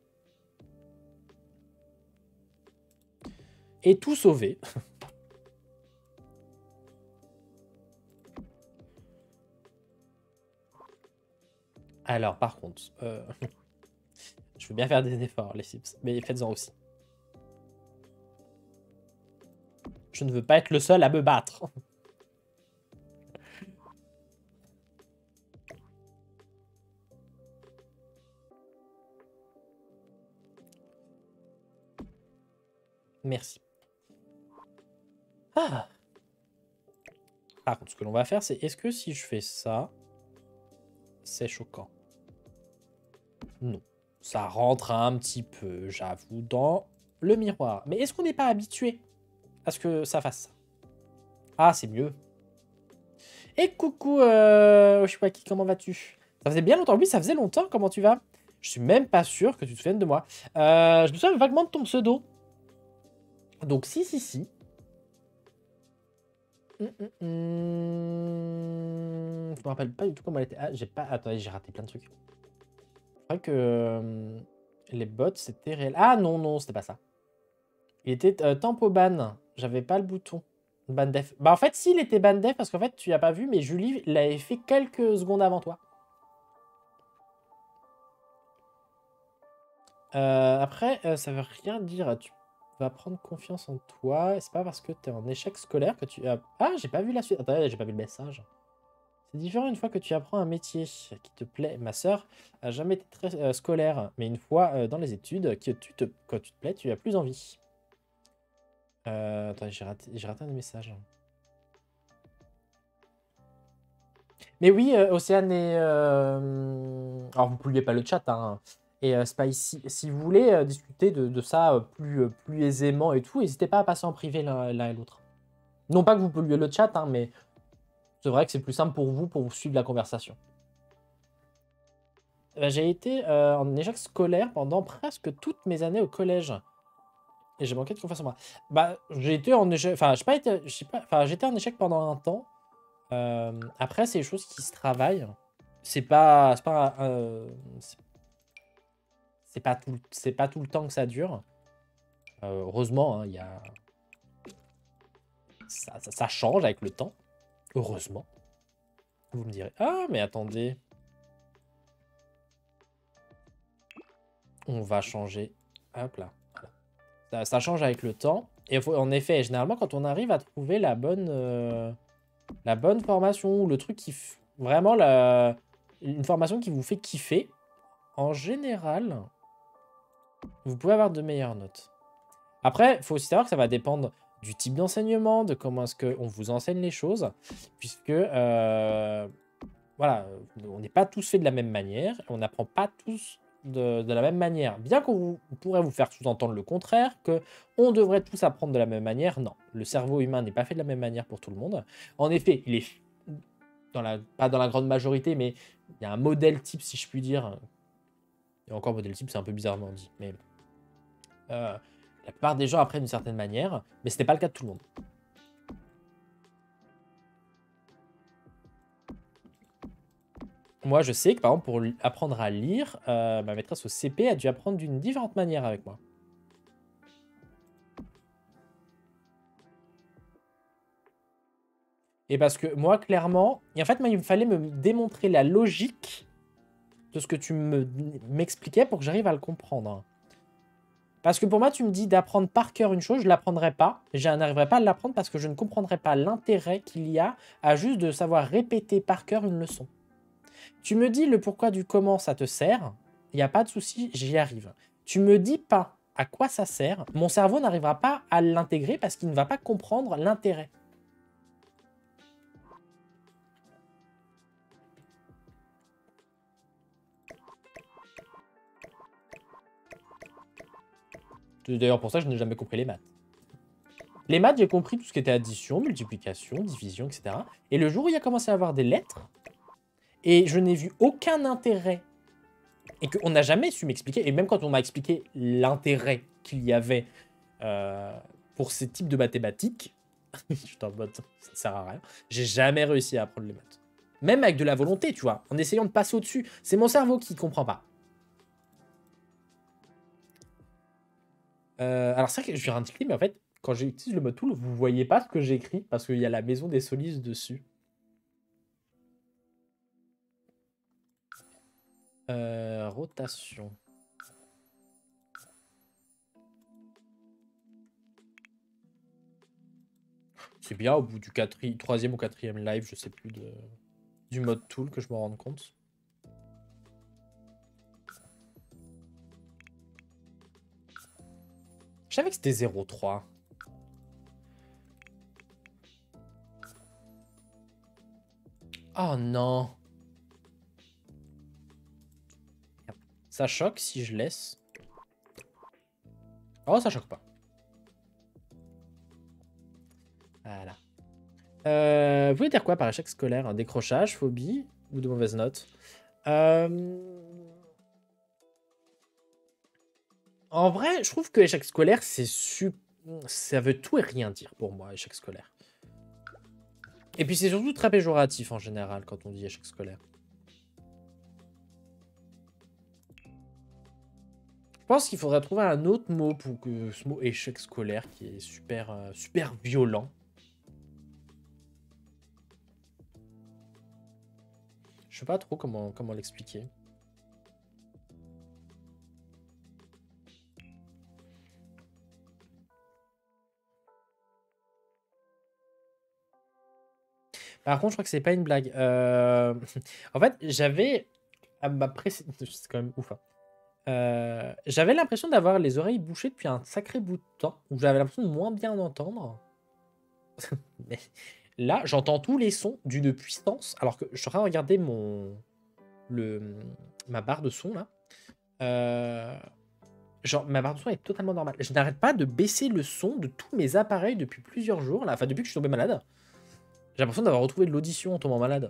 Et tout sauver. Alors, par contre, je veux bien faire des efforts, les Sims, mais faites-en aussi. Je ne veux pas être le seul à me battre. Merci. Ah. Par contre, ce que l'on va faire, c'est est-ce que si je fais ça, c'est choquant? Non. Ça rentre un petit peu, j'avoue, dans le miroir. Mais est-ce qu'on n'est pas habitué à ce que ça fasse ça? Ah, c'est mieux. Et coucou, Oshiwaki, comment vas-tu? Ça faisait bien longtemps. Oui, ça faisait longtemps. Comment tu vas? Je suis même pas sûr que tu te souviennes de moi. Je me souviens vaguement de ton pseudo. Donc, si. Je me rappelle pas du tout comment elle était. Ah, j'ai pas... Attendez, j'ai raté plein de trucs. Je crois que les bots, c'était réel. Ah non, c'était pas ça. Il était tempo ban. J'avais pas le bouton. Ban def. Bah en fait, s'il était ban def, parce qu'en fait, tu l'as pas vu, mais Julie l'avait fait quelques secondes avant toi. Après, ça veut rien dire. Tu vas prendre confiance en toi. C'est pas parce que tu es en échec scolaire que tu... Ah, j'ai pas vu la suite. Attends, j'ai pas vu le message. C'est différent une fois que tu apprends un métier qui te plaît. Ma sœur a jamais été très scolaire, mais une fois dans les études, quand tu te plais, tu as plus envie. Attends, j'ai raté un message. Mais oui, Océane et... Alors, vous ne polluez pas le chat, hein. Et Spicy, si vous voulez discuter de ça plus aisément et tout, n'hésitez pas à passer en privé l'un et l'autre. Non pas que vous polluez le chat, hein, mais c'est vrai que c'est plus simple pour vous suivre la conversation. J'ai été en échec scolaire pendant presque toutes mes années au collège. Et j'ai manqué de confiance en moi. Bah, j'ai été en échec... Enfin, j'étais en échec pendant un temps. Après, c'est des choses qui se travaillent. C'est pas tout le temps que ça dure. Heureusement, hein, ça change avec le temps. Heureusement. Vous me direz, ah, mais attendez. On va changer. Hop là. Voilà. Ça change avec le temps. Et en effet, généralement, quand on arrive à trouver la bonne formation, le truc qui... Vraiment, une formation qui vous fait kiffer, en général, vous pouvez avoir de meilleures notes. Après, il faut aussi savoir que ça va dépendre du type d'enseignement, de comment est-ce qu'on vous enseigne les choses, puisque, voilà, on n'est pas tous faits de la même manière, on n'apprend pas tous de la même manière. Bien qu'on pourrait vous faire sous-entendre le contraire, que on devrait tous apprendre de la même manière, non. Le cerveau humain n'est pas fait de la même manière pour tout le monde. En effet, il est pas dans la grande majorité, mais il y a un modèle type, si je puis dire. Et encore, modèle type, c'est un peu bizarrement dit. Mais la plupart des gens apprennent d'une certaine manière, mais ce n'est pas le cas de tout le monde. Moi, je sais que, par exemple, pour apprendre à lire, ma maîtresse au CP a dû apprendre d'une différente manière avec moi. Et parce que moi, clairement... Et en fait, moi, il me fallait me démontrer la logique de ce que tu m'expliquais pour que j'arrive à le comprendre. Parce que pour moi, tu me dis d'apprendre par cœur une chose, je ne l'apprendrai pas. Je n'arriverai pas à l'apprendre parce que je ne comprendrai pas l'intérêt qu'il y a à juste de savoir répéter par cœur une leçon. Tu me dis le pourquoi du comment ça te sert, il n'y a pas de souci, j'y arrive. Tu me dis pas à quoi ça sert, mon cerveau n'arrivera pas à l'intégrer parce qu'il ne va pas comprendre l'intérêt. C'est d'ailleurs pour ça que je n'ai jamais compris les maths. Les maths, j'ai compris tout ce qui était addition, multiplication, division, etc. Et le jour où il a commencé à avoir des lettres, et je n'ai vu aucun intérêt, et qu'on n'a jamais su m'expliquer, et même quand on m'a expliqué l'intérêt qu'il y avait pour ces types de mathématiques, je suis en mode, ça ne sert à rien, j'ai jamais réussi à apprendre les maths. Même avec de la volonté, tu vois, en essayant de passer au-dessus. C'est mon cerveau qui ne comprend pas. Alors c'est vrai que je suis en train de cliquer, mais en fait, quand j'utilise le mode tool, vous voyez pas ce que j'écris parce qu'il y a la maison des Solis dessus. Rotation. C'est bien au bout du troisième ou quatrième live, je sais plus, du mode tool que je me rende compte. Je savais que c'était 0,3. Oh non. Ça choque si je laisse. Oh, ça choque pas. Voilà. Vous voulez dire quoi par échec scolaire? Un décrochage, phobie ou de mauvaises notes? En vrai, je trouve que échec scolaire, ça veut tout et rien dire pour moi, échec scolaire. Et puis c'est surtout très péjoratif en général quand on dit échec scolaire. Je pense qu'il faudrait trouver un autre mot pour que ce mot échec scolaire qui est super, super violent. Je sais pas trop comment l'expliquer. Par contre, je crois que c'est pas une blague. En fait, j'avais à ma précédente... C'est quand même ouf. Hein. J'avais l'impression d'avoir les oreilles bouchées depuis un sacré bout de temps, où j'avais l'impression de moins bien entendre. Mais là, j'entends tous les sons d'une puissance, alors que je suis en train de regarder ma barre de son là. Genre, ma barre de son est totalement normale. Je n'arrête pas de baisser le son de tous mes appareils depuis plusieurs jours, là. Enfin, depuis que je suis tombé malade. J'ai l'impression d'avoir retrouvé de l'audition en tombant malade.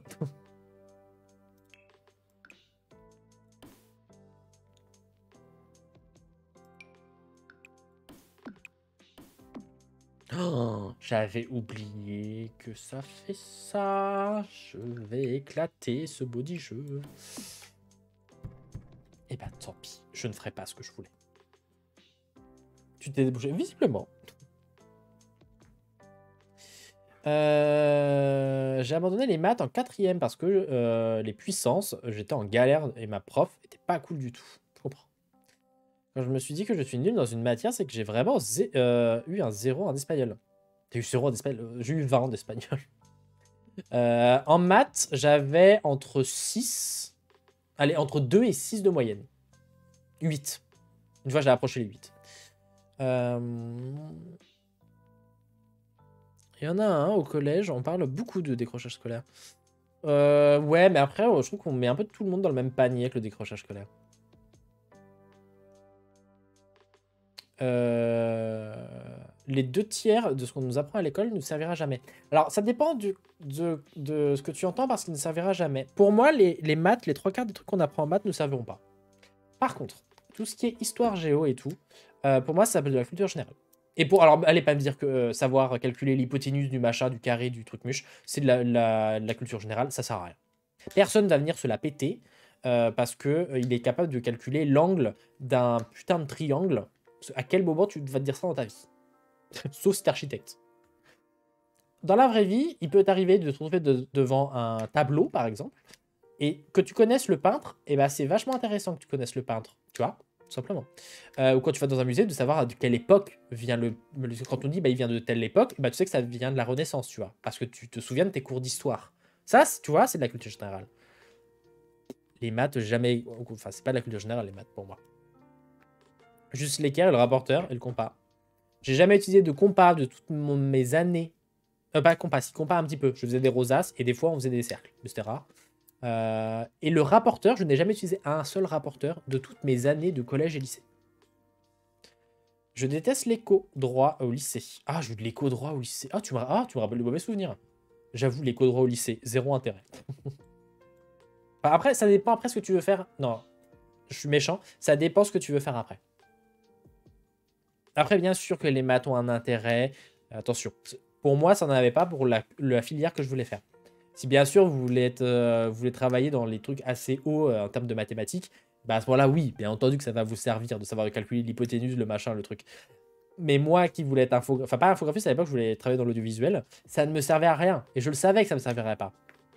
Oh, j'avais oublié que ça fait ça. Je vais éclater ce body jeu. Eh ben, tant pis. Je ne ferai pas ce que je voulais. Tu t'es débouché visiblement. J'ai abandonné les maths en 4ème parce que les puissances, j'étais en galère et ma prof était pas cool du tout. Je comprends. Quand je me suis dit que je suis nul dans une matière, c'est que j'ai vraiment eu un 0 en espagnol. T'as eu 0 en espagnol? J'ai eu 20 en espagnol. En maths, j'avais entre 6... Allez, entre 2 et 6 de moyenne. 8. Une fois, j'ai approché les 8. Il y en a un au collège, on parle beaucoup de décrochage scolaire. Ouais, mais après, je trouve qu'on met un peu tout le monde dans le même panier avec le décrochage scolaire. les 2 tiers de ce qu'on nous apprend à l'école ne servira jamais. Alors, ça dépend de ce que tu entends parce qu'il ne servira jamais. Pour moi, les maths, les 3 quarts des trucs qu'on apprend en maths ne serviront pas. Par contre, tout ce qui est histoire, géo et tout, pour moi, ça s'appelle de la culture générale. Et alors, allez pas me dire que savoir calculer l'hypoténuse du machin, du carré, du truc muche, c'est de la culture générale, ça sert à rien. Personne va venir se la péter parce que il est capable de calculer l'angle d'un putain de triangle. À quel moment tu vas te dire ça dans ta vie? Sauf si t'es architecte. Dans la vraie vie, il peut t'arriver de te retrouver devant un tableau, par exemple, et que tu connaisses le peintre, et ben c'est vachement intéressant que tu connaisses le peintre, tu vois, tout simplement. Ou quand tu vas dans un musée, de savoir de quelle époque vient quand on dit bah, il vient de telle époque, bah, tu sais que ça vient de la Renaissance, tu vois, parce que tu te souviens de tes cours d'histoire. Ça, tu vois, c'est de la culture générale. Les maths, jamais... Enfin, c'est pas de la culture générale, les maths, pour moi. Juste l'équerre, le rapporteur et le compas. J'ai jamais utilisé de compas de toutes mes années. Pas compas, si compas un petit peu. Je faisais des rosaces et des fois on faisait des cercles, mais c'était rare. Et le rapporteur, je n'ai jamais utilisé un seul rapporteur de toutes mes années de collège et lycée. Je déteste l'éco droit au lycée. Ah, j'ai eu de l'éco droit au lycée. Tu me rappelles de mauvais souvenirs. J'avoue, l'éco droit au lycée, zéro intérêt. Enfin, après, ça dépend après ce que tu veux faire. Non, je suis méchant. Ça dépend ce que tu veux faire après. Après, bien sûr que les maths ont un intérêt. Attention, pour moi, ça n'en avait pas pour la filière que je voulais faire. Si bien sûr vous voulez travailler dans les trucs assez hauts en termes de mathématiques, bah à ce moment-là, oui, bien entendu que ça va vous servir de savoir calculer l'hypoténuse, le machin, le truc. Mais moi qui voulais être enfin pas infographiste à l'époque, je voulais travailler dans l'audiovisuel, ça ne me servait à rien. Et je le savais que ça ne me servirait pas.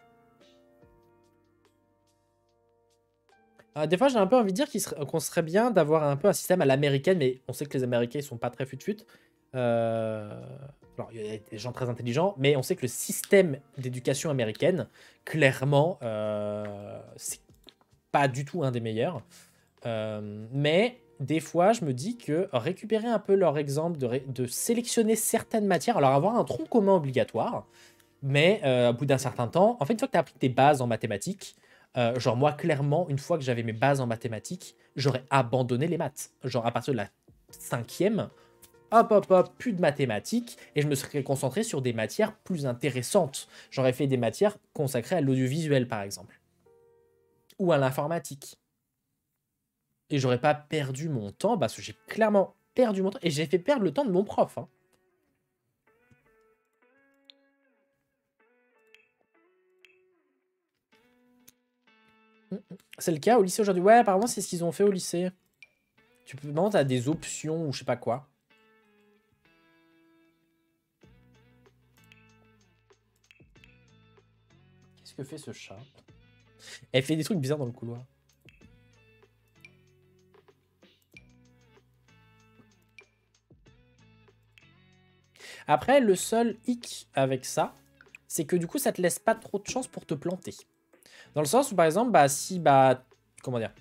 Des fois, j'ai un peu envie de dire qu'on serait bien d'avoir un peu un système à l'américaine, mais on sait que les Américains, ils sont pas très fut-fut. Alors, il y a des gens très intelligents, mais on sait que le système d'éducation américaine, clairement, c'est pas du tout un des meilleurs. Mais des fois, je me dis que récupérer un peu leur exemple, de sélectionner certaines matières, alors avoir un tronc commun obligatoire, mais au bout d'un certain temps, en fait, une fois que tu as appris tes bases en mathématiques, genre moi, clairement, une fois que j'avais mes bases en mathématiques, j'aurais abandonné les maths. Genre à partir de la 5e, hop, plus de mathématiques, et je me serais concentré sur des matières plus intéressantes. J'aurais fait des matières consacrées à l'audiovisuel, par exemple, ou à l'informatique. Et j'aurais pas perdu mon temps, parce que j'ai clairement perdu mon temps, et j'ai fait perdre le temps de mon prof. Hein. C'est le cas au lycée aujourd'hui. Ouais, apparemment, c'est ce qu'ils ont fait au lycée. Tu peux demander à des options ou je sais pas quoi. Qu'est-ce que fait ce chat? Elle fait des trucs bizarres dans le couloir. Après, le seul hic avec ça, c'est que du coup, ça te laisse pas trop de chance pour te planter. Dans le sens où, par exemple, bah, si, bah, comment dire,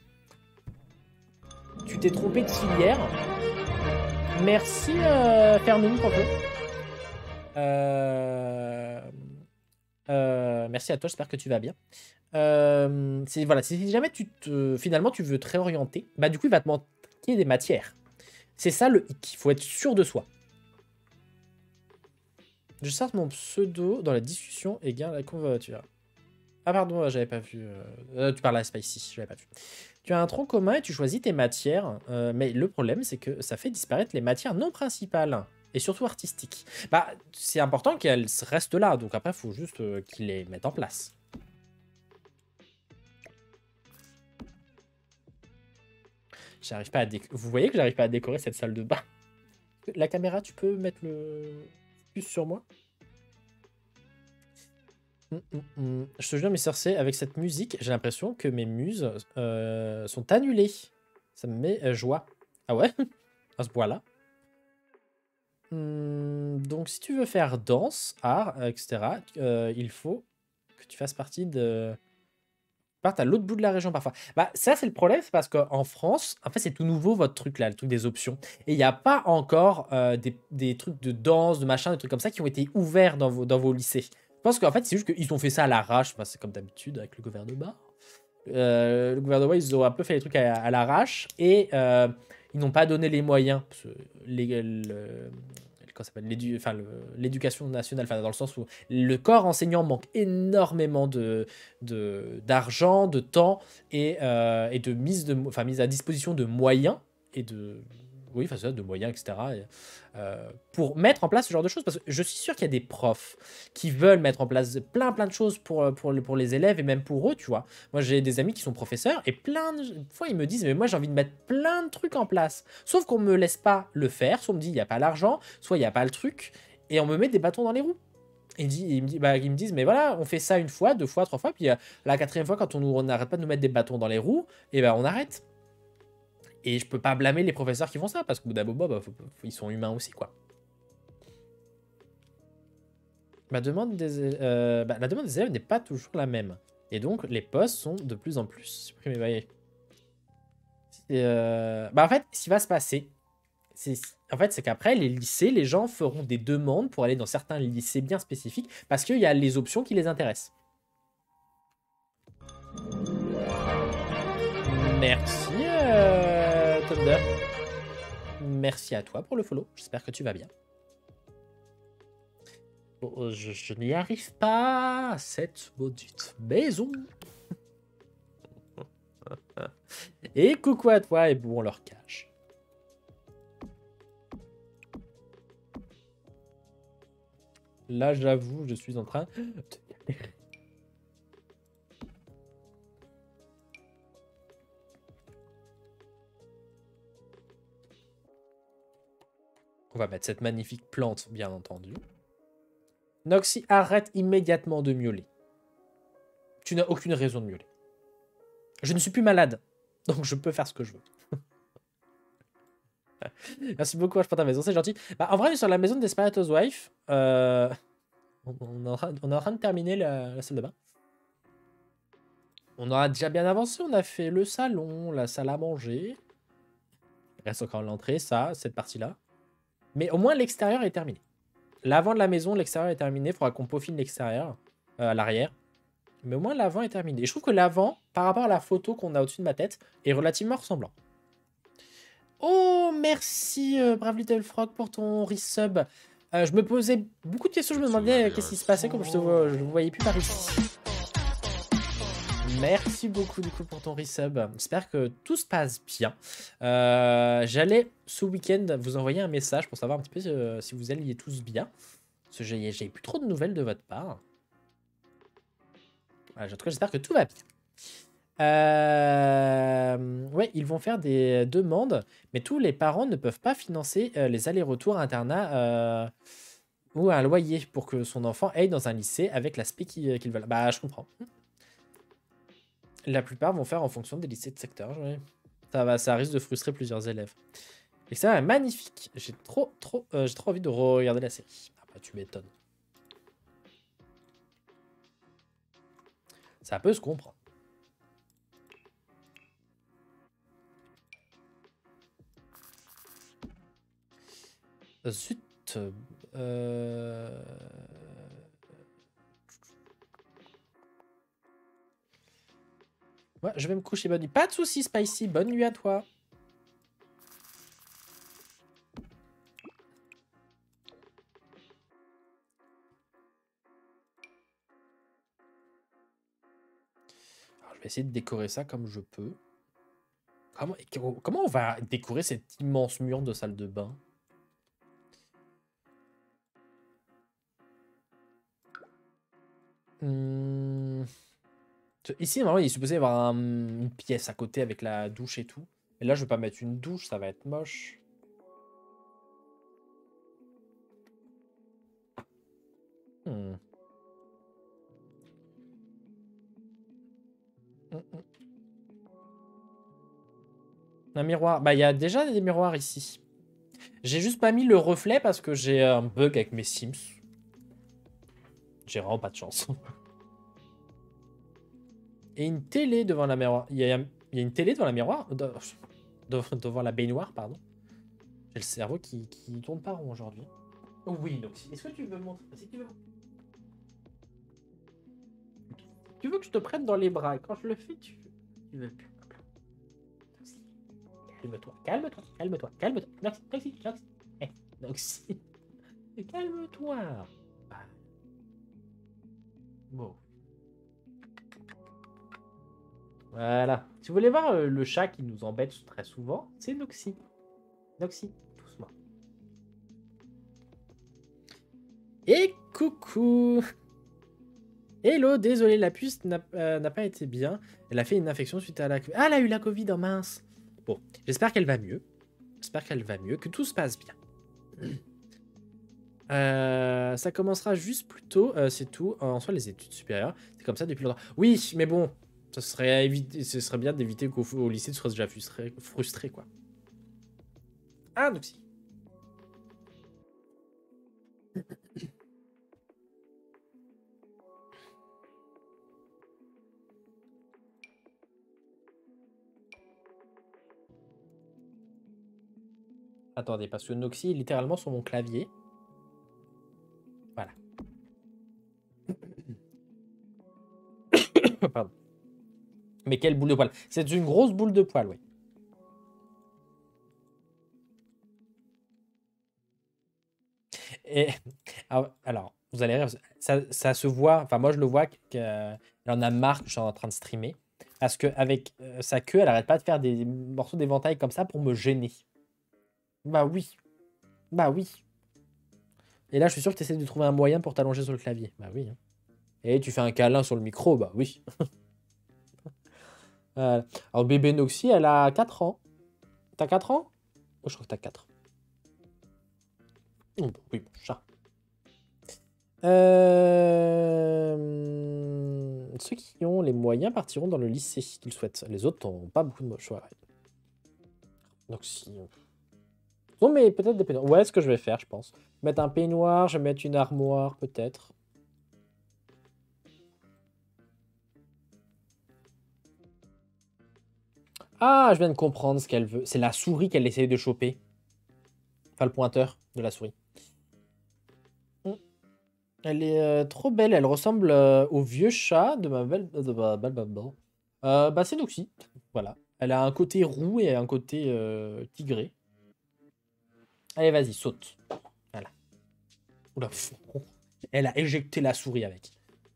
tu t'es trompé de filière. Merci, Fernoum, pour merci à toi, j'espère que tu vas bien. Voilà, si jamais finalement tu veux te réorienter, bah du coup il va te manquer des matières. C'est ça le hic, il faut être sûr de soi. Je sors mon pseudo dans la discussion et gagne la convoiture. Ah pardon, j'avais pas vu. Tu parles à Spicy, j'avais pas vu. Tu as un tronc commun et tu choisis tes matières, mais le problème c'est que ça fait disparaître les matières non principales. Et surtout artistiques. Bah, c'est important qu'elles restent là, donc après, il faut juste qu'ils les mettent en place. J'arrive pas à Vous voyez que j'arrive pas à décorer cette salle de bain. La caméra, tu peux mettre le plus sur moi? Je te jure, mes sorciers, avec cette musique, j'ai l'impression que mes muses sont annulées. Ça me met joie. Ah ouais? À ce point-là. Donc, si tu veux faire danse, art, etc., il faut que tu fasses partie de... Parte à l'autre bout de la région parfois. Bah, ça, c'est le problème, c'est parce qu'en France, en fait, c'est tout nouveau votre truc là, le truc des options. Et il n'y a pas encore des trucs de danse, de machin, des trucs comme ça qui ont été ouverts dans vos lycées. Je pense qu'en fait, c'est juste qu'ils ont fait ça à l'arrache. Bah, c'est comme d'habitude avec le gouvernement. Le gouvernement, ils ont un peu fait les trucs à l'arrache. Et ils n'ont pas donné les moyens. Parce que l'éducation nationale, dans le sens où le corps enseignant manque énormément d'argent, de temps et de mise à disposition de moyens et de... Oui, enfin, ça, de moyens, etc. Pour mettre en place ce genre de choses. Parce que je suis sûr qu'il y a des profs qui veulent mettre en place plein de choses pour les élèves et même pour eux, tu vois. Moi, j'ai des amis qui sont professeurs et plein de fois, ils me disent, mais moi, j'ai envie de mettre plein de trucs en place. Sauf qu'on me laisse pas le faire. Soit on me dit, il n'y a pas l'argent, soit il n'y a pas le truc. Et on me met des bâtons dans les roues. Et ils me disent, mais voilà, on fait ça une fois, deux fois, trois fois. Puis la quatrième fois, quand on n'arrête pas de nous mettre des bâtons dans les roues, et ben on arrête. Et je peux pas blâmer les professeurs qui font ça, parce qu'au bout d'un moment, ils sont humains aussi, quoi. La demande des élèves n'est pas toujours la même. Et donc, les postes sont de plus en plus supprimés. En fait, ce qui va se passer, c'est qu'après, les lycées, les gens feront des demandes pour aller dans certains lycées bien spécifiques, parce qu'il y a les options qui les intéressent. Merci, Thunder. Merci à toi pour le follow. J'espère que tu vas bien. Bon, je n'y arrive pas à cette maudite maison. Et coucou à toi et bon, on leur cache. Là, j'avoue, je suis en train de galérer. On va mettre cette magnifique plante, bien entendu. Noxy, arrête immédiatement de miauler. Tu n'as aucune raison de miauler. Je ne suis plus malade, donc je peux faire ce que je veux. Merci beaucoup pour ta maison, c'est gentil. En vrai, sur la maison de Desperate Housewives, on est en train de terminer la salle de bain. On aura déjà bien avancé, on a fait le salon, la salle à manger. Il reste encore l'entrée, cette partie-là. Mais au moins, l'extérieur est terminé. L'avant de la maison, l'extérieur est terminé. Il faudra qu'on peaufine l'extérieur, à l'arrière. Mais au moins, l'avant est terminé. Et je trouve que l'avant, par rapport à la photo qu'on a au-dessus de ma tête, est relativement ressemblant. Oh, merci, Brave Little Frog, pour ton resub. Je me posais beaucoup de questions. Je me demandais qu'est-ce qui se passait, comme je ne vous voyais plus par ici. Merci beaucoup du coup pour ton resub. J'espère que tout se passe bien. J'allais ce week-end vous envoyer un message pour savoir un petit peu si vous alliez tous bien. Parce que j'ai plus trop de nouvelles de votre part. En tout cas, j'espère que tout va bien. Ouais, ils vont faire des demandes, mais tous les parents ne peuvent pas financer les allers-retours internat ou un loyer pour que son enfant aille dans un lycée avec l'aspect qu'ils veulent. Bah, je comprends. La plupart vont faire en fonction des lycées de secteur. Ouais. Ça risque de frustrer plusieurs élèves. Et ça est magnifique. J'ai trop envie de regarder la série. Ah bah tu m'étonnes. Ça peut se comprendre. Zut. Ouais, je vais me coucher, bonne nuit. Pas de soucis, Spicy. Bonne nuit à toi. Alors, je vais essayer de décorer ça comme je peux. Comment on va décorer cet immense mur de salle de bain? Ici, normalement, il est supposé y avoir une pièce à côté avec la douche et tout. Et là, je vais pas mettre une douche, ça va être moche. Un miroir. Bah, il y a déjà des miroirs ici. J'ai juste pas mis le reflet parce que j'ai un bug avec mes Sims. J'ai vraiment pas de chance. Et une télé devant la miroir. Il y a une télé devant la miroir. Devant la baignoire, pardon. J'ai le cerveau qui tourne pas rond aujourd'hui. Oh oui, donc est-ce que tu veux montrer si tu veux que je te prenne dans les bras et quand je le fais, tu veux plus. calme-toi, calme-toi, calme-toi, calme-toi. Noxy, Noxy, Noxy. Eh, Noxy. Calme-toi. Ah, bon. Voilà. Si vous voulez voir le chat qui nous embête très souvent, c'est Noxy. Noxy, doucement. Et coucou. Hello, désolé, la puce n'a pas été bien. Elle a fait une infection suite à la... Ah, elle a eu la Covid, oh mince. Bon, j'espère qu'elle va mieux. J'espère qu'elle va mieux, que tout se passe bien. Ça commencera juste plus tôt, c'est tout. En soi, les études supérieures, c'est comme ça depuis longtemps. Oui, mais bon, ce serait bien d'éviter qu'au lycée, tu sois déjà frustré, quoi. Ah, donc si. Attendez, parce que Noxy est littéralement sur mon clavier. Voilà. Pardon. Mais quelle boule de poil. C'est une grosse boule de poil, oui. Et alors, vous allez rire, ça se voit, enfin moi je le vois qu'elle en a marre que je suis en train de streamer. Parce qu'avec sa queue, elle arrête pas de faire des morceaux d'éventail comme ça pour me gêner. Bah oui. Bah oui. Et là, je suis sûr que tu essaies de trouver un moyen pour t'allonger sur le clavier. Bah oui. Hein. Et tu fais un câlin sur le micro, bah oui. Alors, bébé Noxy, elle a 4 ans. T'as 4 ans? Oh, je crois que t'as 4. Oh, bah oui, bon chat. Ceux qui ont les moyens partiront dans le lycée qu'ils souhaitent. Les autres n'ont pas beaucoup de choix. Noxy. Bon, mais peut-être des peignoirs. Ouais, ce que je vais faire, je pense. Mettre un peignoir, je vais mettre une armoire, peut-être. Ah, je viens de comprendre ce qu'elle veut. C'est la souris qu'elle essaye de choper. Enfin, le pointeur de la souris. Elle est trop belle. Elle ressemble au vieux chat de ma belle... bah, c'est Noxy. Voilà. Elle a un côté roux et un côté tigré. Allez, vas-y, saute. Voilà. Oula. Elle a éjecté la souris avec.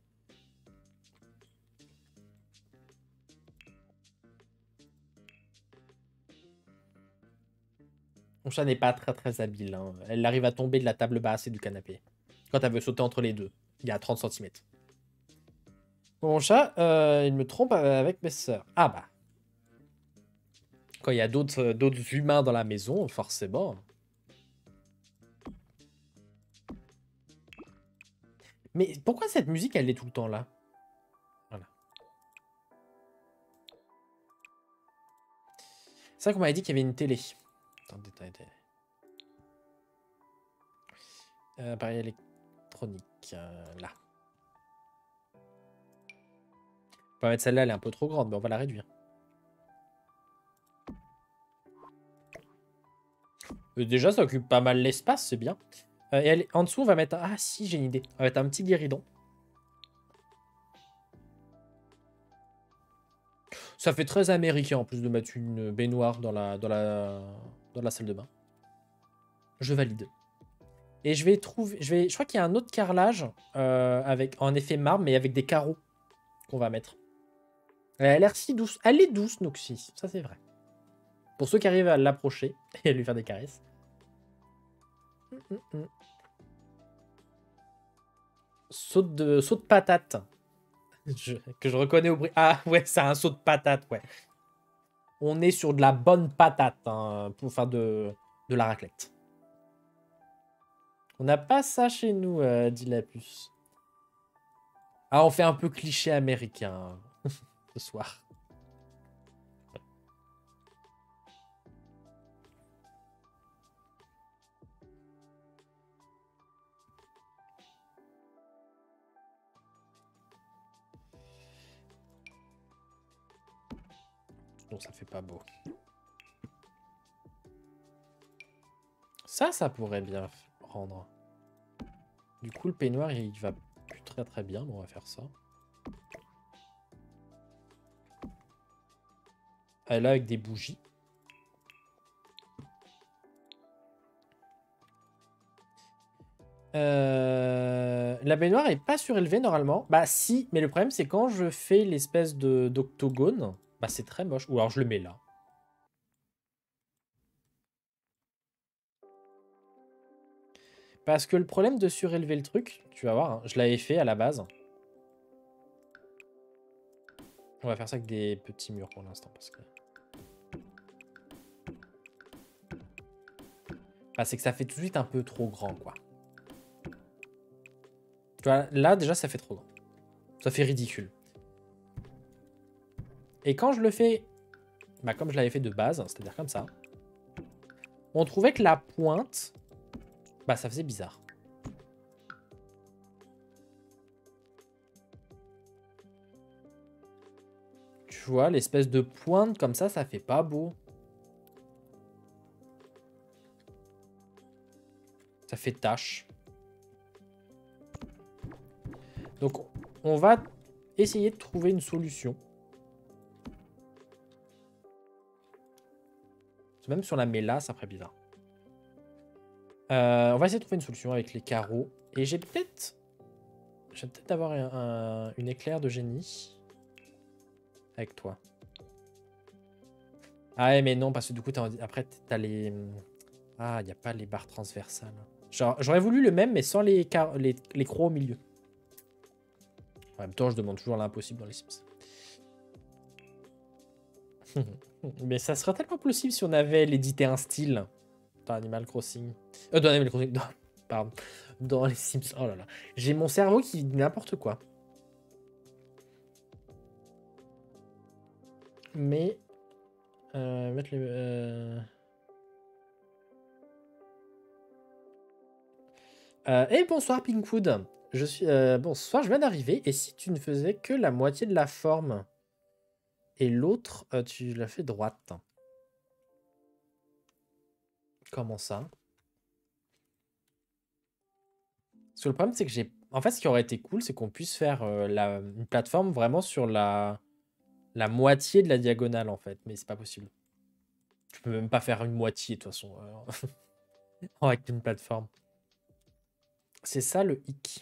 Mon chat n'est pas très habile. Hein. Elle arrive à tomber de la table basse et du canapé. Quand elle veut sauter entre les deux. Il y a 30 cm. Mon chat, il me trompe avec mes sœurs. Ah bah. Quand il y a d'autres humains dans la maison, forcément. Mais pourquoi cette musique, elle est tout le temps là? Voilà. C'est vrai qu'on m'avait dit qu'il y avait une télé. Attendez. Appareil électronique. Là. On va mettre celle-là, elle est un peu trop grande, mais on va la réduire. Déjà, ça occupe pas mal l'espace, c'est bien. Et en dessous, on va mettre... Ah si, j'ai une idée. On va mettre un petit guéridon. Ça fait très américain, en plus de mettre une baignoire dans la salle de bain. Je valide. Et je vais trouver... Je crois qu'il y a un autre carrelage en effet marbre, mais avec des carreaux qu'on va mettre. Elle a l'air si douce. Elle est douce, Noxy. Ça, c'est vrai. Pour ceux qui arrivent à l'approcher et à lui faire des caresses. Saut de patate. Que je reconnais au bruit. Ah, ouais, c'est un saut de patate, ouais. On est sur de la bonne patate hein, pour faire de la raclette. On n'a pas ça chez nous, dit la puce. Ah, on fait un peu cliché américain ce soir. Non, ça fait pas beau. Ça pourrait bien rendre. Du coup, le peignoir, il va plus très bien. Bon, on va faire ça. Elle là avec des bougies. La baignoire est pas surélevée normalement. Bah si, mais le problème c'est quand je fais l'espèce d'octogone, bah c'est très moche. Ou alors je le mets là. Parce que le problème de surélever le truc, tu vas voir, hein, je l'avais fait à la base. On va faire ça avec des petits murs pour l'instant. Parce que... bah, c'est que ça fait tout de suite un peu trop grand, quoi. Tu vois, là déjà ça fait trop grand. Ça fait ridicule. Et quand je le fais, bah, comme je l'avais fait de base, c'est-à-dire comme ça, on trouvait que la pointe, bah ça faisait bizarre. Tu vois, l'espèce de pointe comme ça fait pas beau. Ça fait tache. Donc, on va essayer de trouver une solution. Même si on la met là, ça ferait bizarre. On va essayer de trouver une solution avec les carreaux. Et j'ai peut-être... Je vais peut-être avoir une éclair de génie. Avec toi. Ah ouais, mais non, parce que du coup, après, t'as les... Ah, il n'y a pas les barres transversales. J'aurais voulu le même, mais sans les croix au milieu. En même temps, je demande toujours l'impossible dans les Sims. Mais ça serait tellement possible si on avait l'édité un style dans Animal Crossing. Dans Animal Crossing, pardon. Dans les Sims. Oh là là. J'ai mon cerveau qui dit n'importe quoi. Mais... mettre les... Et bonsoir Pinkwood. Bonsoir, je viens d'arriver. Et si tu ne faisais que la moitié de la forme et l'autre, tu la fais droite? Comment ça? Parce que le problème, c'est que j'ai... En fait, ce qui aurait été cool, c'est qu'on puisse faire une plateforme vraiment sur la moitié de la diagonale, en fait. Mais c'est pas possible. Tu peux même pas faire une moitié, de toute façon, avec une plateforme. C'est ça, le hic.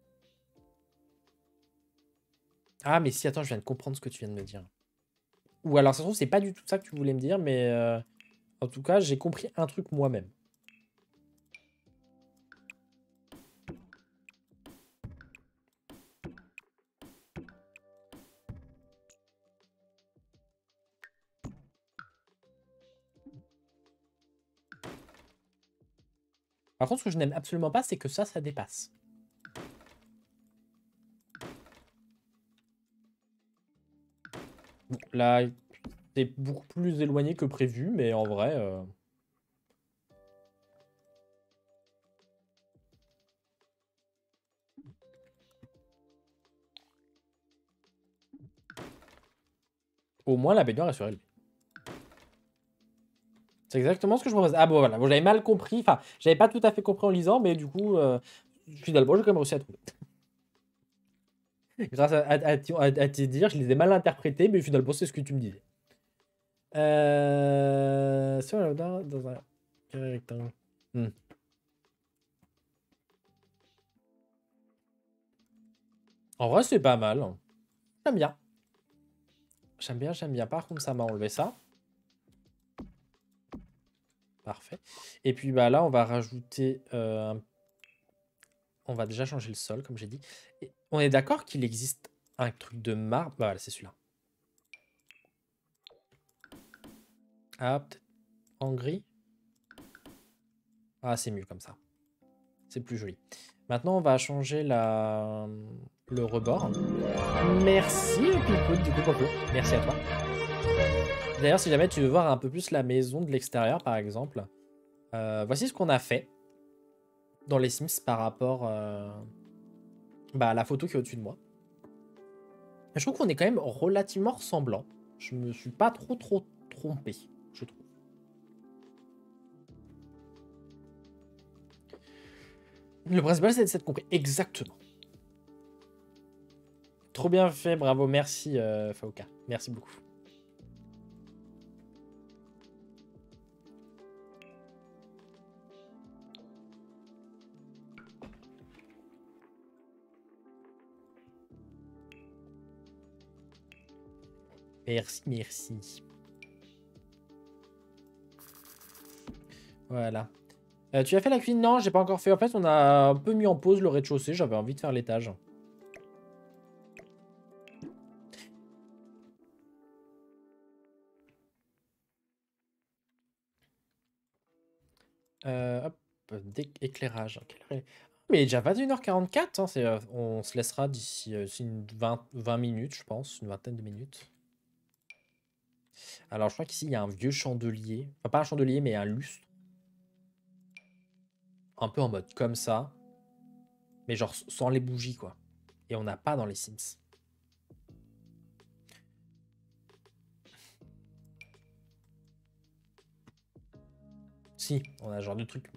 Ah, mais si, attends, je viens de comprendre ce que tu viens de me dire. Ou alors, ça se trouve, c'est pas du tout ça que tu voulais me dire, mais... en tout cas, j'ai compris un truc moi-même. Par contre, ce que je n'aime absolument pas, c'est que ça dépasse. Bon, là, c'est beaucoup plus éloigné que prévu, mais en vrai... au moins, la baignoire est surélevée. C'est exactement ce que je propose. Ah bon, voilà. Bon, j'avais mal compris. Enfin, j'avais pas tout à fait compris en lisant, mais du coup, finalement, j'ai quand même réussi à trouver. Grâce à te dire, je les ai mal interprétés, mais finalement, c'est ce que tu me disais. Sur la dans un carré rectangle. En vrai, c'est pas mal. J'aime bien. J'aime bien, j'aime bien. Par contre, ça m'a enlevé ça. Parfait. Et puis bah là, on va rajouter... on va déjà changer le sol, comme j'ai dit. Et on est d'accord qu'il existe un truc de marbre. Bah voilà, c'est celui-là. Ah, peut-être en gris. Ah, c'est mieux comme ça. C'est plus joli. Maintenant, on va changer le rebord. Merci, Pilpoud, du coup, pour le merci à toi. D'ailleurs, si jamais tu veux voir un peu plus la maison de l'extérieur, par exemple, voici ce qu'on a fait dans les Sims par rapport à la photo qui est au-dessus de moi. Je trouve qu'on est quand même relativement ressemblant. Je me suis pas trop trompé, je trouve. Le principal, c'est d'être compris. Exactement. Trop bien fait, bravo, merci Fauka. Merci beaucoup. Merci, merci. Voilà. Tu as fait la cuisine? Non, j'ai pas encore fait. En fait, on a un peu mis en pause le rez-de-chaussée. J'avais envie de faire l'étage. Hop, éclairage. Mais il est déjà 21h44. Hein, on se laissera d'ici une 20 minutes, je pense. Une vingtaine de minutes. Alors, je crois qu'ici, il y a un vieux chandelier. Enfin, pas un chandelier, mais un lustre. Un peu en mode comme ça. Mais genre sans les bougies, quoi. Et on n'a pas dans les Sims. Si, on a ce genre de truc.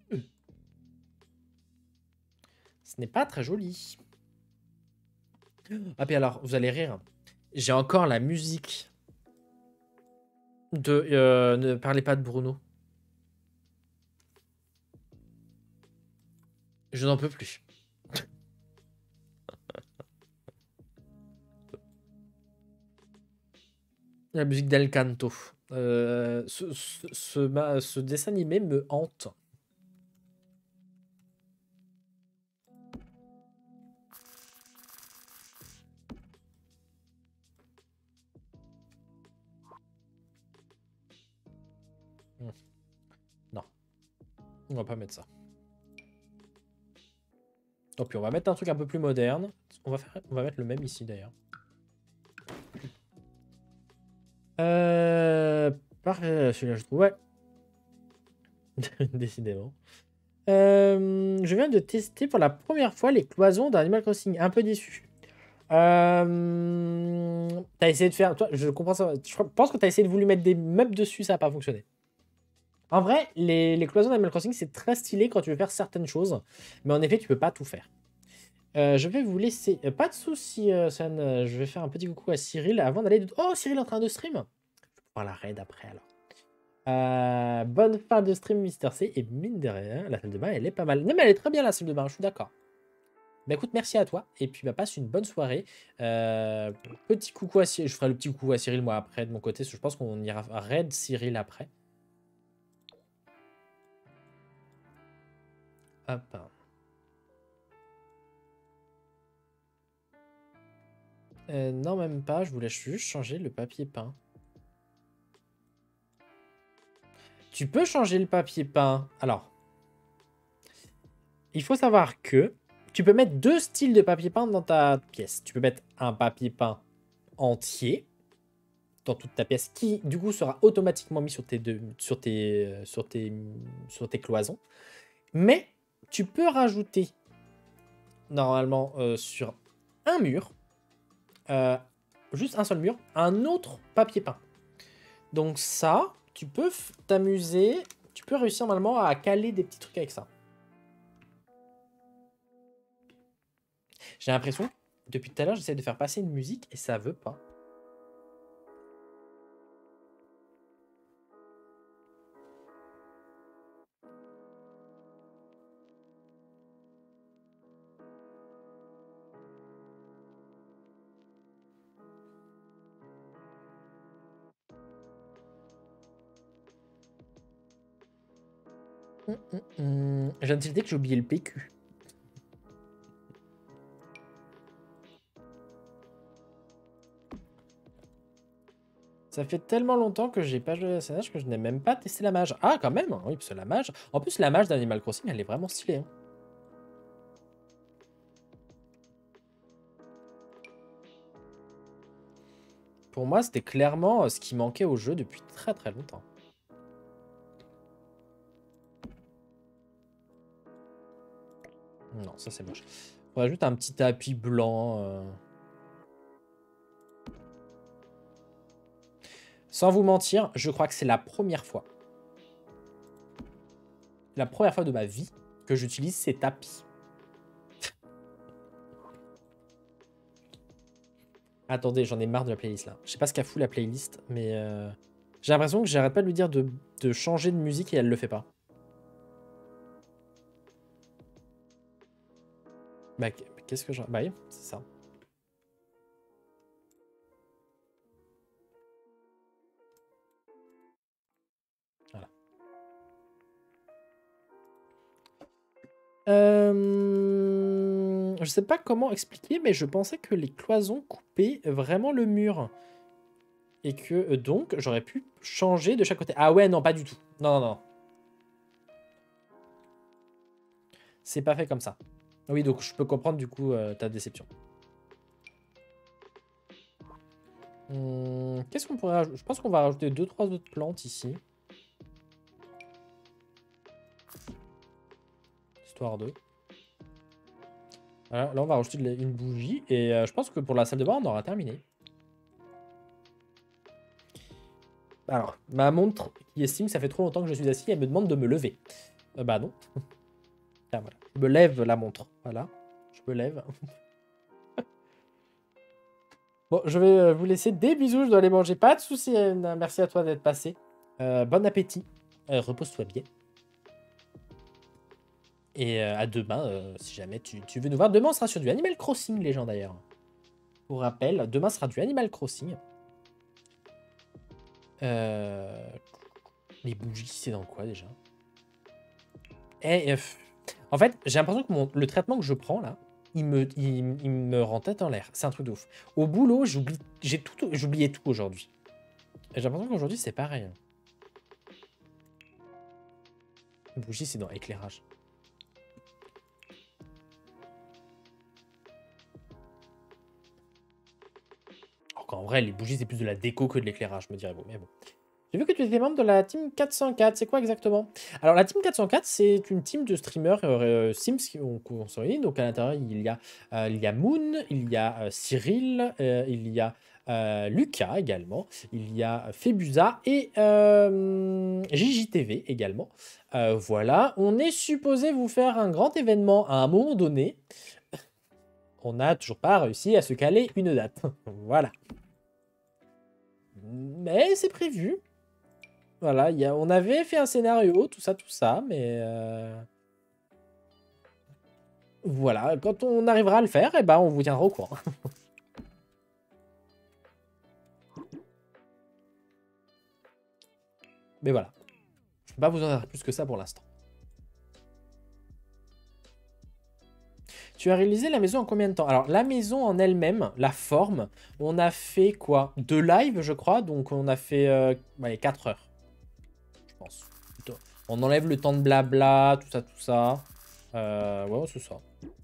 Ce n'est pas très joli. Ah, puis alors, vous allez rire. J'ai encore la musique de Ne parlez pas de Bruno. Je n'en peux plus. La musique d'El Canto. Ce dessin animé me hante. Non. On va pas mettre ça. Tant pis, on va mettre un truc un peu plus moderne. On va mettre le même ici d'ailleurs. Parfait, celui-là je trouve. Ouais. Décidément. Je viens de tester pour la première fois les cloisons d'Animal Crossing. Un peu déçu. T'as essayé de faire. Toi, je comprends ça. Je pense que t'as essayé de vouloir mettre des meubles dessus, ça n'a pas fonctionné. En vrai, les cloisons d'Animal Crossing, c'est très stylé quand tu veux faire certaines choses. Mais en effet, tu peux pas tout faire. Je vais vous laisser. Pas de soucis, San. Je vais faire un petit coucou à Cyril avant d'aller. Oh, Cyril est en train de stream. Je vais pouvoir la raid après alors. Bonne fin de stream, Mister C. Et mine de rien, la salle de bain, elle est pas mal. Non, mais elle est très bien, la salle de bain, je suis d'accord. Bah écoute, merci à toi. Et puis, bah, passe une bonne soirée. Petit coucou à Cyril. Je ferai le petit coucou à Cyril, moi, après, de mon côté. Parce que je pense qu'on ira raid Cyril après. Hop. Non, même pas. Je voulais juste changer le papier peint. Tu peux changer le papier peint. Alors, il faut savoir que tu peux mettre deux styles de papier peint dans ta pièce. Tu peux mettre un papier peint entier dans toute ta pièce qui, du coup, sera automatiquement mis sur tes cloisons. Mais tu peux rajouter, normalement, sur un mur, juste un seul mur, un autre papier peint. Donc ça, tu peux t'amuser, tu peux réussir normalement à caler des petits trucs avec ça. J'ai l'impression, depuis tout à l'heure, j'essaie de faire passer une musique et ça veut pas. Je viens de tilter que j'ai oublié le PQ. Ça fait tellement longtemps que j'ai pas joué à SNH que je n'ai même pas testé la mage. Ah, quand même. Oui, parce que la mage. En plus, la mage d'Animal Crossing, elle est vraiment stylée. Hein. Pour moi, c'était clairement ce qui manquait au jeu depuis très très longtemps. Non, ça c'est moche. On rajoute un petit tapis blanc. Sans vous mentir, je crois que c'est la première fois. La première fois de ma vie que j'utilise ces tapis. Attendez, j'en ai marre de la playlist là. Je sais pas ce qu'a foutu la playlist, mais j'ai l'impression que j'arrête pas de lui dire de changer de musique et elle le fait pas. Bah, qu'est-ce que j'en... Bah oui, c'est ça. Je sais pas comment expliquer, mais je pensais que les cloisons coupaient vraiment le mur. Et que donc, j'aurais pu changer de chaque côté. Ah ouais, non, pas du tout. Non, non, non. C'est pas fait comme ça. Oui, donc je peux comprendre du coup ta déception. Qu'est-ce qu'on pourrait rajouter? Je pense qu'on va rajouter 2-3 autres plantes ici. Histoire de... Voilà, là on va rajouter une bougie. Et je pense que pour la salle de bain, on aura terminé. Alors, ma montre qui estime que ça fait trop longtemps que je suis assis, elle me demande de me lever. Bah non. Tiens, voilà. Je me lève la montre. Voilà. Je me lève. Bon, je vais vous laisser des bisous. Je dois aller manger. Pas de soucis, Anne. Merci à toi d'être passé. Bon appétit. Repose-toi bien. Et à demain, si jamais tu veux nous voir. Demain, on sera sur du Animal Crossing, les gens, d'ailleurs. Pour rappel, demain sera du Animal Crossing. Les bougies, c'est dans quoi, déjà? En fait, j'ai l'impression que le traitement que je prends, là, il me rend tête en l'air. C'est un truc de ouf. Au boulot, j'oubliais tout aujourd'hui. J'ai l'impression qu'aujourd'hui, c'est pareil. Les bougies, c'est dans éclairage. En vrai, les bougies, c'est plus de la déco que de l'éclairage, je me dirais. Bon, mais bon. J'ai vu que tu étais membre de la team 404. C'est quoi exactement? Alors, la team 404, c'est une team de streamers Sims qu'on se réunit. Donc, à l'intérieur, il y a Moon, il y a Cyril, il y a Lucas également, il y a Febusa et JJTV également. Voilà, on est supposé vous faire un grand événement à un moment donné. On n'a toujours pas réussi à se caler une date. Voilà. Mais c'est prévu. Voilà, on avait fait un scénario, tout ça, mais... Voilà, quand on arrivera à le faire, eh ben, on vous tiendra au courant. Mais voilà. Je ne peux pas vous en dire plus que ça pour l'instant. Tu as réalisé la maison en combien de temps? Alors, la maison en elle-même, la forme, on a fait quoi? 2 lives, je crois, donc on a fait 4 heures. Je pense. On enlève le temps de blabla, tout ça. Ouais, c'est ça.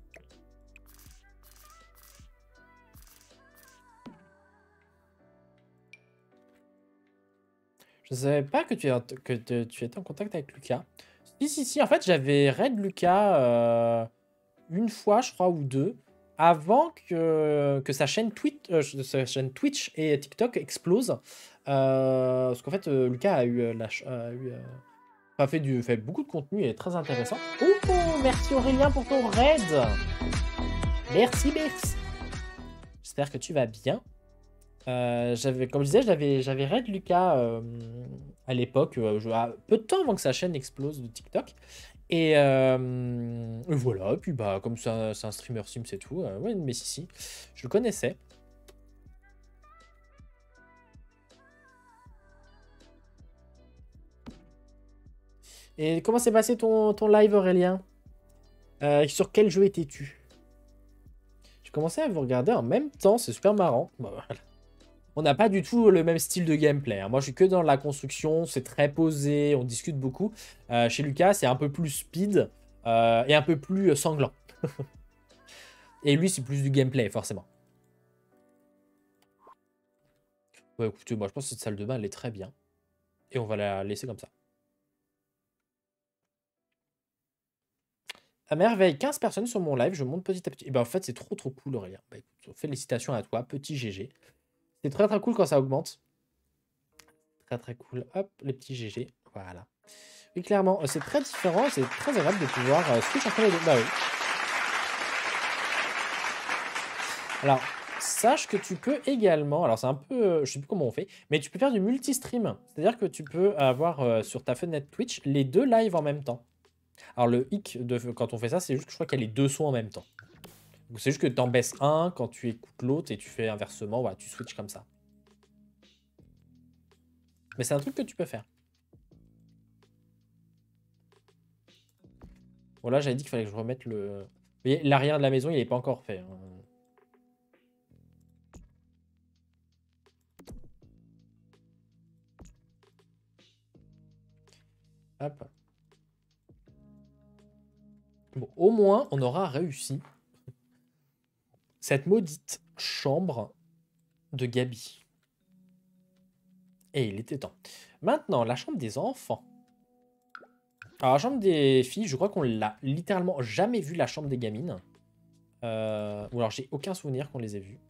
Je ne savais pas que tu étais en contact avec Lucas. Si. En fait, j'avais raid Lucas une fois, je crois, ou deux, avant que sa chaîne Twitch et TikTok explosent. Parce qu'en fait, Lucas a eu, fait beaucoup de contenu et est très intéressant. Oh, merci Aurélien pour ton raid. Merci. J'espère que tu vas bien. Comme je disais, j'avais raid Lucas à l'époque, peu de temps avant que sa chaîne explose de TikTok. Et voilà, et puis bah comme ça, c'est un streamer Sims et tout. Ouais, mais si, je le connaissais. Et comment s'est passé ton live, Aurélien? Sur quel jeu étais-tu? J'ai commencé à vous regarder en même temps, c'est super marrant. Bah, voilà. On n'a pas du tout le même style de gameplay, hein. Moi, je suis que dans la construction, c'est très posé, on discute beaucoup. Chez Lucas, c'est un peu plus speed et un peu plus sanglant. Et lui, c'est plus du gameplay, forcément. Ouais, écoutez, moi, je pense que cette salle de bain, elle est très bien. Et on va la laisser comme ça. À merveille, 15 personnes sur mon live, je monte petit à petit. Et ben en fait, c'est trop cool, Aurélien. Bah, écoute, félicitations à toi, petit GG. C'est très cool quand ça augmente. Très cool. Hop, les petits GG. Voilà. Oui, clairement, c'est très différent, c'est très agréable de pouvoir switch entre les deux. Bah oui. Alors, sache que tu peux également, alors c'est un peu, je sais plus comment on fait, mais tu peux faire du multi-stream. C'est-à-dire que tu peux avoir sur ta fenêtre Twitch les deux lives en même temps. Alors le hic quand on fait ça, c'est juste que je crois qu'il y a les deux sons en même temps. Donc c'est juste que tu en baisses un quand tu écoutes l'autre et tu fais inversement, voilà, tu switches comme ça. Mais c'est un truc que tu peux faire. Bon, là, j'avais dit qu'il fallait que je remette le... Vous voyez, l'arrière de la maison, il n'est pas encore fait. Hein. Hop. Bon, au moins, on aura réussi cette maudite chambre de Gabi. Et il était temps. Maintenant, la chambre des enfants. Alors, la chambre des filles, je crois qu'on l'a littéralement jamais vu, la chambre des gamines. Ou alors, j'ai aucun souvenir qu'on les ait vues.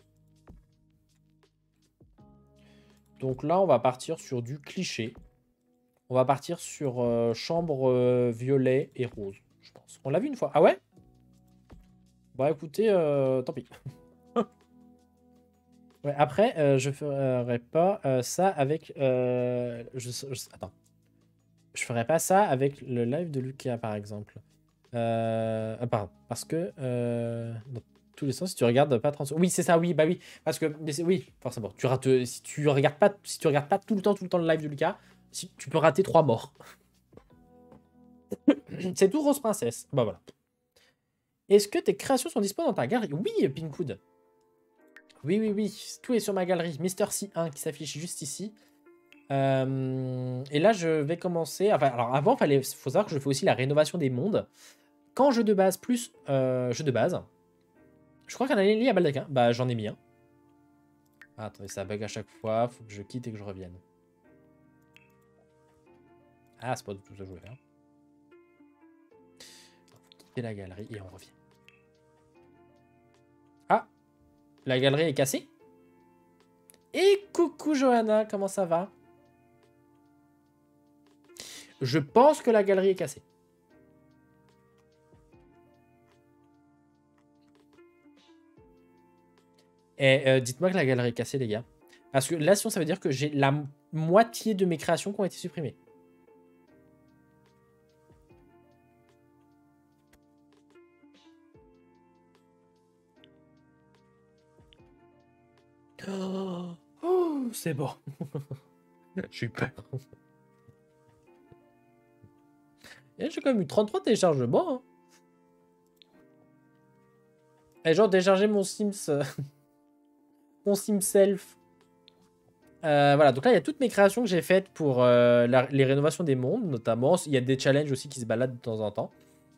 Donc là, on va partir sur du cliché. On va partir sur chambre violet et rose, je pense. On l'a vu une fois. Ah ouais? Bah écoutez, tant pis. Ouais, après, je ferai pas ça avec... attends. Je ferai pas ça avec le live de Lucas, par exemple. Pardon. Parce que... dans tous les sens, si tu regardes pas 30 secondes... Oui, c'est ça, oui, bah oui. Parce que... Oui, forcément. Tu rates, si tu regardes pas tout le temps le live de Lucas, tu peux rater 3 morts. C'est tout, Rose Princesse. Bah voilà. Est-ce que tes créations sont disponibles dans ta galerie? Oui, Pinkoud. Oui, oui, oui. Tout est sur ma galerie. Mister C1 qui s'affiche juste ici. Et là, je vais commencer... Enfin, alors avant, faut savoir que je fais aussi la rénovation des mondes. Quand jeu de base plus jeu de base. Je crois qu'il y en a lié à Baldaquin. Bah, j'en ai mis un. Ah, attendez, ça bug à chaque fois. Faut que je quitte et que je revienne. Ah, c'est pas du tout ça que je voulais faire. Quitter la galerie et on revient. Ah, la galerie est cassée. Et coucou Johanna, comment ça va? Je pense que la galerie est cassée. Et dites-moi que la galerie est cassée, les gars. Parce que là, sinon, ça veut dire que j'ai la moitié de mes créations qui ont été supprimées. Oh, c'est bon. J'ai eu peur. Et j'ai quand même eu 33 téléchargements. Hein. Et genre, décharger mon Sims... mon Sim Self. Voilà, donc là, il y a toutes mes créations que j'ai faites pour les rénovations des mondes, notamment. Il y a des challenges aussi qui se baladent de temps en temps.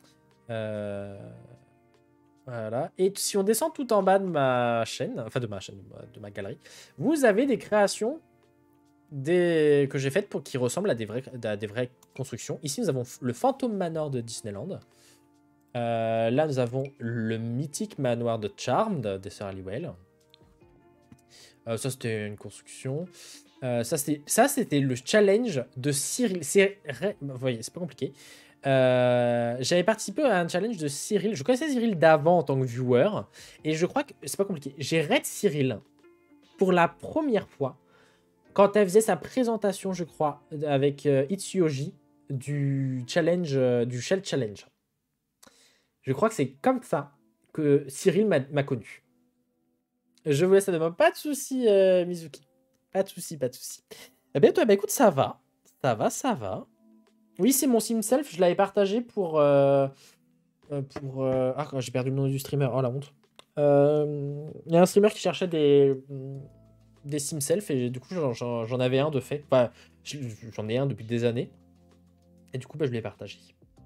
Voilà. Et si on descend tout en bas de ma chaîne, enfin de ma galerie, vous avez des créations que j'ai faites qui ressemblent à des vraies constructions. Ici, nous avons le Phantom Manor de Disneyland. Là, nous avons le mythique manoir de Charmed des Sœurs Halliwell. Ça, c'était une construction. Ça, c'était le challenge de Cyril. Vous voyez, c'est pas compliqué. J'avais participé à un challenge de Cyril. Je connaissais Cyril d'avant en tant que viewer. Et je crois que c'est pas compliqué. J'ai raid Cyril pour la première fois quand elle faisait sa présentation, je crois, avec Itsuyoji du challenge, du Shell Challenge. Je crois que c'est comme ça que Cyril m'a connu. Je vous laisse ça demain. Pas de soucis, Mizuki. Pas de soucis, pas de soucis. Eh bien, toi, bah, écoute, ça va. Ça va, ça va. Oui, c'est mon Sim Self. Je l'avais partagé pour... Ah, j'ai perdu le nom du streamer. Oh, la honte. Il y a un streamer qui cherchait des Sim Self et du coup, j'en avais un de fait. Enfin, j'en ai un depuis des années. Et du coup, bah, je l'ai partagé.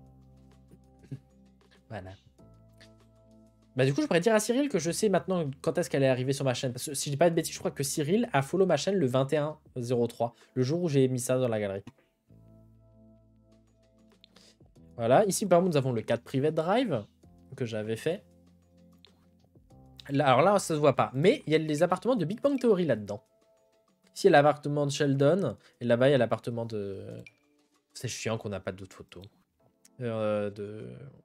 Voilà. Bah du coup, je pourrais dire à Cyril que je sais maintenant quand est-ce qu'elle est arrivée sur ma chaîne. Parce que si je dis pas de bêtises, je crois que Cyril a follow ma chaîne le 21/03, le jour où j'ai mis ça dans la galerie. Voilà, ici par contre, nous avons le 4 Private Drive que j'avais fait. Là, alors là, ça se voit pas. Mais il y a les appartements de Big Bang Theory là-dedans. Ici, il y a l'appartement de Sheldon. Et là-bas, il y a l'appartement de... C'est chiant qu'on n'a pas d'autres photos. De...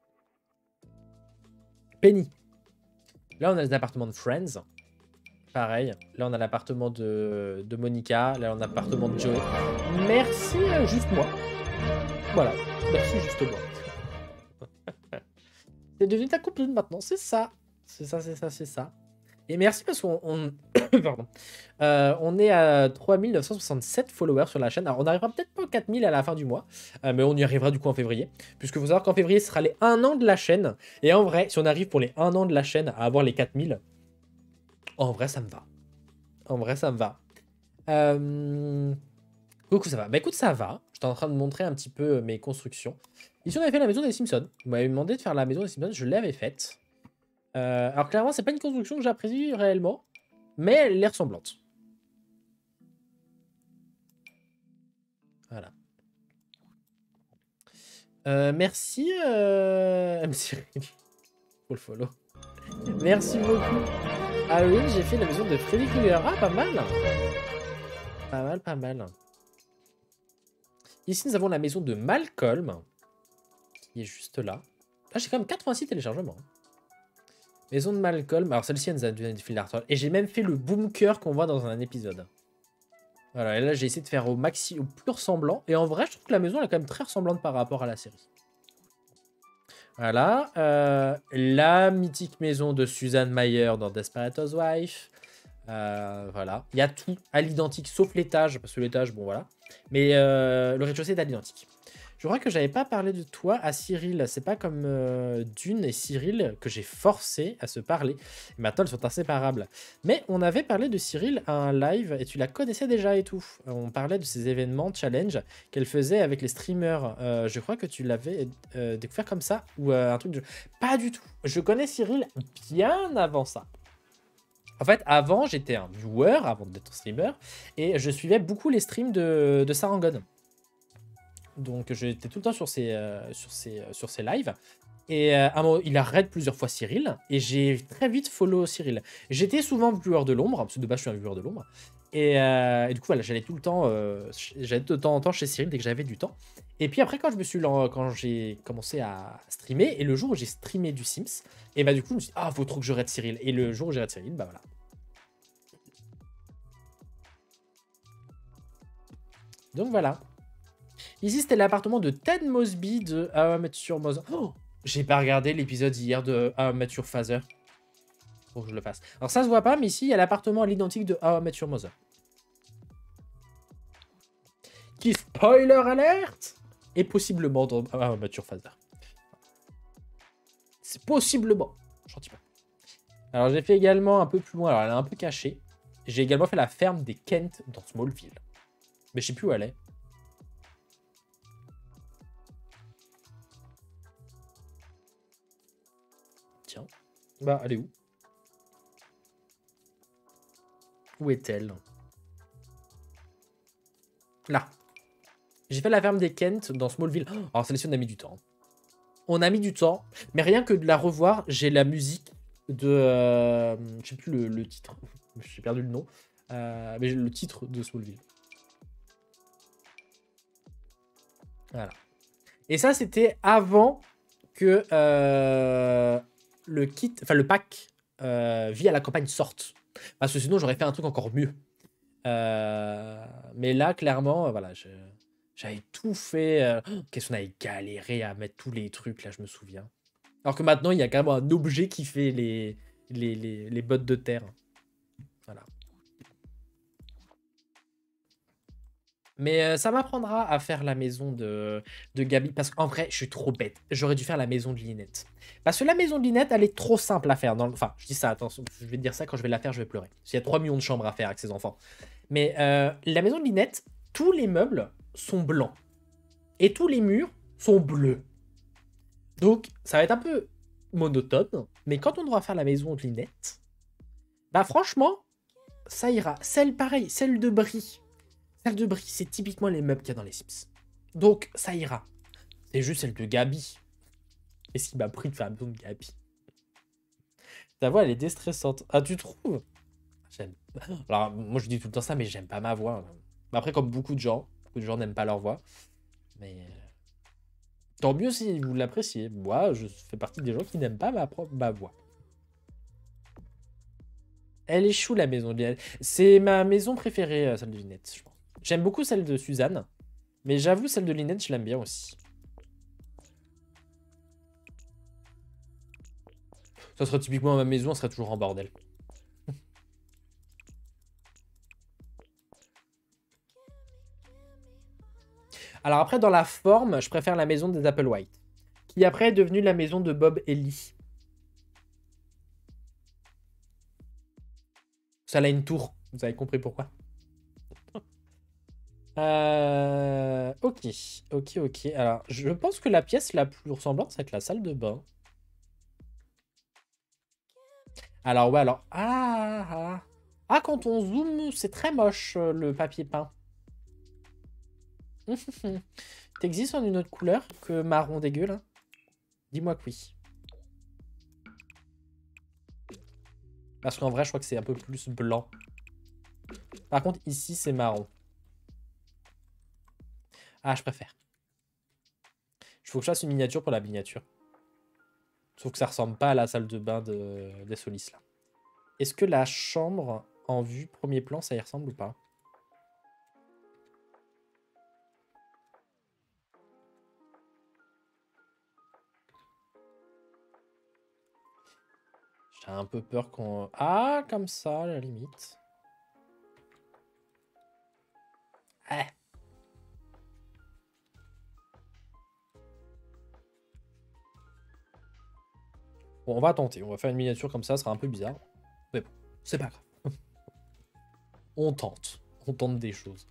Penny. Là, on a les appartements de Friends. Pareil. Là, on a l'appartement de Monica. Là, on a l'appartement de Joey. Merci, juste moi. Voilà. Merci, juste moi. C'est devenu ta copine maintenant. C'est ça. C'est ça, c'est ça, c'est ça. Et merci parce qu'on pardon. On est à 3967 followers sur la chaîne. Alors, on n'arrivera peut-être pas aux 4000 à la fin du mois, mais on y arrivera du coup en février. Puisque faut savoir qu'en février, ce sera les 1 an de la chaîne. Et en vrai, si on arrive pour les 1 an de la chaîne à avoir les 4000, en vrai, ça me va. En vrai, ça me va. Coucou, ça va. Bah écoute, ça va. J'étais en train de montrer un petit peu mes constructions. Ici, on avait fait la maison des Simpsons. Vous m'avez demandé de faire la maison des Simpsons, je l'avais faite. Alors clairement, c'est pas une construction que j'apprécie réellement, mais elle est ressemblante. Voilà. Merci, MC pour le follow. Merci beaucoup. Ah oui, j'ai fait la maison de Freddy Krueger. Ah, pas mal. Pas mal, pas mal. Ici, nous avons la maison de Malcolm, qui est juste là. Ah, j'ai quand même 86 téléchargements. Maison de Malcolm. Alors, celle-ci, elle nous a donné du fil d'art. Et j'ai même fait le bunker qu'on voit dans un épisode. Voilà, et là, j'ai essayé de faire au plus ressemblant. Et en vrai, je trouve que la maison, elle est quand même très ressemblante par rapport à la série. Voilà. La mythique maison de Susan Mayer dans Desperate Housewives. Voilà. Il y a tout à l'identique, sauf l'étage. Parce que l'étage, bon, voilà. Mais le rez-de-chaussée est à l'identique. Je crois que j'avais pas parlé de toi à Cyril. C'est pas comme Dune et Cyril que j'ai forcé à se parler. Et maintenant, elles sont inséparables. Mais on avait parlé de Cyril à un live et tu la connaissais déjà et tout. On parlait de ces événements challenge qu'elle faisait avec les streamers. Je crois que tu l'avais découvert comme ça ou un truc de... Pas du tout. Je connais Cyril bien avant ça. En fait, avant, j'étais un viewer, avant d'être streamer, et je suivais beaucoup les streams de Sarangon. Donc j'étais tout le temps sur ses lives. Et à un moment, il arrête plusieurs fois Cyril. Et j'ai très vite follow Cyril. J'étais souvent viewer de l'ombre, parce que de base je suis un viewer de l'ombre. Et du coup, voilà, j'allais tout le temps, j'allais de temps en temps chez Cyril dès que j'avais du temps. Et puis après, quand j'ai commencé à streamer, et le jour où j'ai streamé du Sims, et bah du coup, je me suis dit, ah, faut trop que je raide Cyril. Et le jour où j'ai raid Cyril, bah voilà. Donc voilà. Ici, c'était l'appartement de Ted Mosby de How I Met Your Mother. Oh, j'ai pas regardé l'épisode hier de How I Met Your Father. Faut que je le fasse. Alors ça se voit pas, mais ici, il y a l'appartement à l'identique de How I Met Your Mother. Qui, spoiler alert, est possiblement dans How I Met Your Father. C'est possiblement. J'en dis pas. Alors j'ai fait également un peu plus loin. Alors elle est un peu cachée. J'ai également fait la ferme des Kent dans Smallville. Mais je sais plus où elle est. Tiens. Bah, elle est où? Où est-elle? Là. J'ai fait la ferme des Kent dans Smallville. Oh, alors celle-ci, on a mis du temps. On a mis du temps. Mais rien que de la revoir, j'ai la musique de... je sais plus le titre. J'ai perdu le nom. Mais j'ai le titre de Smallville. Voilà. Et ça, c'était avant que le pack Vie à la campagne sorte. Parce que sinon, j'aurais fait un truc encore mieux. Mais là, clairement, voilà, j'avais tout fait. Qu'est-ce qu'on avait galéré à mettre tous les trucs, là, je me souviens. Alors que maintenant, il y a carrément un objet qui fait les bottes de terre. Voilà. Mais ça m'apprendra à faire la maison de Gabi. Parce qu'en vrai, je suis trop bête. J'aurais dû faire la maison de Linette. Parce que la maison de Linette, elle est trop simple à faire. Enfin, je dis ça, attention, je vais te dire ça, quand je vais la faire, je vais pleurer. Parce qu'il y a 3 millions de chambres à faire avec ses enfants. Mais la maison de Linette, tous les meubles sont blancs. Et tous les murs sont bleus. Donc, ça va être un peu monotone. Mais quand on devra faire la maison de Linette, bah franchement, ça ira. Pareil, celle de Brie. Celle de Brie, c'est typiquement les meubles qu'il y a dans les Sims. Donc, ça ira. C'est juste celle de Gabi. Qu'est-ce qui m'a pris de faire la maison de Gabi? Ta voix, elle est déstressante. Ah, tu trouves? J'aime. Alors, moi, je dis tout le temps ça, mais j'aime pas ma voix. Après, comme beaucoup de gens n'aiment pas leur voix. Mais tant mieux si vous l'appréciez. Moi, je fais partie des gens qui n'aiment pas ma voix. Elle est chou, la maison de Linette. C'est ma maison préférée, celle de Linette, je pense. J'aime beaucoup celle de Suzanne. Mais j'avoue, celle de Linette, je l'aime bien aussi. Ça serait typiquement ma maison, elle serait toujours en bordel. Alors après, dans la forme, je préfère la maison des Applewhite, qui après est devenue la maison de Bob et Lee. Ça a une tour, vous avez compris pourquoi. Ok. Alors, je pense que la pièce la plus ressemblante, c'est la salle de bain. Alors, ouais, alors... Ah, quand on zoome, c'est très moche, le papier peint. T'existes en une autre couleur que marron dégueu, là? Dis-moi que oui. Parce qu'en vrai, je crois que c'est un peu plus blanc. Par contre, ici, c'est marron. Ah, je préfère. Il faut que je fasse une miniature pour la miniature. Sauf que ça ressemble pas à la salle de bain des Solis, là. Est-ce que la chambre, en vue premier plan, ça y ressemble ou pas? J'ai un peu peur qu'on... Ah, comme ça, à la limite. Ah. Bon, on va tenter. On va faire une miniature comme ça sera un peu bizarre. Mais bon, c'est pas grave. On tente. On tente des choses.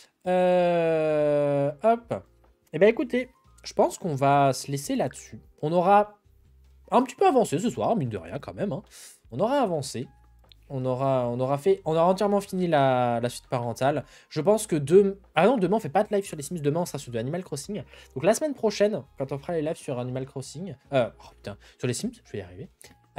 Hop. Eh bien, écoutez, je pense qu'on va se laisser là-dessus. On aura un petit peu avancé ce soir, mine de rien quand même. Hein. On aura avancé. On aura entièrement fini la suite parentale. Je pense que demain... Ah non, demain on fait pas de live sur les Sims. Demain on sera sur de Animal Crossing. Donc la semaine prochaine, quand on fera les lives sur Animal Crossing... oh putain, sur les Sims, je vais y arriver.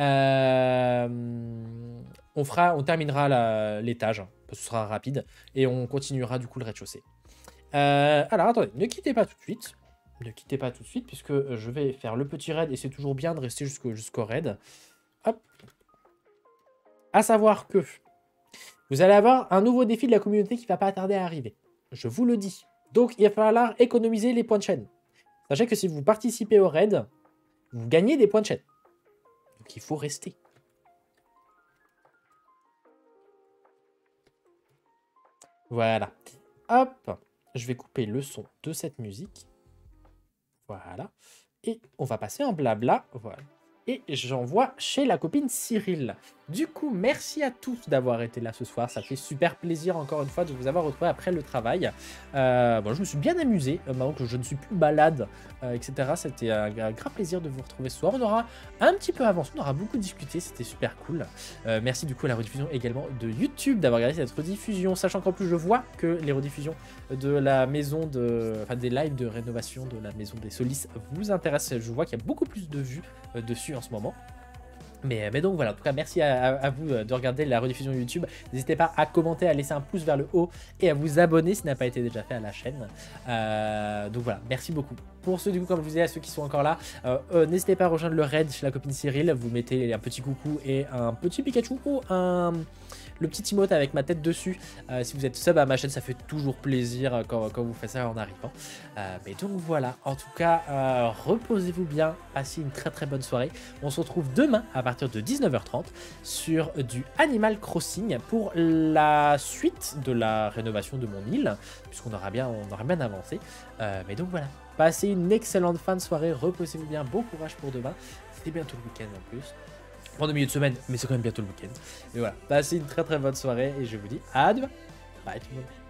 On terminera l'étage. Ce sera rapide. Et on continuera du coup le rez-de-chaussée. Alors attendez, ne quittez pas tout de suite. Ne quittez pas tout de suite puisque je vais faire le petit raid. Et c'est toujours bien de rester jusqu'au raid. Hop. À savoir que vous allez avoir un nouveau défi de la communauté qui va pas tarder à arriver. Je vous le dis. Donc, il va falloir économiser les points de chaîne. Sachez que si vous participez au raid, vous gagnez des points de chaîne. Donc, il faut rester. Voilà. Hop. Je vais couper le son de cette musique. Voilà. Et on va passer en blabla. Voilà. Et j'envoie chez la copine Cyril. Du coup, merci à tous d'avoir été là ce soir. Ça fait super plaisir encore une fois de vous avoir retrouvé après le travail. Bon, je me suis bien amusé, maintenant que je ne suis plus malade, etc. C'était un grand plaisir de vous retrouver ce soir. On aura un petit peu avancé, on aura beaucoup discuté, c'était super cool. Merci du coup à la rediffusion également de YouTube d'avoir regardé cette rediffusion, sachant qu'en plus je vois que les rediffusions de la maison des lives de rénovation de la maison des Solis vous intéressent. Je vois qu'il y a beaucoup plus de vues dessus en ce moment. Mais donc voilà, en tout cas merci à vous de regarder la rediffusion YouTube. N'hésitez pas à commenter, à laisser un pouce vers le haut et à vous abonner si ce n'a pas été déjà fait à la chaîne. Donc voilà, merci beaucoup. Pour ceux du coup, comme je vous disais, à ceux qui sont encore là, n'hésitez pas à rejoindre le raid chez la copine Cyril. Vous mettez un petit coucou et un petit Pikachu ou le petit emote avec ma tête dessus. Si vous êtes sub à ma chaîne, ça fait toujours plaisir quand vous faites ça en arrivant. Mais donc voilà, en tout cas, reposez-vous bien, passez une très très bonne soirée. On se retrouve demain à partir de 19h30 sur du Animal Crossing pour la suite de la rénovation de mon île, puisqu'on aura bien avancé. Mais donc voilà, passez une excellente fin de soirée, reposez-vous bien, bon courage pour demain. C'est bientôt le week-end en plus. En milieu de semaine, mais c'est quand même bientôt le week-end. Mais voilà, passez une très très bonne soirée et je vous dis à demain. Bye tout le monde.